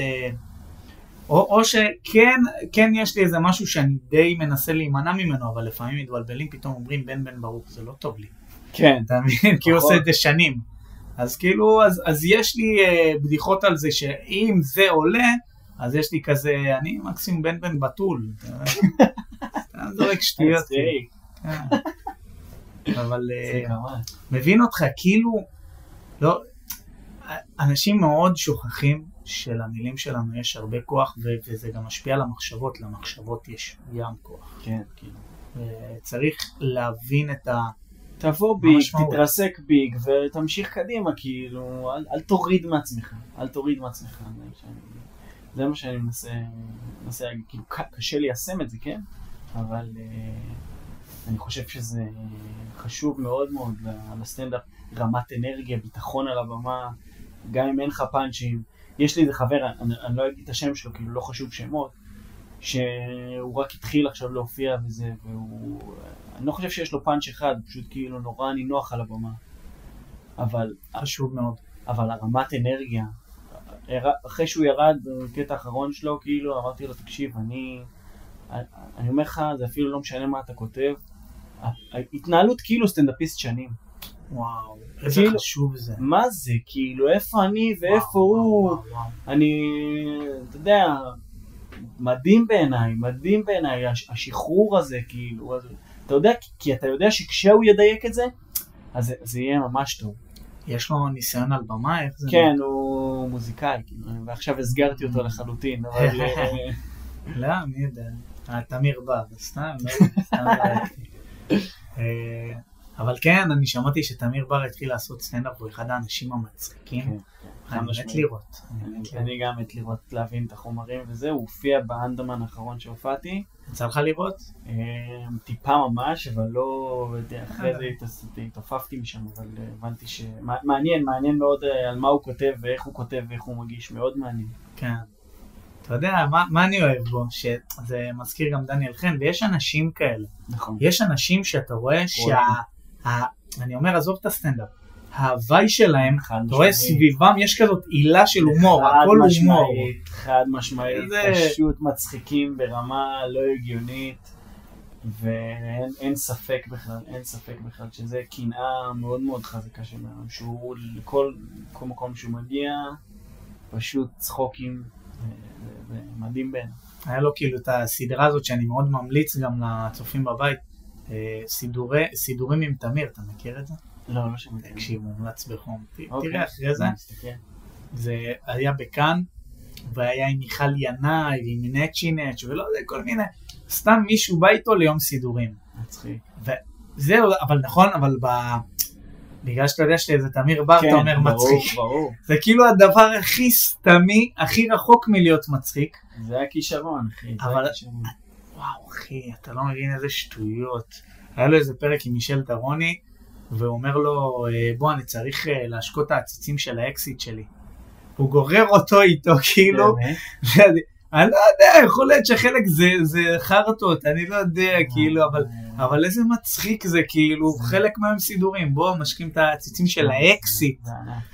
או שכן יש לי איזה משהו שאני די מנסה להימנע ממנו, אבל לפעמים מתבלבלים, פתאום אומרים בן ברוך, זה לא טוב לי. כן. אתה מבין? כי הוא עושה את זה שנים. אז כאילו, אז יש לי בדיחות על זה שאם זה עולה, אז יש לי כזה, אני מקסימום בן בטול. אתה זורק שטויות. אבל מבין אותך, כאילו, לא, אנשים מאוד שוכחים שלמילים שלנו יש הרבה כוח, וזה גם משפיע על המחשבות, למחשבות יש ים כוח. כן, כאילו. צריך להבין את תבוא ביג, תתרסק ביג, ותמשיך קדימה, כאילו, אל תוריד מעצמך, אל תוריד מעצמך. זה מה שאני מנסה, כאילו, קשה ליישם את זה, כן? אבל אני חושב שזה חשוב מאוד מאוד לסטנדאפ, רמת אנרגיה, ביטחון על הבמה, גם אם אין לך פאנצ'ים. יש לי איזה חבר, אני לא אגיד את השם שלו, כאילו, לא חשוב שמות, שהוא רק התחיל עכשיו להופיע וזה, והוא... אני לא חושב שיש לו פאנץ' אחד, פשוט כאילו נורא נינוח על הבמה. אבל... חשוב מאוד. אבל הרמת אנרגיה, אחרי שהוא ירד בקטע האחרון שלו, כאילו אמרתי לו, תקשיב, אני אומר לך, זה אפילו לא משנה מה אתה כותב, התנהלות כאילו סטנדאפיסט שנים. וואו, איזה כאילו, חשוב זה. מה זה? כאילו, איפה אני ואיפה הוא? אני, אתה יודע... מדהים בעיניי, השחרור הזה, כאילו, אתה יודע, כי אתה יודע שכשהוא ידייק את זה, אז זה יהיה ממש טוב. יש לו ניסיון על במה? איך זה? כן, הוא מוזיקאי, ועכשיו הסגרתי אותו לחלוטין, אבל... לא, מי יודע. תמיר בר, סתם, אבל כן, אני שמעתי שתמיר בר התחיל לעשות סטנדאפ, הוא אחד האנשים המצחיקים. אני מת לראות. אני גם מת לראות, להבין את החומרים וזה, הוא הופיע באנדמן האחרון שהופעתי. יצא לך לראות? טיפה ממש, אבל לא, אחרי זה התעופפתי משם, אבל הבנתי מעניין מאוד על מה הוא כותב ואיך הוא כותב ואיך הוא מגיש, מאוד מעניין. כן. אתה יודע, מה אני אוהב בו? שזה מזכיר גם דניאל חן, ויש אנשים כאלה. נכון. יש אנשים שאתה רואה אני אומר, עזוב את הסטנדאפ. ההוואי שלהם, אתה רואה סביבם, יש כזאת עילה של הומור, הכל הומור. חד משמעית, פשוט מצחיקים ברמה לא הגיונית, ואין ספק בכלל שזה קנאה מאוד מאוד חזקה שלנו, שהוא לכל מקום שהוא מגיע, פשוט צחוקים, ומדהים בין. היה לו כאילו את הסדרה הזאת שאני מאוד ממליץ גם לצופים בבית, סידורים עם תמיר, אתה מכיר את זה? לא שמעתי. תקשיב, מומלץ בחום. תראה אחרי זה. זה היה בכאן, והיה עם מיכל ינאי, ועם נצ'י נץ' ולא יודע, כל מיני. סתם מישהו בא איתו ליום סידורים. מצחיק. וזהו, אבל נכון, אבל בגלל שאתה יודע שזה תמיר בר, אתה אומר מצחיק. ברור. זה כאילו הדבר הכי סתמי, הכי רחוק מלהיות מצחיק. זה הכישרון, אחי. אבל, וואו, אחי, אתה לא מבין איזה שטויות. היה לו איזה פרק עם מישל טרוני, והוא אומר לו, בוא, אני צריך להשקות את העציצים של האקסיט שלי. הוא גורר אותו איתו, כאילו. אני לא יודע, יכול להיות שחלק זה חרטות, אני לא יודע, כאילו, אבל איזה מצחיק זה, כאילו, חלק מהם סידורים. בוא, משקים את העציצים של האקסיט.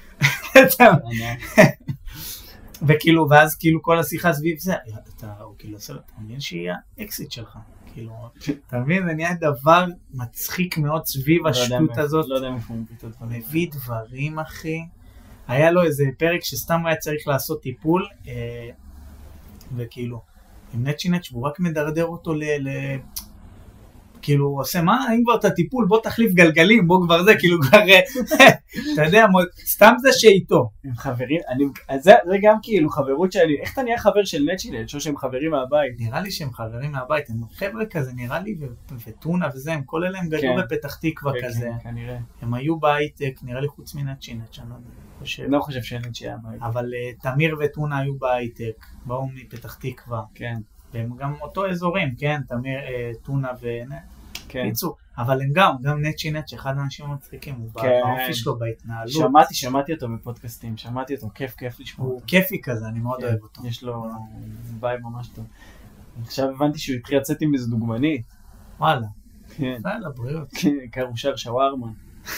וכאילו, ואז כאילו כל השיחה סביב זה, הוא כאילו עושה לו, אתה מבין שהיא האקסיט שלך. כאילו, אתה מבין, זה נהיה דבר מצחיק מאוד סביב השטות הזאת. לא יודע איפה הוא מביא את הדברים. מביא דברים, אחי. היה לו איזה פרק שסתם היה צריך לעשות טיפול, וכאילו, עם נצ'י נץ' הוא רק מדרדר אותו כאילו, הוא עושה, מה? אם כבר את הטיפול, בוא תחליף גלגלים, בוא כבר זה, כאילו כבר, אתה יודע, סתם זה שאיתו. הם חברים, זה גם כאילו חברות שלי, איך אתה נהיה חבר של נצ'י נץ' או שהם חברים מהבית? נראה לי שהם חברים מהבית, הם חבר'ה כזה, נראה לי, וטונה וזה, הם כל אלה הם גדלו בפתח תקווה כזה. כנראה. הם היו בהייטק, נראה לי חוץ מנצ'י נץ', אני לא חושב שנצ'י היה בהייטק. אבל תמיר וטונה היו בהייטק, באו מפתח תקווה. כן. והם גם אותו אזורים, כן, תמיר, טונה כן. אבל הם גם נצ'י נץ' אחד האנשים המצחיקים, הוא באופי שלו, בהתנהלות. שמעתי אותו בפודקאסטים, כיף לשמוע. הוא כיפי כזה, אני מאוד אוהב אותו. יש לו וייב ממש טוב. עכשיו הבנתי שהוא התחיל לצאת עם איזו דוגמנית. וואלה. כן. וואלה, בריאות. קרושר שווארמה.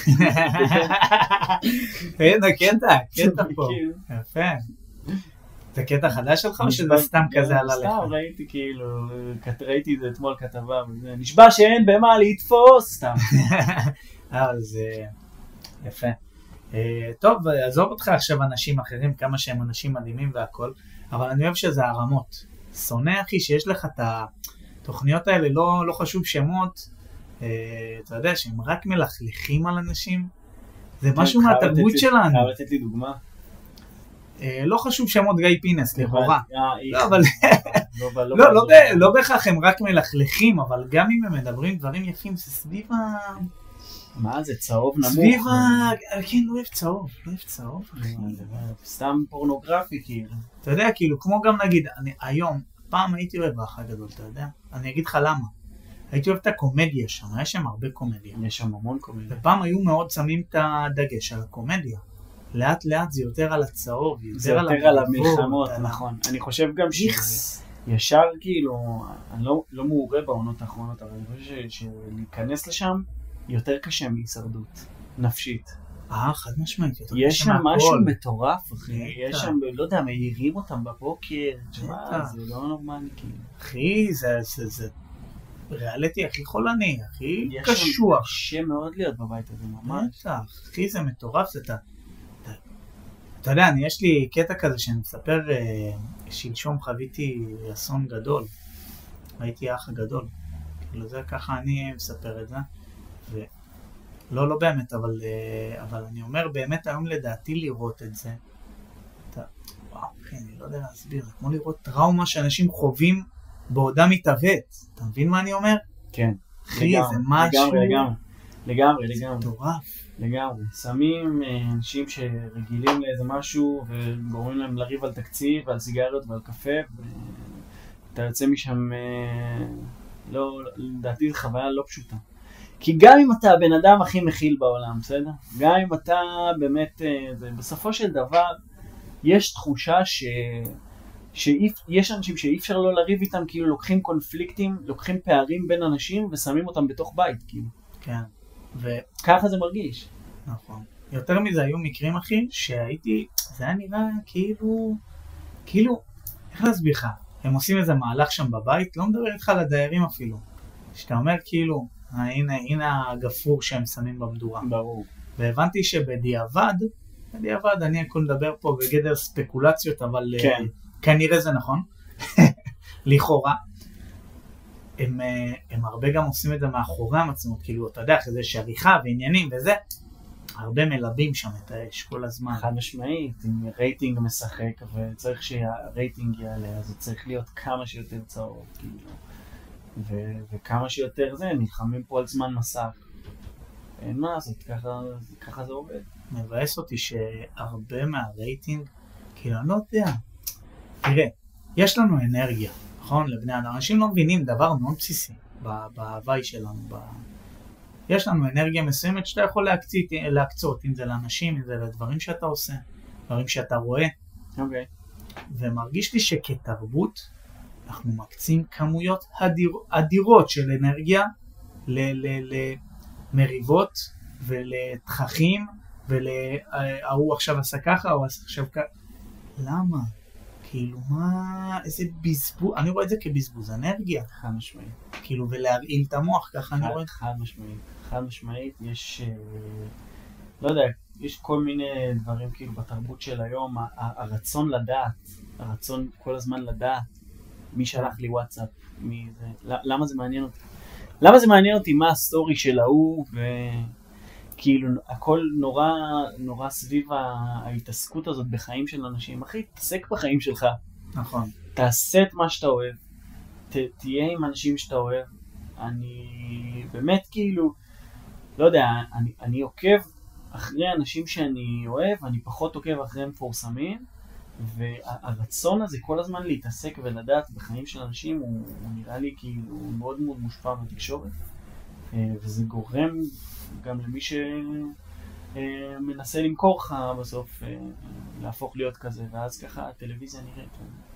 אין, הקטע פה. יפה. זה קטע חדש שלך או שזה סתם כזה עלה לך? סתם ראיתי כאילו, ראיתי את זה אתמול כתבה, נשבע שאין במה להתפוס, סתם. אבל זה יפה. טוב, עזוב אותך עכשיו אנשים אחרים, כמה שהם אנשים מדהימים והכל, אבל אני אוהב שזה הרמות. שונא אחי שיש לך את התוכניות האלה, לא חשוב שמות, אתה יודע שהם רק מלכלכים על אנשים, זה משהו מהתרבות שלנו. חייב לתת לי דוגמה. לא חשוב שמות גיא פינס, לכאורה. לא, אבל לא בהכרח הם רק מלכלכים, אבל גם אם הם מדברים דברים יפים, זה סביב מה זה, צהוב נמוך? סביב כן, לא אוהב צהוב. סתם פורנוגרפי, כאילו. אתה יודע, כאילו, כמו גם נגיד, היום, פעם הייתי אוהב באח הגדול, אתה יודע? אני אגיד לך למה. הייתי אוהב את הקומדיה שם, היה שם הרבה קומדיה. יש שם המון קומדיה. ופעם היו מאוד שמים את הדגש על הקומדיה. לאט לאט זה יותר על הצהוב, יותר על המלחמות, נכון. אני חושב גם שישר כאילו, אני לא מעורה בעונות האחרונות, אבל אני חושב שלהיכנס לשם יותר קשה מהישרדות נפשית. חד משמעית. יש שם משהו מטורף, אחי. יש שם, לא יודע, מעירים אותם בבוקר. זה לא נורמלי, כאילו. אחי, זה ריאליטי הכי חולני, הכי קשוח. קשה מאוד להיות בבית הזה, ממש. אחי, זה מטורף, אתה אתה יודע, יש לי קטע כזה שאני מספר, שלשום חוויתי אסון גדול, הייתי האח הגדול, כאילו זה ככה אני מספר את זה, לא באמת, אבל אני אומר באמת היום לדעתי לראות את זה, וואו, אחי, אני לא יודע להסביר, זה כמו לראות טראומה שאנשים חווים בעודם מתאבט, אתה מבין מה אני אומר? כן. אחי, זה משהו... לגמרי. מטורף. לגמרי. שמים אנשים שרגילים לאיזה משהו וגורמים להם לריב על תקציב ועל סיגריות ועל קפה ואתה יוצא משם, לדעתי זו חוויה לא פשוטה. כי גם אם אתה הבן אדם הכי מכיל בעולם, בסדר? גם אם אתה באמת, בסופו של דבר יש תחושה שיש אנשים שאי אפשר לא לריב איתם, כאילו לוקחים קונפליקטים, לוקחים פערים בין אנשים ושמים אותם בתוך בית, כאילו. כן. ככה זה מרגיש. נכון. יותר מזה היו מקרים, אחי, שהייתי, זה היה נראה כאילו, איך להסביר לך? הם עושים איזה מהלך שם בבית, לא מדבר איתך על הדיירים אפילו. שאתה אומר כאילו, הנה הגפור שהם שמים במדורה. ברור. והבנתי שבדיעבד, אני יכול לדבר פה בגדר ספקולציות, אבל כן. כנראה זה נכון, לכאורה. הם הרבה גם עושים את זה מאחורי המצלמות, כאילו, אתה יודע, אחרי זה יש עריכה ועניינים וזה, הרבה מלבים שם את האש כל הזמן. חד משמעית, אם רייטינג משחק וצריך שהרייטינג יעלה, אז זה צריך להיות כמה שיותר צהוב, כאילו, וכמה שיותר זה, נלחמים פה על זמן מסך. אין מה לעשות, ככה זה עובד. מבאס אותי שהרבה מהרייטינג, כאילו, אני לא יודע, תראה, יש לנו אנרגיה. נכון, לבני אדם. אנשים לא מבינים דבר מאוד בסיסי בהוואי שלנו. יש לנו אנרגיה מסוימת שאתה יכול להקצות, אם זה לאנשים, אם זה לדברים שאתה עושה, דברים שאתה רואה. אוקיי. ומרגיש לי שכתרבות אנחנו מקצים כמויות אדירות של אנרגיה למריבות ולתככים ולהוא עכשיו עשה ככה או עכשיו ככה. למה? כאילו מה, איזה בזבוז, אני רואה את זה כבזבוז אנרגיה. חד משמעית. כאילו ולהרעיל את המוח, ככה אני רואה. חד משמעית, יש, לא יודע, יש כל מיני דברים כאילו בתרבות של היום, הרצון לדעת, הרצון כל הזמן לדעת, מי שלח לי וואטסאפ, למה זה מעניין אותי? למה זה מעניין אותי מה הסטורי של ההוא, וכאילו הכל נורא סביב ההתעסקות הזאת בחיים של אנשים. אחי, תעסק בחיים שלך. נכון. תעשה את מה שאתה אוהב, תהיה עם אנשים שאתה אוהב. אני באמת כאילו, לא יודע, אני עוקב אחרי אנשים שאני אוהב, אני פחות עוקב אחרי מפורסמים, והרצון הזה כל הזמן להתעסק ולדעת בחיים של אנשים הוא נראה לי כאילו מאוד מאוד מושפע מהתקשורת, וזה גורם גם למי שמנסה למכור לך בסוף להפוך להיות כזה, ואז ככה הטלוויזיה נראית.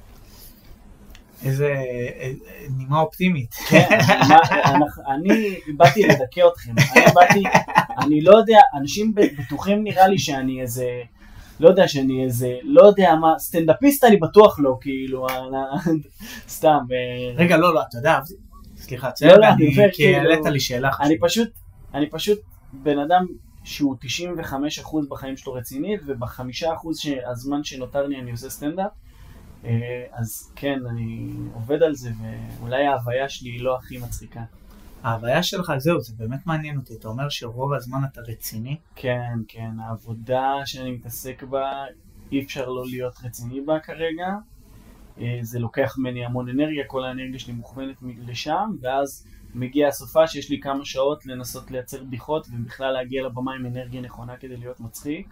איזה נימה אופטימית. כן, אני באתי לדכא אתכם, אני לא יודע, אנשים בטוחים נראה לי שאני איזה, לא יודע מה, סטנדאפיסט אני בטוח לא, כאילו, סתם. רגע, לא, אתה יודע, סליחה, כי העלית לי שאלה חשובה. אני פשוט בן אדם שהוא 95% בחיים שלו רצינית, וב5% הזמן שנותר לי אני עושה סטנדאפ, אז כן, אני עובד על זה, ואולי ההוויה שלי היא לא הכי מצחיקה. ההוויה שלך, זהו, זה באמת מעניין אותי. אתה אומר שרוב הזמן אתה רציני? כן, העבודה שאני מתעסק בה, אי אפשר לא להיות רציני בה כרגע. זה לוקח ממני המון אנרגיה, כל האנרגיה שלי מוכוונת לשם, ואז מגיע הסופה שיש לי כמה שעות לנסות לייצר בדיחות, ובכלל להגיע לבמה עם אנרגיה נכונה כדי להיות מצחיק.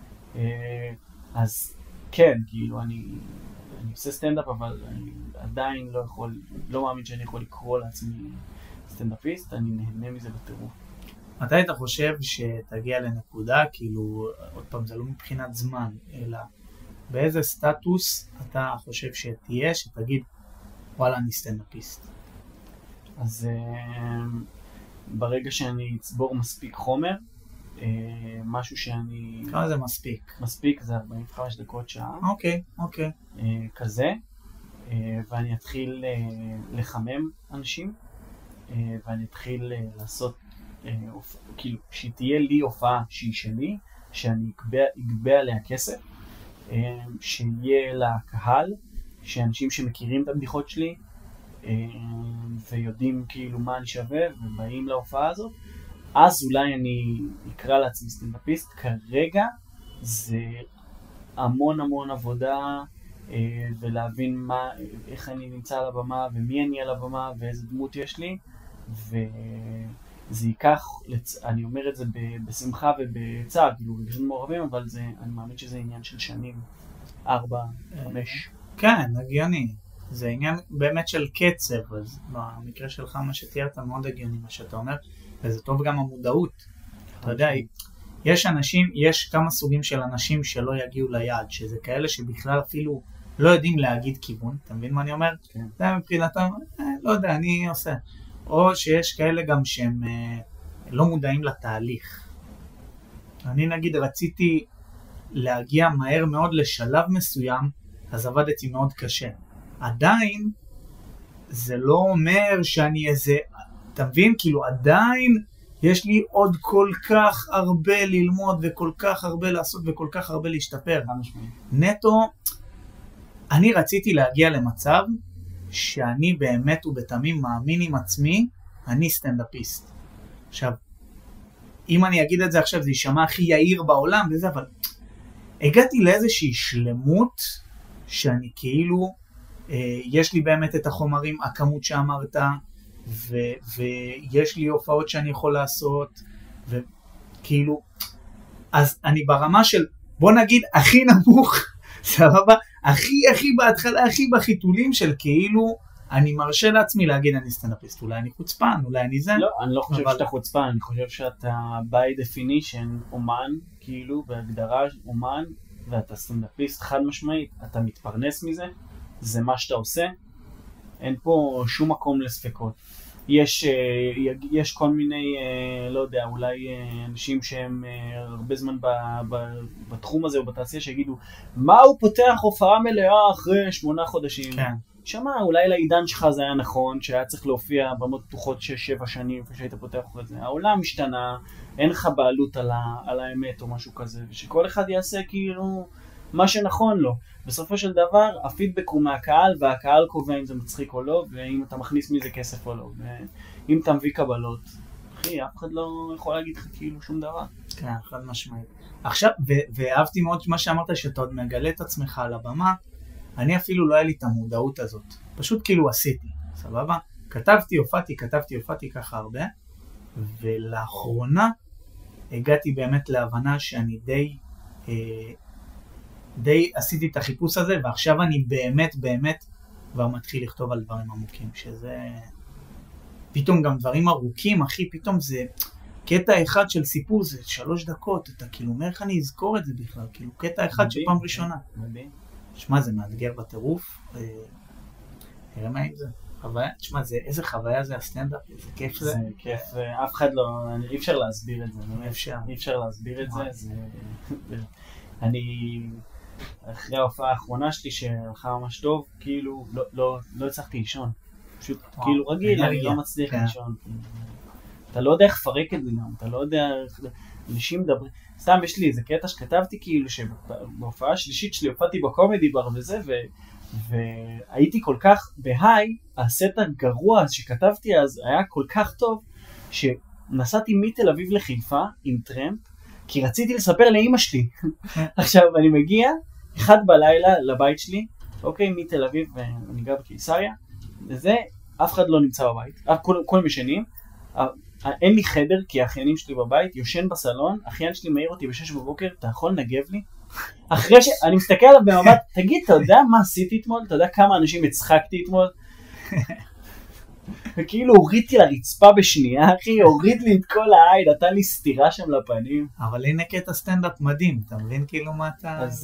אז כן, כאילו אני עושה סטנדאפ, אבל אני עדיין לא מאמין שאני יכול לקרוא לעצמי סטנדאפיסט, אני נהנה מזה בטירוף. מתי אתה חושב שתגיע לנקודה, כאילו, עוד פעם, זה לא מבחינת זמן, אלא באיזה סטטוס אתה חושב שתהיה, שתגיד, וואלה, אני סטנדאפיסט? אז ברגע שאני אצבור מספיק חומר, משהו שאני... כמה זה מספיק? מספיק זה 45 דקות, שעה. אוקיי. כזה, ואני אתחיל לחמם אנשים, ואני אתחיל לעשות, כאילו, שתהיה לי הופעה שהיא שלי, שאני אגבה עליה כסף, שיהיה לקהל, שאנשים שמכירים את הבדיחות שלי, ויודעים כאילו מה אני שווה, ובאים להופעה הזאת, אז אולי אני אקרא לעצמי סטנדאפיסט. כרגע זה המון עבודה, ולהבין איך אני נמצא על הבמה, ומי אני על הבמה, ואיזה דמות יש לי, וזה ייקח, אני אומר את זה בשמחה ובצער, כאילו רגעים מעורבים, אבל אני מאמין שזה עניין של שנים, 4, 5. כן, הגיוני. זה עניין באמת של קצב, אז במקרה שלך מה שתיארת מאוד הגיוני מה שאתה אומר, וזה טוב גם המודעות. אתה יודע, יש כמה סוגים של אנשים שלא יגיעו ליעד, שזה כאלה שבכלל אפילו לא יודעים להגיד כיוון, אתה מבין מה אני אומר? כן. זה מבחינתם, לא יודע, אני עושה. או שיש כאלה גם שהם לא מודעים לתהליך. אני נגיד רציתי להגיע מהר מאוד לשלב מסוים, אז עבדתי מאוד קשה. עדיין, זה לא אומר שאני איזה, אתה מבין? כאילו עדיין יש לי עוד כל כך הרבה ללמוד וכל כך הרבה לעשות וכל כך הרבה להשתפר. נטו, אני רציתי להגיע למצב שאני באמת ובתמים מאמין עם עצמי, אני סטנדאפיסט. עכשיו, אם אני אגיד את זה עכשיו, זה יישמע הכי יאיר בעולם וזה, אבל הגעתי לאיזושהי שלמות שאני כאילו, יש לי באמת את החומרים, הכמות שאמרת, ויש לי הופעות שאני יכול לעשות, וכאילו, אז אני ברמה של, בוא נגיד, הכי נמוך, סבבה, הכי בהתחלה, הכי בחיתולים של כאילו, אני מרשה לעצמי להגיד אני סטנדאפיסט, אולי אני חוצפן, אולי אני זה. לא, אני לא חושב שאתה חוצפן, אני חושב שאתה by definition אומן, כאילו, בהגדרה אומן, ואתה סטנדאפיסט חד משמעית, אתה מתפרנס מזה, זה מה שאתה עושה, אין פה שום מקום לספקות. יש כל מיני, לא יודע, אולי אנשים שהם הרבה זמן בתחום הזה או בתעשייה שיגידו, מה הוא פותח הופעה מלאה אחרי 8 חודשים? כן. שמה, אולי לעידן שלך זה היה נכון, שהיה צריך להופיע במות פתוחות 6-7 שנים, כשהיית פותח אחרי זה. העולם משתנה, אין לך בעלות על האמת או משהו כזה, ושכל אחד יעשה כאילו מה שנכון לו. בסופו של דבר, הפידבק הוא מהקהל, והקהל קובע אם זה מצחיק או לא, ואם אתה מכניס מזה כסף או לא. ואם אתה מביא קבלות, אחי, אף אחד לא יכול להגיד לך כאילו שום דבר. כן, חד משמעית. עכשיו, ואהבתי מאוד מה שאמרת, שאתה עוד מגלה את עצמך על הבמה, אני אפילו לא היה לי את המודעות הזאת. פשוט כאילו עשיתי, סבבה? כתבתי, הופעתי ככה הרבה, ולאחרונה הגעתי באמת להבנה שאני די עשיתי את החיפוש הזה, ועכשיו אני באמת כבר מתחיל לכתוב על דברים עמוקים, שזה פתאום גם דברים ארוכים, אחי, פתאום זה קטע אחד של סיפור, זה 3 דקות, אתה כאילו אומר איך אני אזכור את זה בכלל, כאילו קטע אחד שפעם ראשונה. שמע, זה מאתגר בטירוף, נראה מה עם זה. חוויה, תשמע, איזה חוויה זה הסטנדאפ, איזה כיף זה. זה כיף, אף אחד לא, אי אפשר להסביר את זה. אי אפשר להסביר את זה. אני, אחרי ההופעה האחרונה שלי שהלכה ממש טוב, כאילו, לא הצלחתי לישון. פשוט, כאילו רגיל, אני לא מצליח לישון. אתה לא יודע איך לפרק את זה גם, אתה לא יודע איך, אנשים מדברים, סתם יש לי איזה קטע שכתבתי כאילו שבהופעה השלישית שלי הופעתי בקומדי בר וזה, והייתי כל כך בהיי, הסט הגרוע שכתבתי אז היה כל כך טוב, שנסעתי מתל אביב לחיפה עם טרמפ, כי רציתי לספר לאמא שלי. עכשיו אני מגיע, 1 בלילה לבית שלי, אוקיי, מתל אביב, ואני גר בקיסריה, וזה, אף אחד לא נמצא בבית, כל משנים, אין לי חדר כי האחיינים שלי בבית, יושן בסלון, האחיין שלי מעיר אותי ב6 בבוקר, אתה יכול לנגב לי? אחרי שאני מסתכל עליו במבט, תגיד, אתה יודע מה עשיתי אתמול? אתה יודע כמה אנשים הצחקתי אתמול? וכאילו הורידתי לרצפה בשנייה, אחי, הוריד לי את כל העין, נתן לי סתירה שם לפנים. אבל הנה קטע סטנדאפ מדהים, אתה מבין כאילו מה אתה... אז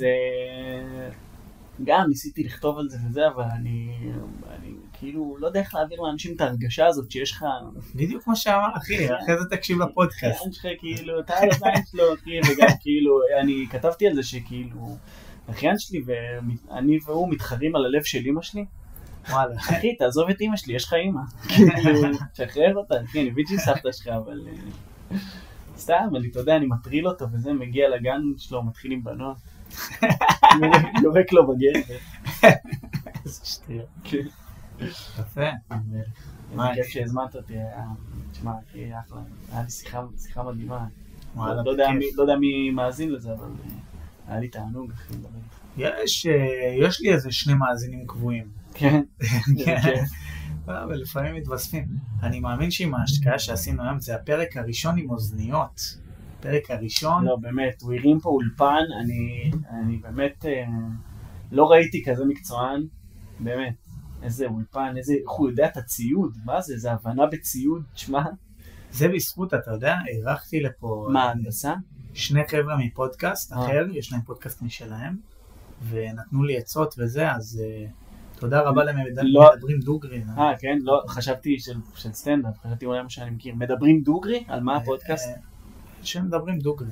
גם ניסיתי לכתוב על זה וזה, אבל אני כאילו לא יודע איך להעביר לאנשים את ההרגשה הזאת שיש לך... בדיוק מה שאמר, אחי, אחרי זה תקשיב לפודקאסט. יש לך כאילו, אתה על הזין שלו, אחי, וגם כאילו, אני כתבתי על זה שכאילו, האחיין שלי ואני והוא מתחרים על הלב של אמא שלי. וואלה. אחי, תעזוב את אמא שלי, יש לך אמא. כאילו, תשחרר אותה, אחי, אני מבין שהיא סבתא שלך, אבל... סתם, אתה יודע, אני מטריל אותו וזה, מגיע לגן שלו, מתחיל עם בנות. יורק לו בגרב. איזה שטויות. כן. יפה. איזה כיף שהזמנת אותי, תשמע, היה אחלה. היה לי שיחה מדהימה. וואלה, לא יודע מי מאזין לזה, אבל היה לי תענוג, אחי, לדבר איתך. יש לי איזה 2 מאזינים קבועים. כן. כן. אבל לפעמים מתווספים. אני מאמין שעם ההשקעה שעשינו היום, זה הפרק הראשון עם אוזניות. הפרק הראשון. לא, באמת, הוא הרים פה אולפן, אני באמת לא ראיתי כזה מקצוען, באמת. איזה אולפן, איך הוא יודע את הציוד, מה זה? איזה הבנה בציוד, תשמע. זה בזכות, אתה יודע, ערכתי לפה... מה, הנדסה? 2 חבר'ה מפודקאסט אחר, יש להם פודקאסט משלהם, ונתנו לי עצות וזה, אז תודה רבה להם, מדברים דוגרי. כן, לא, חשבתי של סטנדאפ, חשבתי אולי מה שאני מכיר. מדברים דוגרי? על מה הפודקאסט? שהם מדברים דוגרי.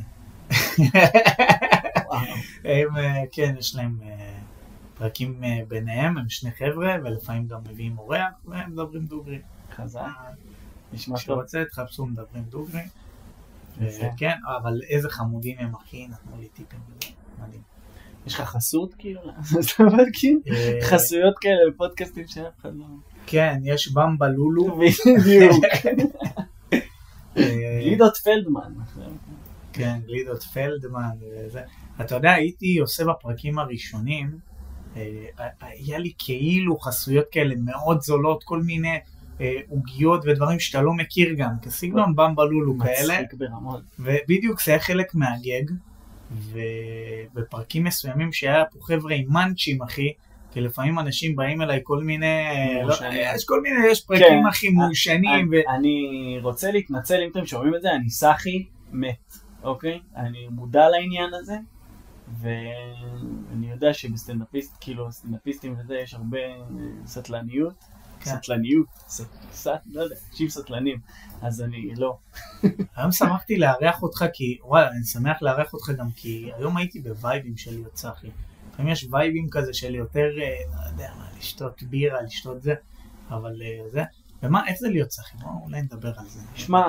כן, יש להם פרקים ביניהם, הם 2 חבר'ה, ולפעמים גם מביאים אורח, והם מדברים דוגרי. חזק. נשמע טוב. כשרוצה, תחפשו מדברים דוגרי. כן, אבל איזה חמודים הם אחי, נתנו לי טיפים בזה, מדהים. יש לך חסות כאילו? חסויות כאלה בפודקאסטים שאף אחד לא... כן, יש במבה לולו. בדיוק. גלידות פלדמן. כן, גלידות פלדמן וזה. אתה יודע, הייתי עושה בפרקים הראשונים, היה לי כאילו חסויות כאלה מאוד זולות, כל מיני עוגיות ודברים שאתה לא מכיר גם, כסגנון במבה לולו כאלה. מצחיק ברמות. ובדיוק זה היה חלק מהגג, ובפרקים מסוימים שהיה פה חבר'ה עם מנצ'ים, אחי, כי לפעמים אנשים באים אליי כל מיני, יש פרקים הכי מעושנים. אני רוצה להתנצל אם אתם שומעים את זה, אני סחי מת, אוקיי? אני מודע לעניין הזה, ואני יודע שבסטנדאפיסט, כאילו סטנדאפיסטים וזה, יש הרבה סטלניות, לא יודע, אנשים סטלנים, אז אני לא. היום שמחתי לארח אותך כי, וואלה, אני שמח לארח אותך גם כי היום הייתי בווייבים של להיות צחי. לפעמים יש וייבים כזה של יותר, לא יודע מה, לשתות בירה, לשתות זה, אבל זה, איך זה להיות צחי? אולי נדבר על זה. שמע,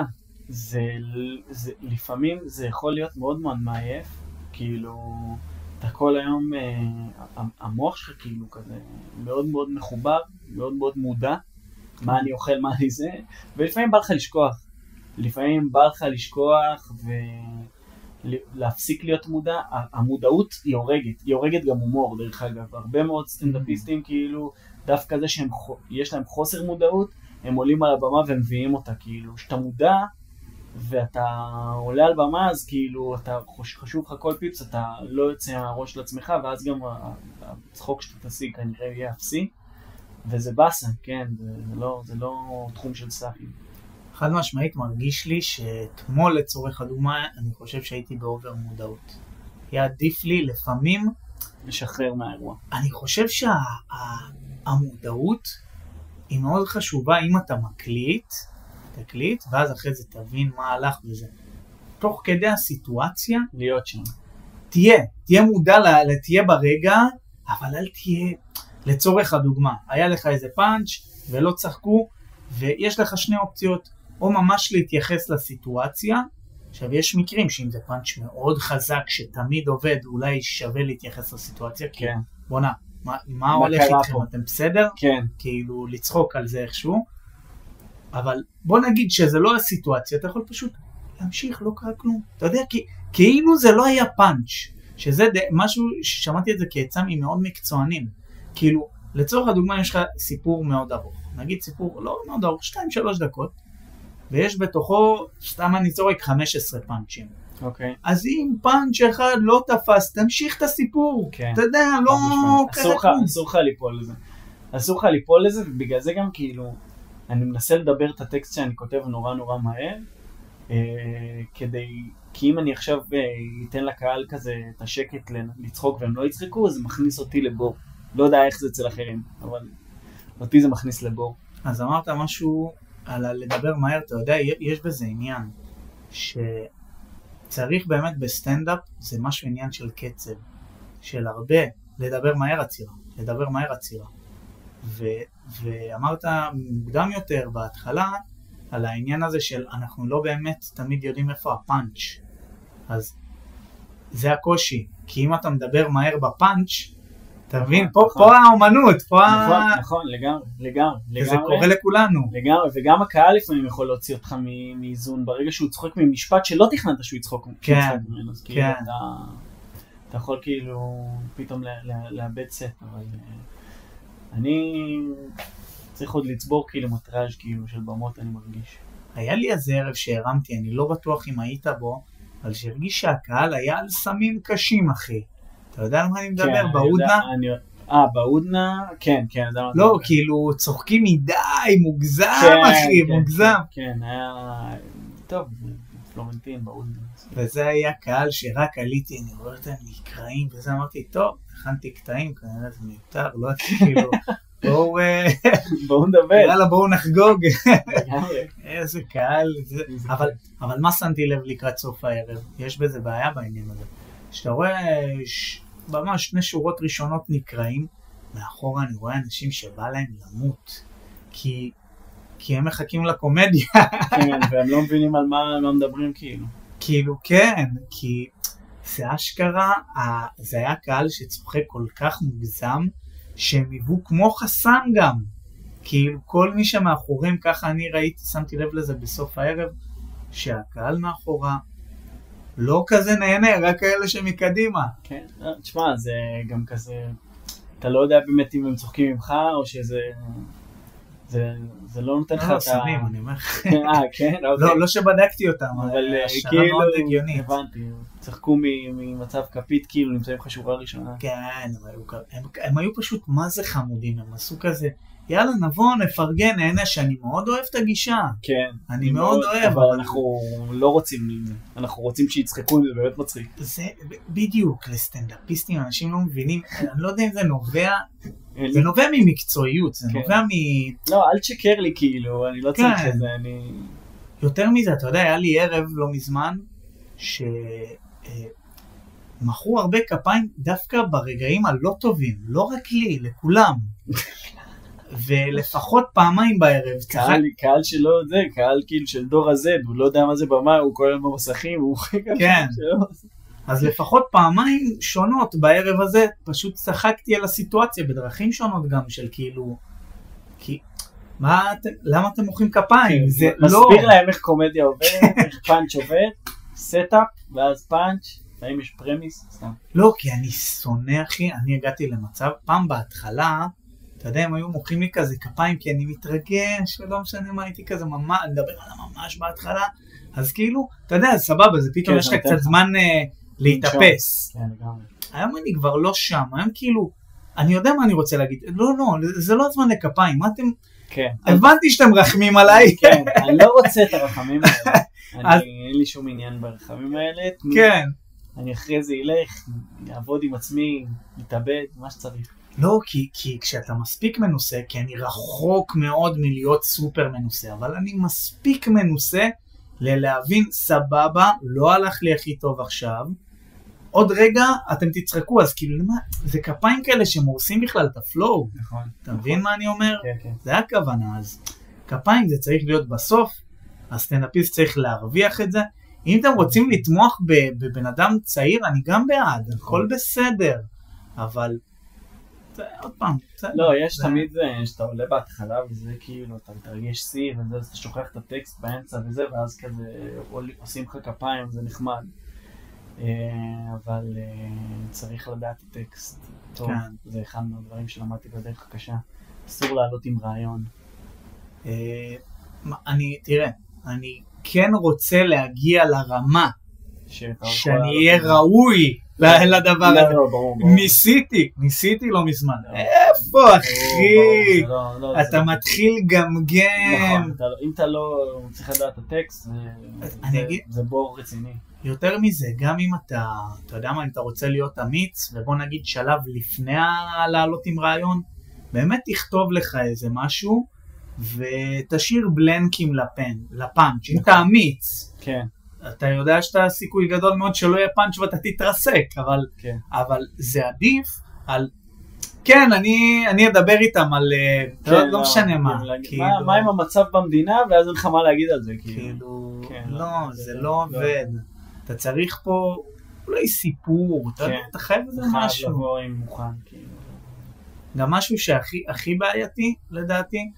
לפעמים זה יכול להיות מאוד מאוד מעייף, כאילו, אתה כל היום, המוח שלך כאילו כזה מאוד מאוד מחובר, מאוד מאוד מודע, מה אני אוכל, מה אני זה, ולפעמים בא לך לשכוח. לפעמים בא לך לשכוח ולהפסיק להיות מודע. המודעות היא הורגת גם הומור דרך אגב. הרבה מאוד סטנדאפיסטים כאילו, דווקא זה שיש להם חוסר מודעות, הם עולים על הבמה ומביאים אותה כאילו. שאתה מודע ואתה עולה על במה, אז כאילו אתה חשוב לך כל פיפס, אתה לא יוצא מהראש של עצמך, ואז גם הצחוק שאתה תשיג כנראה יהיה אפסי, וזה בסה, כן, זה לא תחום של סחים. חד משמעית מרגיש לי שאתמול לצורך הדוגמה, אני חושב שהייתי באובר מודעות. היה עדיף לי לפעמים לשחרר מהאירוע. אני חושב שהמודעות היא מאוד חשובה אם אתה תקליט, ואז אחרי זה תבין מה הלך וזה. תוך כדי הסיטואציה, להיות שם. תהיה מודע, תהיה ברגע, אבל אל תהיה, לצורך הדוגמה, היה לך איזה פאנץ' ולא צחקו, ויש לך 2 אופציות, או ממש להתייחס לסיטואציה, עכשיו יש מקרים שאם זה פאנץ' מאוד חזק, שתמיד עובד, אולי שווה להתייחס לסיטואציה, כן. בונה, מה הולך איתכם, אתם בסדר? כן. כאילו לצחוק על זה איכשהו, אבל בוא נגיד שזה לא הסיטואציה, אתה יכול פשוט להמשיך, לא קרה כלום. אתה יודע, כאילו זה לא היה פאנץ', שזה משהו ששמעתי את זה כעצה ממאוד מקצוענים. כאילו, לצורך הדוגמה יש לך סיפור מאוד ארוך. נגיד סיפור לא מאוד ארוך, 2-3 דקות, ויש בתוכו, סתם אני צורק 15 פאנצ'ים. אוקיי. אז אם פאנץ' אחד לא תפס, תמשיך את הסיפור. כן. אתה יודע, לא קרה כלום. אסור לך ליפול לזה, ובגלל זה גם כאילו, אני מנסה לדבר את הטקסט שאני כותב נורא נורא מהר, כי אם אני עכשיו אתן לקהל כזה את השקט לצחוק והם לא יצחקו, זה מכניס אותי לבור. לא יודע איך זה אצל אחרים, אבל אותי זה מכניס לבור. אז אמרת משהו על לדבר מהר, אתה יודע, יש בזה עניין, שצריך באמת בסטנדאפ, זה משהו עניין של קצב, של הרבה, לדבר מהר עצירה. ואמרת מוקדם יותר בהתחלה, על העניין הזה של אנחנו לא באמת תמיד יודעים איפה הפאנץ'. אז זה הקושי. כי אם אתה מדבר מהר בפאנץ', אתה מבין, פה האומנות, פה נכון, לגמרי. וזה קורה לכולנו. לגמרי, וגם הקהל לפעמים יכול להוציא אותך מאיזון, ברגע שהוא צוחק ממשפט שלא תכננת שהוא יצחוק ממנו, אז כאילו אתה יכול כאילו פתאום לאבד סט, אבל אני צריך עוד לצבור כאילו מטראז' כאילו של במות, אני מרגיש. היה לי איזה ערב שהרמתי, אני לא בטוח אם היית בו, אבל שהרגיש שהקהל היה על סמים קשים, אחי. אתה יודע על מה אני מדבר? בהודנה? בהודנה? כן. לא, כאילו צוחקים מדי, מוגזם, אחי, מוגזם. כן, היה... טוב, פלורנטין, בהודנה. וזה היה קהל שרק עליתי, אני רואה אותם נקראים, וזה אמרתי, טוב, הכנתי קטעים, כנראה זה מיותר, לא כאילו... בואו נדבר. יאללה, בואו נחגוג. איזה קהל. אבל מה שמתי לב לקראת סוף הערב? יש בזה בעיה בעניין הזה. שאתה רואה ממש 2 שורות ראשונות נקראים, מאחורה אני רואה אנשים שבא להם למות. כי הם מחכים לקומדיה. כן, והם לא מבינים על מה מדברים כאילו. כאילו כן, כי זה אשכרה, זה היה קהל שצוחק כל כך מוגזם, שהם היוו כמו חסם גם. כאילו כל מי שמאחורים, ככה אני ראיתי, שמתי לב לזה בסוף הערב, שהקהל מאחורה לא כזה נהנה, רק כאלה שמקדימה. כן, תשמע, זה גם כזה, אתה לא יודע באמת אם הם צוחקים ממך, או שזה... זה לא נותן לך את ה... סמים, אני אומר. כן? לא שבדקתי אותם, אבל השאלה מאוד הגיונית. הבנתי, צחקו ממצב כפית, כאילו נמצאים לך שורה ראשונה. כן, הם היו פשוט מה זה חמודים, הם עשו כזה, יאללה נבוא, נפרגן, נהנה, שאני מאוד אוהב את הגישה. כן. אני מאוד אוהב. אבל אנחנו לא רוצים, אנחנו רוצים שיצחקו, זה באמת מצחיק. זה בדיוק, לסטנדאפיסטים, אנשים לא מבינים, אני לא יודע אם זה נובע... זה נובע ממקצועיות, זה נובע מ... לא, אל תשקר לי כאילו, אני לא צריך את זה, אני... יותר מזה, אתה יודע, היה לי ערב לא מזמן, שמחרו הרבה כפיים דווקא ברגעים הלא טובים, לא רק לי, לכולם. ולפחות פעמיים בערב. קהל שלו זה, קהל כאילו של דור הזה, הוא לא יודע מה זה במה, הוא כל הזמן במסכים, הוא כן. אז לפחות פעמיים שונות בערב הזה, פשוט צחקתי על הסיטואציה בדרכים שונות גם של כאילו, למה אתם מוחאים כפיים? זה לא... מסביר להם איך קומדיה עובד, איך פאנץ' עובד, סטאפ, ואז פאנץ', האם יש פרמיס, סתם. לא, כי אני שונא, אחי, אני הגעתי למצב, פעם בהתחלה, אתה יודע, הם היו מוחאים לי כזה כפיים, כי אני מתרגש, ולא משנה מה הייתי כזה, אני מדבר על ממש בהתחלה, אז כאילו, אתה יודע, סבבה, זה פתאום יש לך קצת זמן להתאפס. כן, לגמרי. היום אני כבר לא שם, היום כאילו, אני יודע מה אני רוצה להגיד, לא, זה לא הזמן לכפיים, מה אתם... כן. הבנתי שאתם רחמים עליי. כן, אני לא רוצה את הרחמים האלה, אין לי שום עניין ברחמים האלה. כן. אני אחרי זה ילך, יעבוד עם עצמי, יתאבד, מה שצריך. לא, כי כשאתה מספיק מנוסה, כי אני רחוק מאוד מלהיות סופר מנוסה, אבל אני מספיק מנוסה ללהבין, סבבה, לא הלך לי הכי טוב עכשיו, עוד רגע אתם תצחקו, אז כאילו, זה כפיים כאלה שמורסים בכלל את הפלואו. נכון. אתה מבין מה אני אומר? כן. זה הכוונה, אז כפיים זה צריך להיות בסוף, הסטנדאפיסט צריך להרוויח את זה. אם אתם רוצים לתמוך בבן אדם צעיר, אני גם בעד, הכל בסדר, אבל עוד פעם. לא, יש תמיד זה, שאתה עולה בהתחלה וזה כאילו, אתה מתרגש שיא, וזה, אתה שוכח את הטקסט באמצע וזה, ואז כזה עושים לך כפיים, זה נחמד. אבל צריך לדעת את הטקסט טוב, זה אחד מהדברים שלמדתי בדרך הקשה. אסור לעלות עם רעיון. תראה, אני כן רוצה להגיע לרמה שאני אהיה ראוי לדבר הזה. ניסיתי לא מזמן. איפה אחי? אתה מתחיל גמגם. אם אתה לא צריך לדעת את הטקסט, זה בור רציני. יותר מזה, גם אם אתה יודע מה, אם אתה רוצה להיות אמיץ, ובוא נגיד שלב לפני לעלות עם רעיון, באמת תכתוב לך איזה משהו, ותשאיר בלנקים לפאנץ'. אם אתה אמיץ, כן. אתה יודע שאתה סיכוי גדול מאוד שלא יהיה פאנץ' ואתה תתרסק, אבל זה עדיף על... כן, אני אדבר איתם על... לא משנה מה. מה עם המצב במדינה, ואז אין לך מה להגיד על זה. כאילו, לא, זה לא עובד. אתה צריך פה אולי סיפור, אתה חייב איזה משהו. חייב לבוא עם מוכן, כאילו. גם משהו שהכי בעייתי, לדעתי,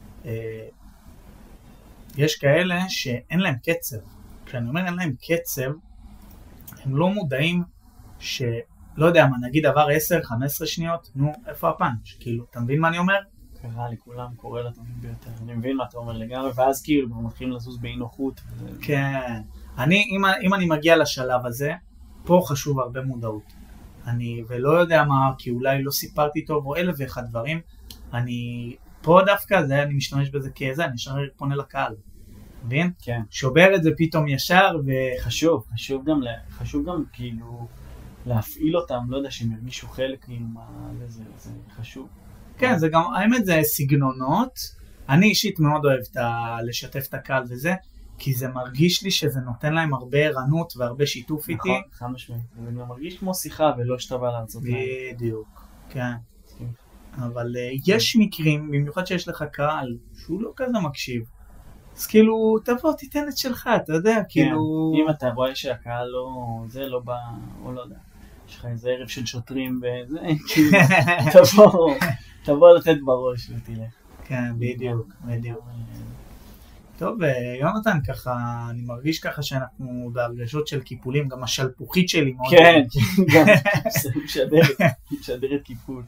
יש כאלה שאין להם קצב. כשאני אומר אין להם קצב, הם לא מודעים לא יודע מה, נגיד עבר 10-15 שניות, נו, איפה הפאנץ'? כאילו, אתה מבין מה אני אומר? קרה לי, כולם קורא לטובים ביותר. אני מבין מה אתה אומר לגמרי, ואז כאילו, אנחנו מתחילים לזוז באי נוחות. כן. אם אני מגיע לשלב הזה, פה חשוב הרבה מודעות. אני, ולא יודע מה, כי אולי לא סיפרתי טוב, או 1001 דברים, אני, פה דווקא, זה אני משתמש בזה כאיזה, אני ישר פונה לקהל. מבין? כן. שובר את זה פתאום ישר, חשוב גם כאילו, להפעיל אותם, לא יודע, שהם ירגישו חלק זה חשוב. כן, זה גם, האמת זה סגנונות. אני אישית מאוד אוהב לשתף את הקהל וזה, כי זה מרגיש לי שזה נותן להם הרבה ערנות והרבה שיתוף איתי. נכון, חד משמעית. זה גם מרגיש כמו שיחה ולא שאתה בא להרצות להם. בדיוק, כן. אבל יש מקרים, במיוחד שיש לך קהל, שהוא לא כזה מקשיב. אז כאילו, תבוא, תיתן את שלך, אתה יודע, כאילו... אם אתה רואה שהקהל לא בא, או לא יודע, יש לך איזה ערב של שוטרים וזה, כאילו, תבוא לתת בראש ותלך. כן, בדיוק. טוב, יונתן, ככה, אני מרגיש ככה שאנחנו בהרגשות של קיפולים, גם השלפוחית שלי מאוד... כן, גם, משדרת קיפול.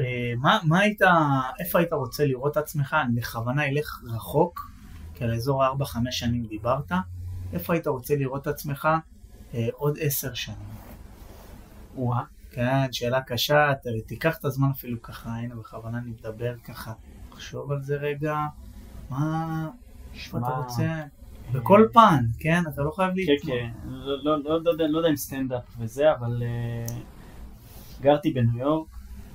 איפה היית רוצה לראות את עצמך? אני בכוונה אלך רחוק, כי על אזור 4-5 שנים דיברת, איפה היית רוצה לראות את עצמך עוד 10 שנים? וואה. כן, שאלה קשה, תיקח את הזמן אפילו ככה, הנה בכוונה נדבר ככה, תחשוב על זה רגע, מה אתה רוצה? בכל פעם, כן? אתה לא חייב להתמודד. כן, לא יודע אם סטנדאפ וזה, אבל גרתי בניו יורק,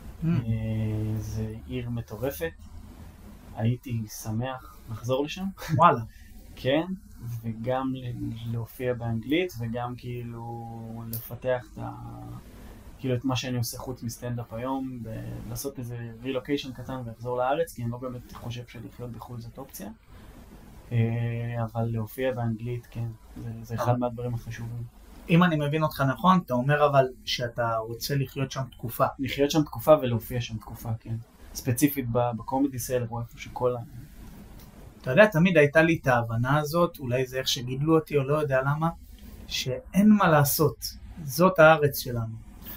זה עיר מטורפת, הייתי שמח לחזור לשם. וואלה. כן, וגם להופיע באנגלית, וגם כאילו לפתח את מה שאני עושה חוץ מסטנדאפ היום, ולעשות איזה רילוקיישן קטן ולחזור לארץ, כי אני לא באמת חושב שלחיות בחו"ל זאת אופציה. אבל להופיע באנגלית, כן, זה אחד מהדברים החשובים. אם אני מבין אותך נכון, אתה אומר אבל שאתה רוצה לחיות שם תקופה. לחיות שם תקופה ולהופיע שם תקופה, כן. ספציפית בקומדי סלב, או איפה שכל אתה יודע, תמיד הייתה לי את ההבנה הזאת, אולי זה איך שגידלו אותי או לא יודע למה, שאין מה לעשות, זאת הארץ שלנו.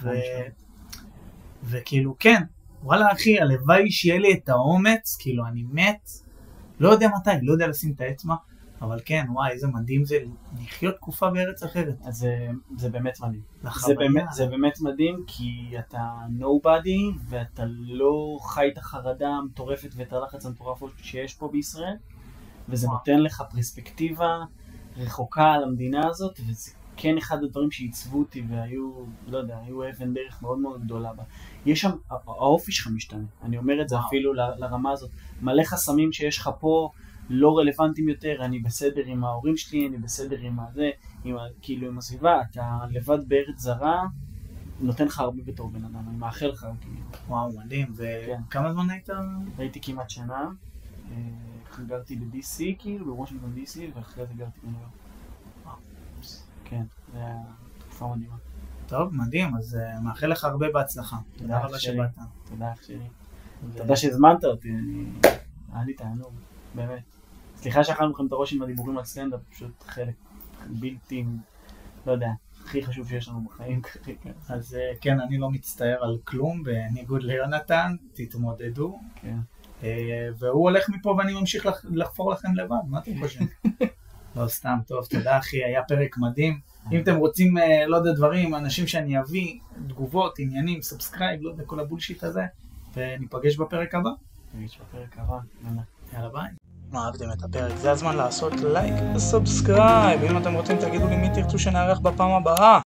וכאילו כן, וואלה אחי, הלוואי שיהיה לי את האומץ, כאילו אני מת, לא יודע מתי, לא יודע לשים את האצבע, אבל כן, וואי, איזה מדהים זה לחיות תקופה בארץ אחרת. אז זה באמת מדהים. זה באמת מדהים, כי אתה nobody, ואתה לא חי את החרדה המטורפת ואת הלחץ המטורף שיש פה בישראל, וזה נותן לך פרספקטיבה רחוקה על המדינה הזאת, וזה כן אחד הדברים שעיצבו אותי, והיו, לא יודע, היו אבן דרך מאוד מאוד גדולה בה. יש שם, האופי שלך משתנה, אני אומר את זה אפילו לרמה הזאת, מלא חסמים שיש לך פה, לא רלוונטיים יותר, אני בסדר עם ההורים שלי, אני בסדר עם הזה, כאילו עם הסביבה, אתה לבד בארץ זרה, נותן לך הרבה בתור בן אדם, אני מאחל לך. וואו, מדהים, וכמה זמן היית? הייתי כמעט שנה, גרתי ב-DC, כאילו, בוושינגטון DC, ואחרי זה גרתי בניו יורק. כן, זה היה תקופה מדהימה. טוב, מדהים, אז מאחל לך הרבה בהצלחה. תודה רבה שבאת. תודה אח שלי. תודה שהזמנת אותי, היה לי תענוג, באמת. סליחה שאכלנו לכם את הראש עם הדיבורים על סטנדאפ, פשוט חלק בלתי, לא יודע, הכי חשוב שיש לנו בחיים. אז כן, אני לא מצטער על כלום, בניגוד ליונתן, תתמודדו. כן. והוא הולך מפה ואני ממשיך לחפור לכם לבד, מה אתם חושבים? לא סתם, טוב, תודה אחי, היה פרק מדהים. אם אתם רוצים, לא יודע, דברים, אנשים שאני אביא, תגובות, עניינים, סאבסקרייב, לא יודע, כל הבולשיט הזה, וניפגש בפרק הבא. ניפגש בפרק הבא, יאללה ביי. אם אהבתם את הפרק, זה הזמן לעשות לייק וסאבסקרייב. ואם אתם רוצים, תגידו לי מי תרצו שנערך בפעם הבאה.